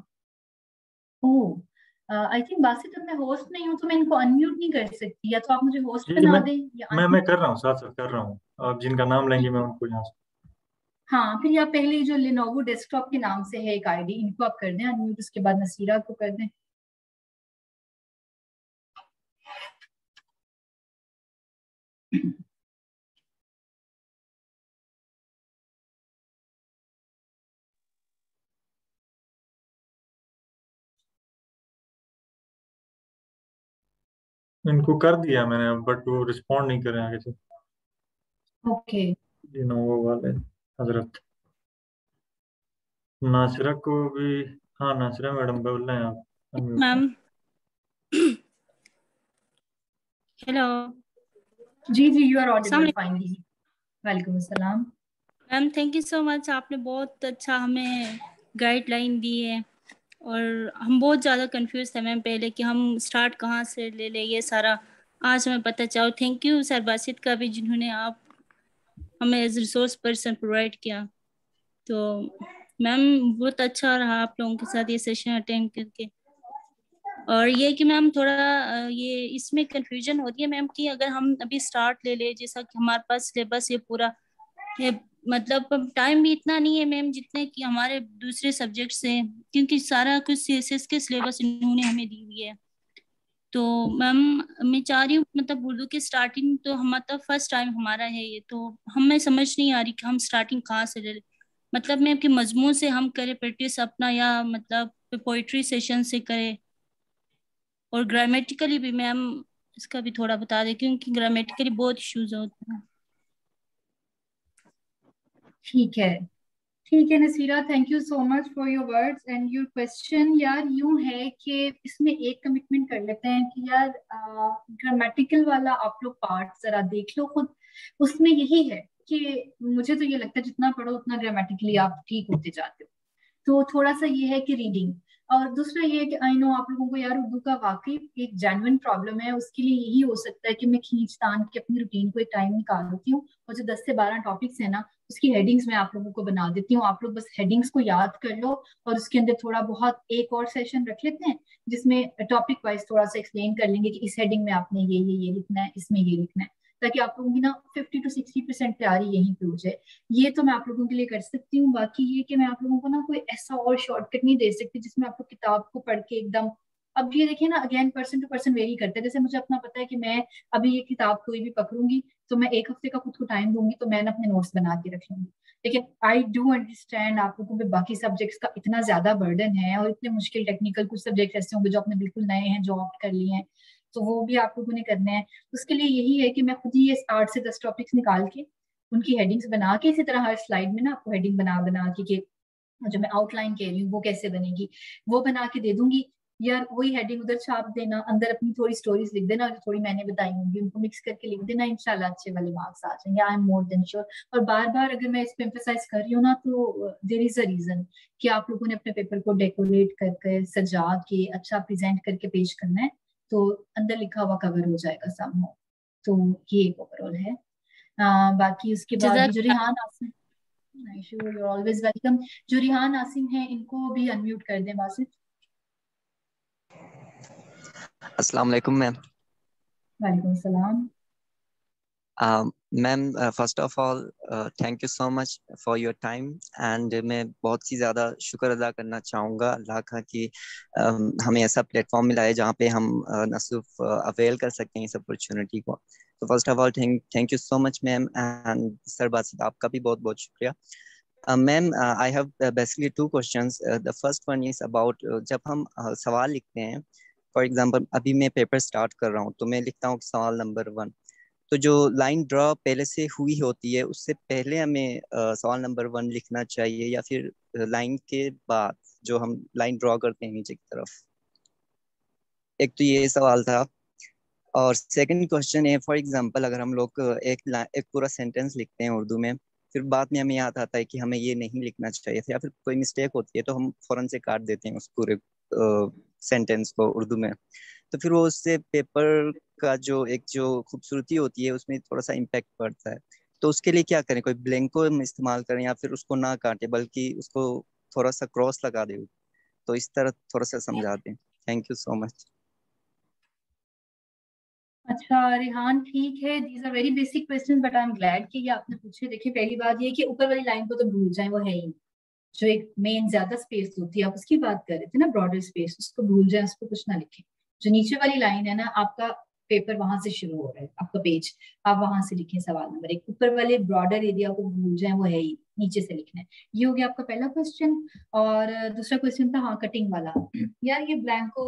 ओह आई थिंक बासित, अब मैं होस्ट नहीं हूँ तो मैं इनको अनम्यूट नहीं कर सकती, या तो आप मुझे होस्ट जी जी, बना मैं दें या मैं मैं अनम्यूट। कर रहा हूँ, साथ साथ कर रहा हूँ। आप जिनका नाम लेंगे ठीक मैं है। उनको यहाँ से। हाँ, फिर या पहले जो लेनोवो डेस्कटॉप के नाम से है एक आईडी, इनको आप कर दें अनम्यूट, उसके बाद नसीरा को कर दें। इनको कर दिया मैंने, बट वो रिस्पॉन्ड नहीं कर रहे हैं आगे से। ओके। लिनोवो वाले हजरत। नासिरा को भी। हाँ, नासिरा मैडम बोल रहे हैं आप, अनम्यूट हैं। Ma'am hello. जी जी, यू आर अस्सलाम ऑडिबल वालेकुम फाइनली। वालेकुम अस्सलाम। Ma'am, thank you so much, आपने बहुत अच्छा हमें गाइडलाइन दी है, और हम बहुत ज़्यादा कंफ्यूज थे मैम पहले कि हम स्टार्ट कहाँ से ले ले, ये सारा आज हमें पता चला। थैंक यू सर बासित का भी, जिन्होंने आप हमें एज रिसोर्स पर्सन प्रोवाइड किया। तो मैम बहुत अच्छा रहा आप लोगों के साथ ये सेशन अटेंड करके। और ये कि मैम थोड़ा अ, ये इसमें कंफ्यूजन होती है मैम कि अगर हम अभी स्टार्ट ले ले, जैसा कि हमारे पास सिलेबस ये पूरा है, मतलब टाइम भी इतना नहीं है मैम जितने कि हमारे दूसरे सब्जेक्ट्स हैं, क्योंकि सारा कुछ सीएसएस के सिलेबस इन्होंने हमें दी हुई है। तो मैम मैं चाह रही हूँ, मतलब उर्दू की स्टार्टिंग तो हम मतलब फर्स्ट टाइम हमारा है ये, तो हमें समझ नहीं आ रही कि हम स्टार्टिंग कहाँ से ले लें। मतलब मैम कि मजमून से हम करें प्रैक्टिस अपना, या मतलब पोइट्री सेशन से करें, और ग्रामेटिकली भी मैम इसका भी थोड़ा बता दें, क्योंकि ग्रामेटिकली बहुत इश्यूज होते हैं। ठीक है। ठीक है Nasira, thank you so much for your words and your question. यार यूं है कि इसमें एक कमिटमेंट कर लेते हैं कि यार ग्रामेटिकल वाला आप लोग पार्ट जरा देख लो खुद। उसमें यही है कि मुझे तो ये लगता है जितना पढ़ो उतना ग्रामेटिकली आप ठीक होते जाते हो। तो थोड़ा सा ये है कि रीडिंग, और दूसरा ये है कि आई नो आप लोगों को यार उर्दू का वाकई एक जेन्युइन प्रॉब्लम है। उसके लिए यही हो सकता है कि मैं खींच तान के अपनी रूटीन को एक टाइम निकाल देती हूँ, और जो दस से बारह टॉपिक्स है ना, उसकी हेडिंग्स मैं आप लोगों को बना देती हूँ। आप लोग बस हेडिंग्स को याद कर लो, और उसके अंदर थोड़ा बहुत एक और सेशन रख लेते हैं जिसमें टॉपिक वाइज थोड़ा सा एक्सप्लेन कर लेंगे कि इस हेडिंग में आपने ये ये ये लिखना है, इसमें ये लिखना है, ताकि आप लोगों की ना फिफ्टी टू सिक्सटी परसेंट तैयारी यहीं पे हो जाए। ये तो मैं आप लोगों के लिए कर सकती हूँ। बाकी ये कि मैं आप लोगों को ना कोई ऐसा और शॉर्टकट नहीं दे सकती जिसमें आप लोग किताब को पढ़ के एकदम। अब ये देखिए ना, again person to person vary करता है। जैसे मुझे अपना पता है कि मैं अभी ये किताब कोई भी पकड़ूंगी तो मैं एक हफ्ते का खुद को टाइम दूंगी, तो मैंने अपने नोट्स बना के रख लूंगी। लेकिन आई डू अंडरस्टैंड आप लोगों पे बाकी सब्जेक्ट्स का इतना ज्यादा बर्डन है, और इतने मुश्किल टेक्निकल कुछ सब्जेक्ट ऐसे होंगे जो आपने बिल्कुल नए हैं, जो ऑप्ट कर लिए हैं, तो वो भी आप लोगों ने करने हैं। उसके लिए यही है कि मैं खुद ही ये आठ से दस टॉपिक्स निकाल के उनकी हेडिंग्स बना के, इसी तरह हर स्लाइड में ना आपको हेडिंग बना बना के, कि जो मैं आउटलाइन कह रही हूँ वो कैसे बनेगी, वो बना के दे दूंगी। यार वही हेडिंग उधर छाप देना, अंदर अपनी थोड़ी स्टोरीज लिख देना, जो थोड़ी मैंने बताई होंगी उनको मिक्स करके लिख देना, इंशाल्लाह अच्छे वाले मार्क्स आ जाएंगे, I am more than sure. और बार बार अगर मैं इस पे एम्फेसाइज कर रही हूँ ना, तो देयर इज अ रीजन कि आप लोगों ने अपने पेपर को डेकोरेट करके सजा के अच्छा प्रेजेंट करके पेश करना है, तो अंदर लिखा हुआ कवर हो जाएगा समहाउ। तो ये ओवरऑल है। आ, बाकी उसके बाद जजाक ये जो Rihan Asim, you always welcome. जो रिहान आसिम है इनको भी अनम्यूट कर दें बासित। अस्सलाम वालेकुम मैम। वालेकुम सलाम। Ma'am first of all thank you so much for your time, and मैं बहुत ही ज़्यादा शुक्र अदा करना चाहूँगा अल्लाह का कि um, हमें ऐसा प्लेटफॉर्म मिला है जहाँ पे हम uh, न सिर्फ अवेल कर सकते हैं इस अपॉर्चुनिटी को। तो first of all thank thank you so much ma'am, and sir Basit आपका भी बहुत बहुत शुक्रिया। Ma'am I have basically two questions. The first one is about, जब हम uh, सवाल लिखते हैं, फॉर एग्जांपल अभी मैं पेपर स्टार्ट कर रहा हूँ तो मैं लिखता हूँ सवाल नंबर वन, तो जो लाइन ड्रॉ पहले से हुई होती है उससे पहले हमें uh, सवाल नंबर वन लिखना चाहिए, या फिर लाइन के बाद जो हम लाइन ड्रॉ करते हैं नीचे की तरफ। एक तो ये सवाल था। और सेकंड क्वेश्चन है, फॉर एग्जांपल अगर हम लोग एक एक पूरा सेंटेंस लिखते हैं उर्दू में, फिर बाद में हमें याद आता है कि हमें ये नहीं लिखना चाहिए था या फिर कोई मिस्टेक होती है, तो हम फौरन से काट देते हैं उस पूरे सेंटेंस को उर्दू में। तो फिर वो उससे पेपर का जो एक जो खूबसूरती होती है उसमें थोड़ा सा इम्पेक्ट पड़ता है। तो उसके लिए क्या करें? कोई ब्लैंक को हम इस्तेमाल करें या फिर उसको ना काटें बल्कि उसको थोड़ा सा क्रॉस लगा दें? तो इस तरह थोड़ा सा समझा दें। Thank you so much. अच्छा रिहान, ठीक है, these are very basic question but I am glad कि ये आपने पूछे। देखिए पहली बात ये कि ऊपर वाली लाइन को तो भूल जाए, वो है ही नहीं। जो एक मेन ज्यादा स्पेस होती है, आप उसकी बात कर रहे थे ना, ब्रॉडर स्पेस, उसको भूल जाए, उसको कुछ ना लिखें। जो नीचे वाली लाइन है ना, आपका पेपर वहां से शुरू हो रहा है, आपका पेज, आप वहां से लिखें सवाल नंबर एक। ऊपर वाले ब्रॉडर एरिया को भूल जाए, वो है ही, नीचे से लिखना है। ये हो गया आपका पहला क्वेश्चन। और दूसरा क्वेश्चन था हाँ कटिंग वाला। यार ये ब्लैंको,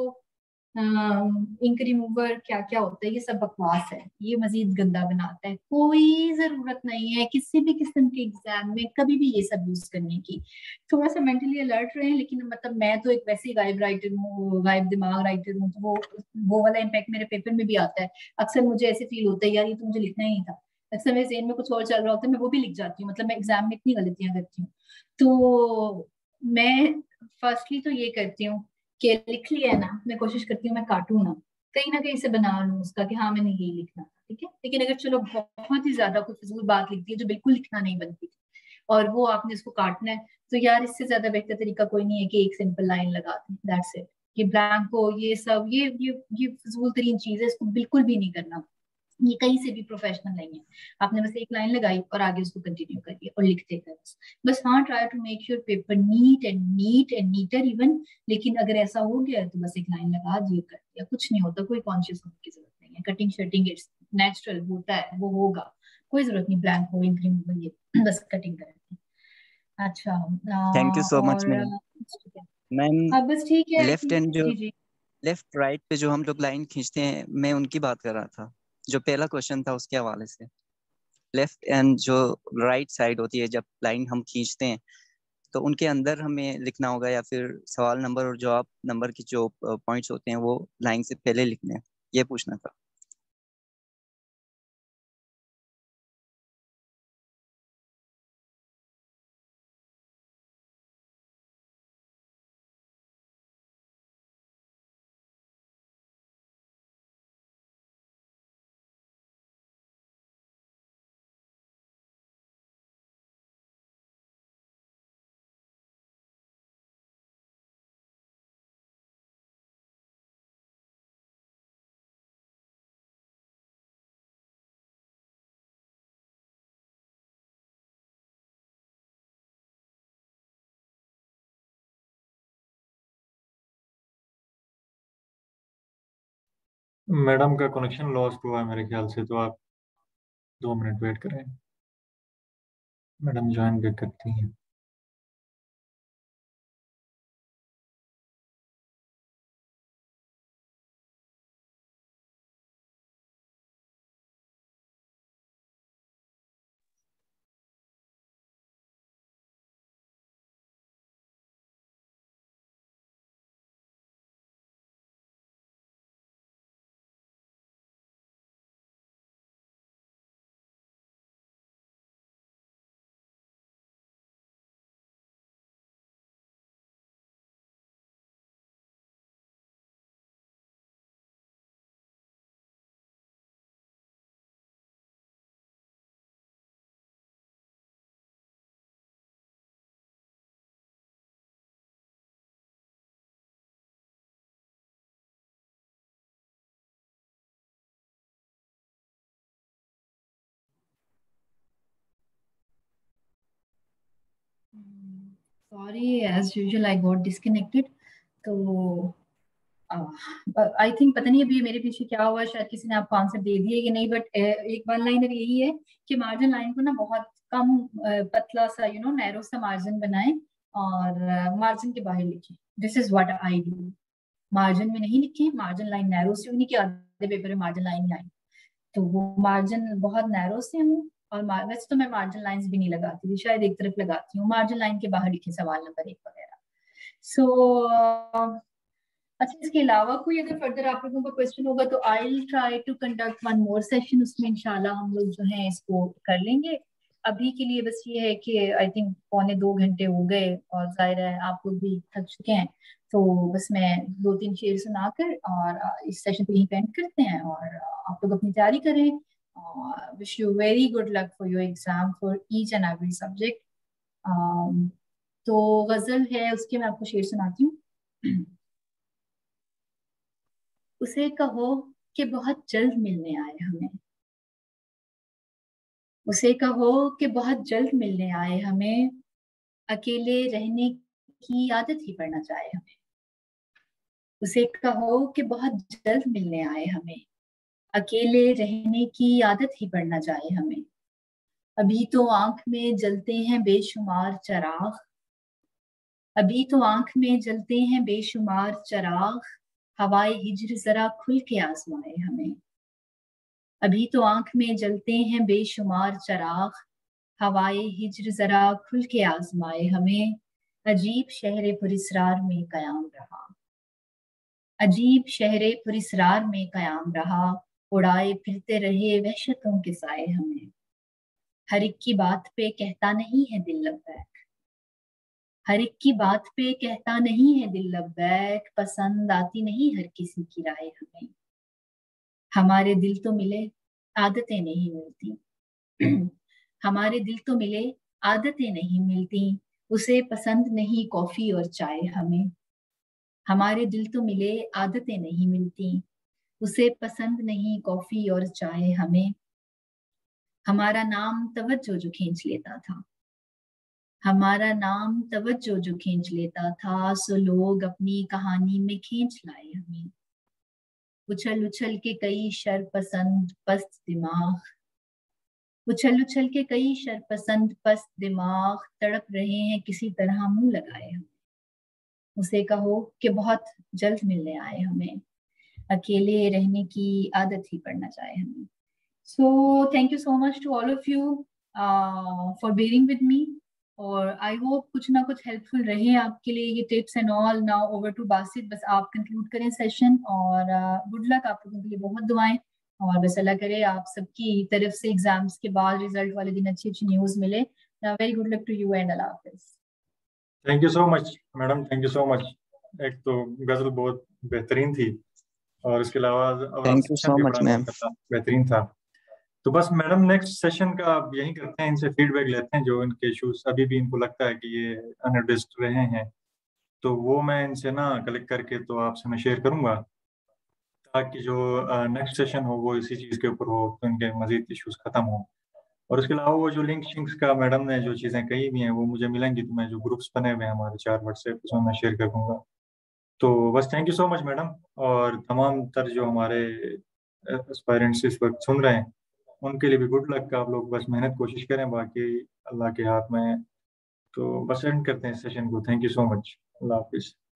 इंक रिमूवर, क्या क्या होता है, ये सब बकवास है, ये मजीद गंदा बनाता है। कोई जरूरत नहीं है किसी भी किस्म के एग्जाम में कभी भी ये सब यूज करने की। थोड़ा सा मेंटली अलर्ट रहे, लेकिन मतलब मैं तो एक वैसे ही गायब राइटर हूँ, गायब दिमाग राइटर हूँ, तो वो वो वाला इम्पैक्ट मेरे पेपर में भी आता है। अक्सर मुझे ऐसे फील होता है यार ये तो मुझे लिखना ही नहीं था। अक्सर मेरे ज़हन में कुछ और चल रहा होता है, मैं वो भी लिख जाती हूँ। मतलब मैं एग्जाम में इतनी गलतियां करती हूँ। तो मैं फर्स्टली तो ये करती हूँ कि लिख लिया है ना, मैं कोशिश करती हूँ मैं काटू ना, कहीं ना कहीं से बना लूँ उसका कि हाँ मैंने यही लिखना था, ठीक है। लेकिन अगर चलो बहुत ही ज्यादा कोई फिजूल बात लिख दी है जो बिल्कुल लिखना नहीं बनती थी, और वो आपने इसको काटना है, तो यार इससे ज्यादा बेहतर तरीका कोई नहीं है कि एक सिंपल लाइन लगा दें, दैट्स इट। ये ब्लैंको, ये सब, ये ये ये फिजूल तरीन चीज है, इसको बिल्कुल भी नहीं करना। ये कहीं से भी प्रोफेशनल नहीं है। आपने बस एक लाइन लगाई और आगे उसको कंटिन्यू करिए और लिखते गए बस। बस हाँ, try to make your paper neat and neat and neater even. लेकिन अगर ऐसा हो गया तो बस एक लाइन लगा दिए, कर दिया, कुछ नहीं होता। कोई कॉन्शियस होने की जरूरत नहीं है। कटिंग शटिंग इट्स नेचुरल होता है, वो होगा, कोई जरूरत नहीं ब्लैंक हो, इंक रिमूवर, ये बस कटिंग करें। अच्छा thank you ah, so much और मैम। मैम अब बस ठीक है, आई लेफ्ट थिंक। एंड जो जी जी। लेफ्ट राइट पे जो हम लोग लाइन खींचते हैं, मैं उनकी बात कर रहा था। जो पहला क्वेश्चन था उसके हवाले से, लेफ्ट एंड जो राइट साइड होती है जब लाइन हम खींचते हैं, तो उनके अंदर हमें लिखना होगा या फिर सवाल नंबर और जवाब नंबर की जो पॉइंट्स होते हैं वो लाइन से पहले लिखने हैं? ये पूछना था। मैडम का कनेक्शन लॉस्ट हुआ है मेरे ख्याल से, तो आप दो मिनट वेट करें। मैडम ज्वाइन बैक करती हैं। Sorry, as usual I got disconnected. तो आई थिंक पता नहीं अभी मेरे पीछे क्या हुआ, शायद किसी ने आपको आंसर दे दिया कि नहीं, बट एक वन लाइनर यही है कि मार्जिन लाइन को ना बहुत कम अ, पतला सा, यू नो नैरो सा मार्जिन बनाएं और मार्जिन के बाहर लिखें। This is what I do. Margin में नहीं लिखें, मार्जिन लाइन नैरो से होनी कि आधे पेपर में मार्जिन लाइन लाइन, तो वो मार्जिन बहुत नैरो से हूँ। और वैसे तो मैं मार्जिन लाइंस भी नहीं लगाती थी, शायद एक तरफ लगाती हूँ। मार्जिन लाइन के बाहर लिखे सवाल नंबर एक वगैरह। सो अच्छा, इसके अलावा कोई अगर फर्दर आप लोगों का क्वेश्चन होगा तो I will try to conduct one more session, उसमें इंशाल्लाह हम लोग जो है इसको कर लेंगे। अभी के लिए बस ये है कि आई थिंक पौने दो घंटे हो गए और जाहिर है आप लोग भी थक चुके हैं, तो बस मैं दो तीन शेर सुनाकर और इस सेशन को यहीं एंड करते हैं और आप लोग अपनी तैयारी करें। Wish you very good luck for your exam for each and every subject. तो गजल है, उसके मैं आपको शेर सुनाती हूँ। उसे कहो कि बहुत जल्द मिलने आए हमें, उसे कहो कि बहुत जल्द मिलने आए हमें, अकेले रहने की आदत ही पड़ना चाहे हमें। उसे कहो कि बहुत जल्द मिलने आए हमें, अकेले रहने की आदत ही पड़ना चाहे हमें। अभी तो आंख में जलते हैं बेशुमार चराग, अभी तो आंख में जलते हैं बेशुमार चराग, हवाए हिज्र जरा खुल के आजमाए हमें। अभी तो आंख में जलते हैं बेशुमार चराग, हवाए हिज्र जरा खुल के आजमाए हमें। अजीब शहरे पुरिसरार में कयाम रहा, अजीब शहरे पुरिसरार में कयाम रहा, उड़ाए फिरते रहे वहशतों के साए हमें। हर एक की बात पे कहता नहीं है दिल लब्बैक, हर एक की बात पे कहता नहीं है दिल लब्बैक, पसंद आती नहीं हर किसी की राय हमें। हमारे दिल तो मिले आदतें नहीं मिलती, हमारे दिल तो मिले आदतें नहीं मिलती, उसे पसंद नहीं कॉफी और चाय हमें। हमारे दिल तो मिले आदतें नहीं मिलती, उसे पसंद नहीं कॉफी और चाय हमें। हमारा नाम तवज्जो जो खींच लेता था, हमारा नाम तवज्जो जो खींच लेता था, सो लोग अपनी कहानी में खींच लाए हमें। उछल उछल के कई शर पसंद पस्त दिमाग, उछल उछल के कई शर पसंद पस्त दिमाग, तड़प रहे हैं किसी तरह मुंह लगाए हमें। उसे कहो कि बहुत जल्द मिलने आए हमें, अकेले रहने की आदत ही पड़ना चाहे हमें। So thank you so much to all of you for bearing with me, और आई होप कुछ ना कुछ हेल्पफुल रहे आपके लिए ये tips and all. Now over to Basit, बस आप कंक्लूड करें सेशन, और गुड uh, लक, आप लोगों के लिए बहुत दुआएं, और बस अल्लाह करे आप सबकी तरफ से एग्जाम्स के बाद रिजल्ट वाले दिन अच्छी अच्छी न्यूज मिले। Very good luck to you and अल्लाह हाफिज। Thank you so much madam, thank you so much. एक तो गजल बहुत बेहतरीन थी और इसके अलावा thank you so much ma'am, बेहतरीन था। तो बस मैडम नेक्स्ट सेशन का आप यही करते हैं, इनसे फीडबैक लेते हैं जो इनके इशूज अभी भी इनको लगता है कि ये अनएड्रेस्ड रहे हैं, तो वो मैं इनसे ना कलेक्ट करके तो आपसे मैं शेयर करूंगा, ताकि जो नेक्स्ट सेशन हो वो इसी चीज़ के ऊपर हो, तो इनके मजीद इशूज खत्म हो। और उसके अलावा वो जो लिंक शिंक्स का मैडम ने जो चीज़ें कही भी हैं वो मुझे मिलेंगी, तो मैं जो ग्रुप्स बने हुए हैं हमारे चार व्हाट्सएप, उसमें मैं शेयर कर दूंगा। तो बस thank you so much madam, और तमाम तर जो हमारे एस्पायरेंट्स इस वक्त सुन रहे हैं उनके लिए भी गुड लक। आप लोग बस मेहनत कोशिश करें, बाकी अल्लाह के हाथ में है। तो बस एंड करते हैं सेशन को। थैंक यू सो मच, अल्लाह हाफिज़।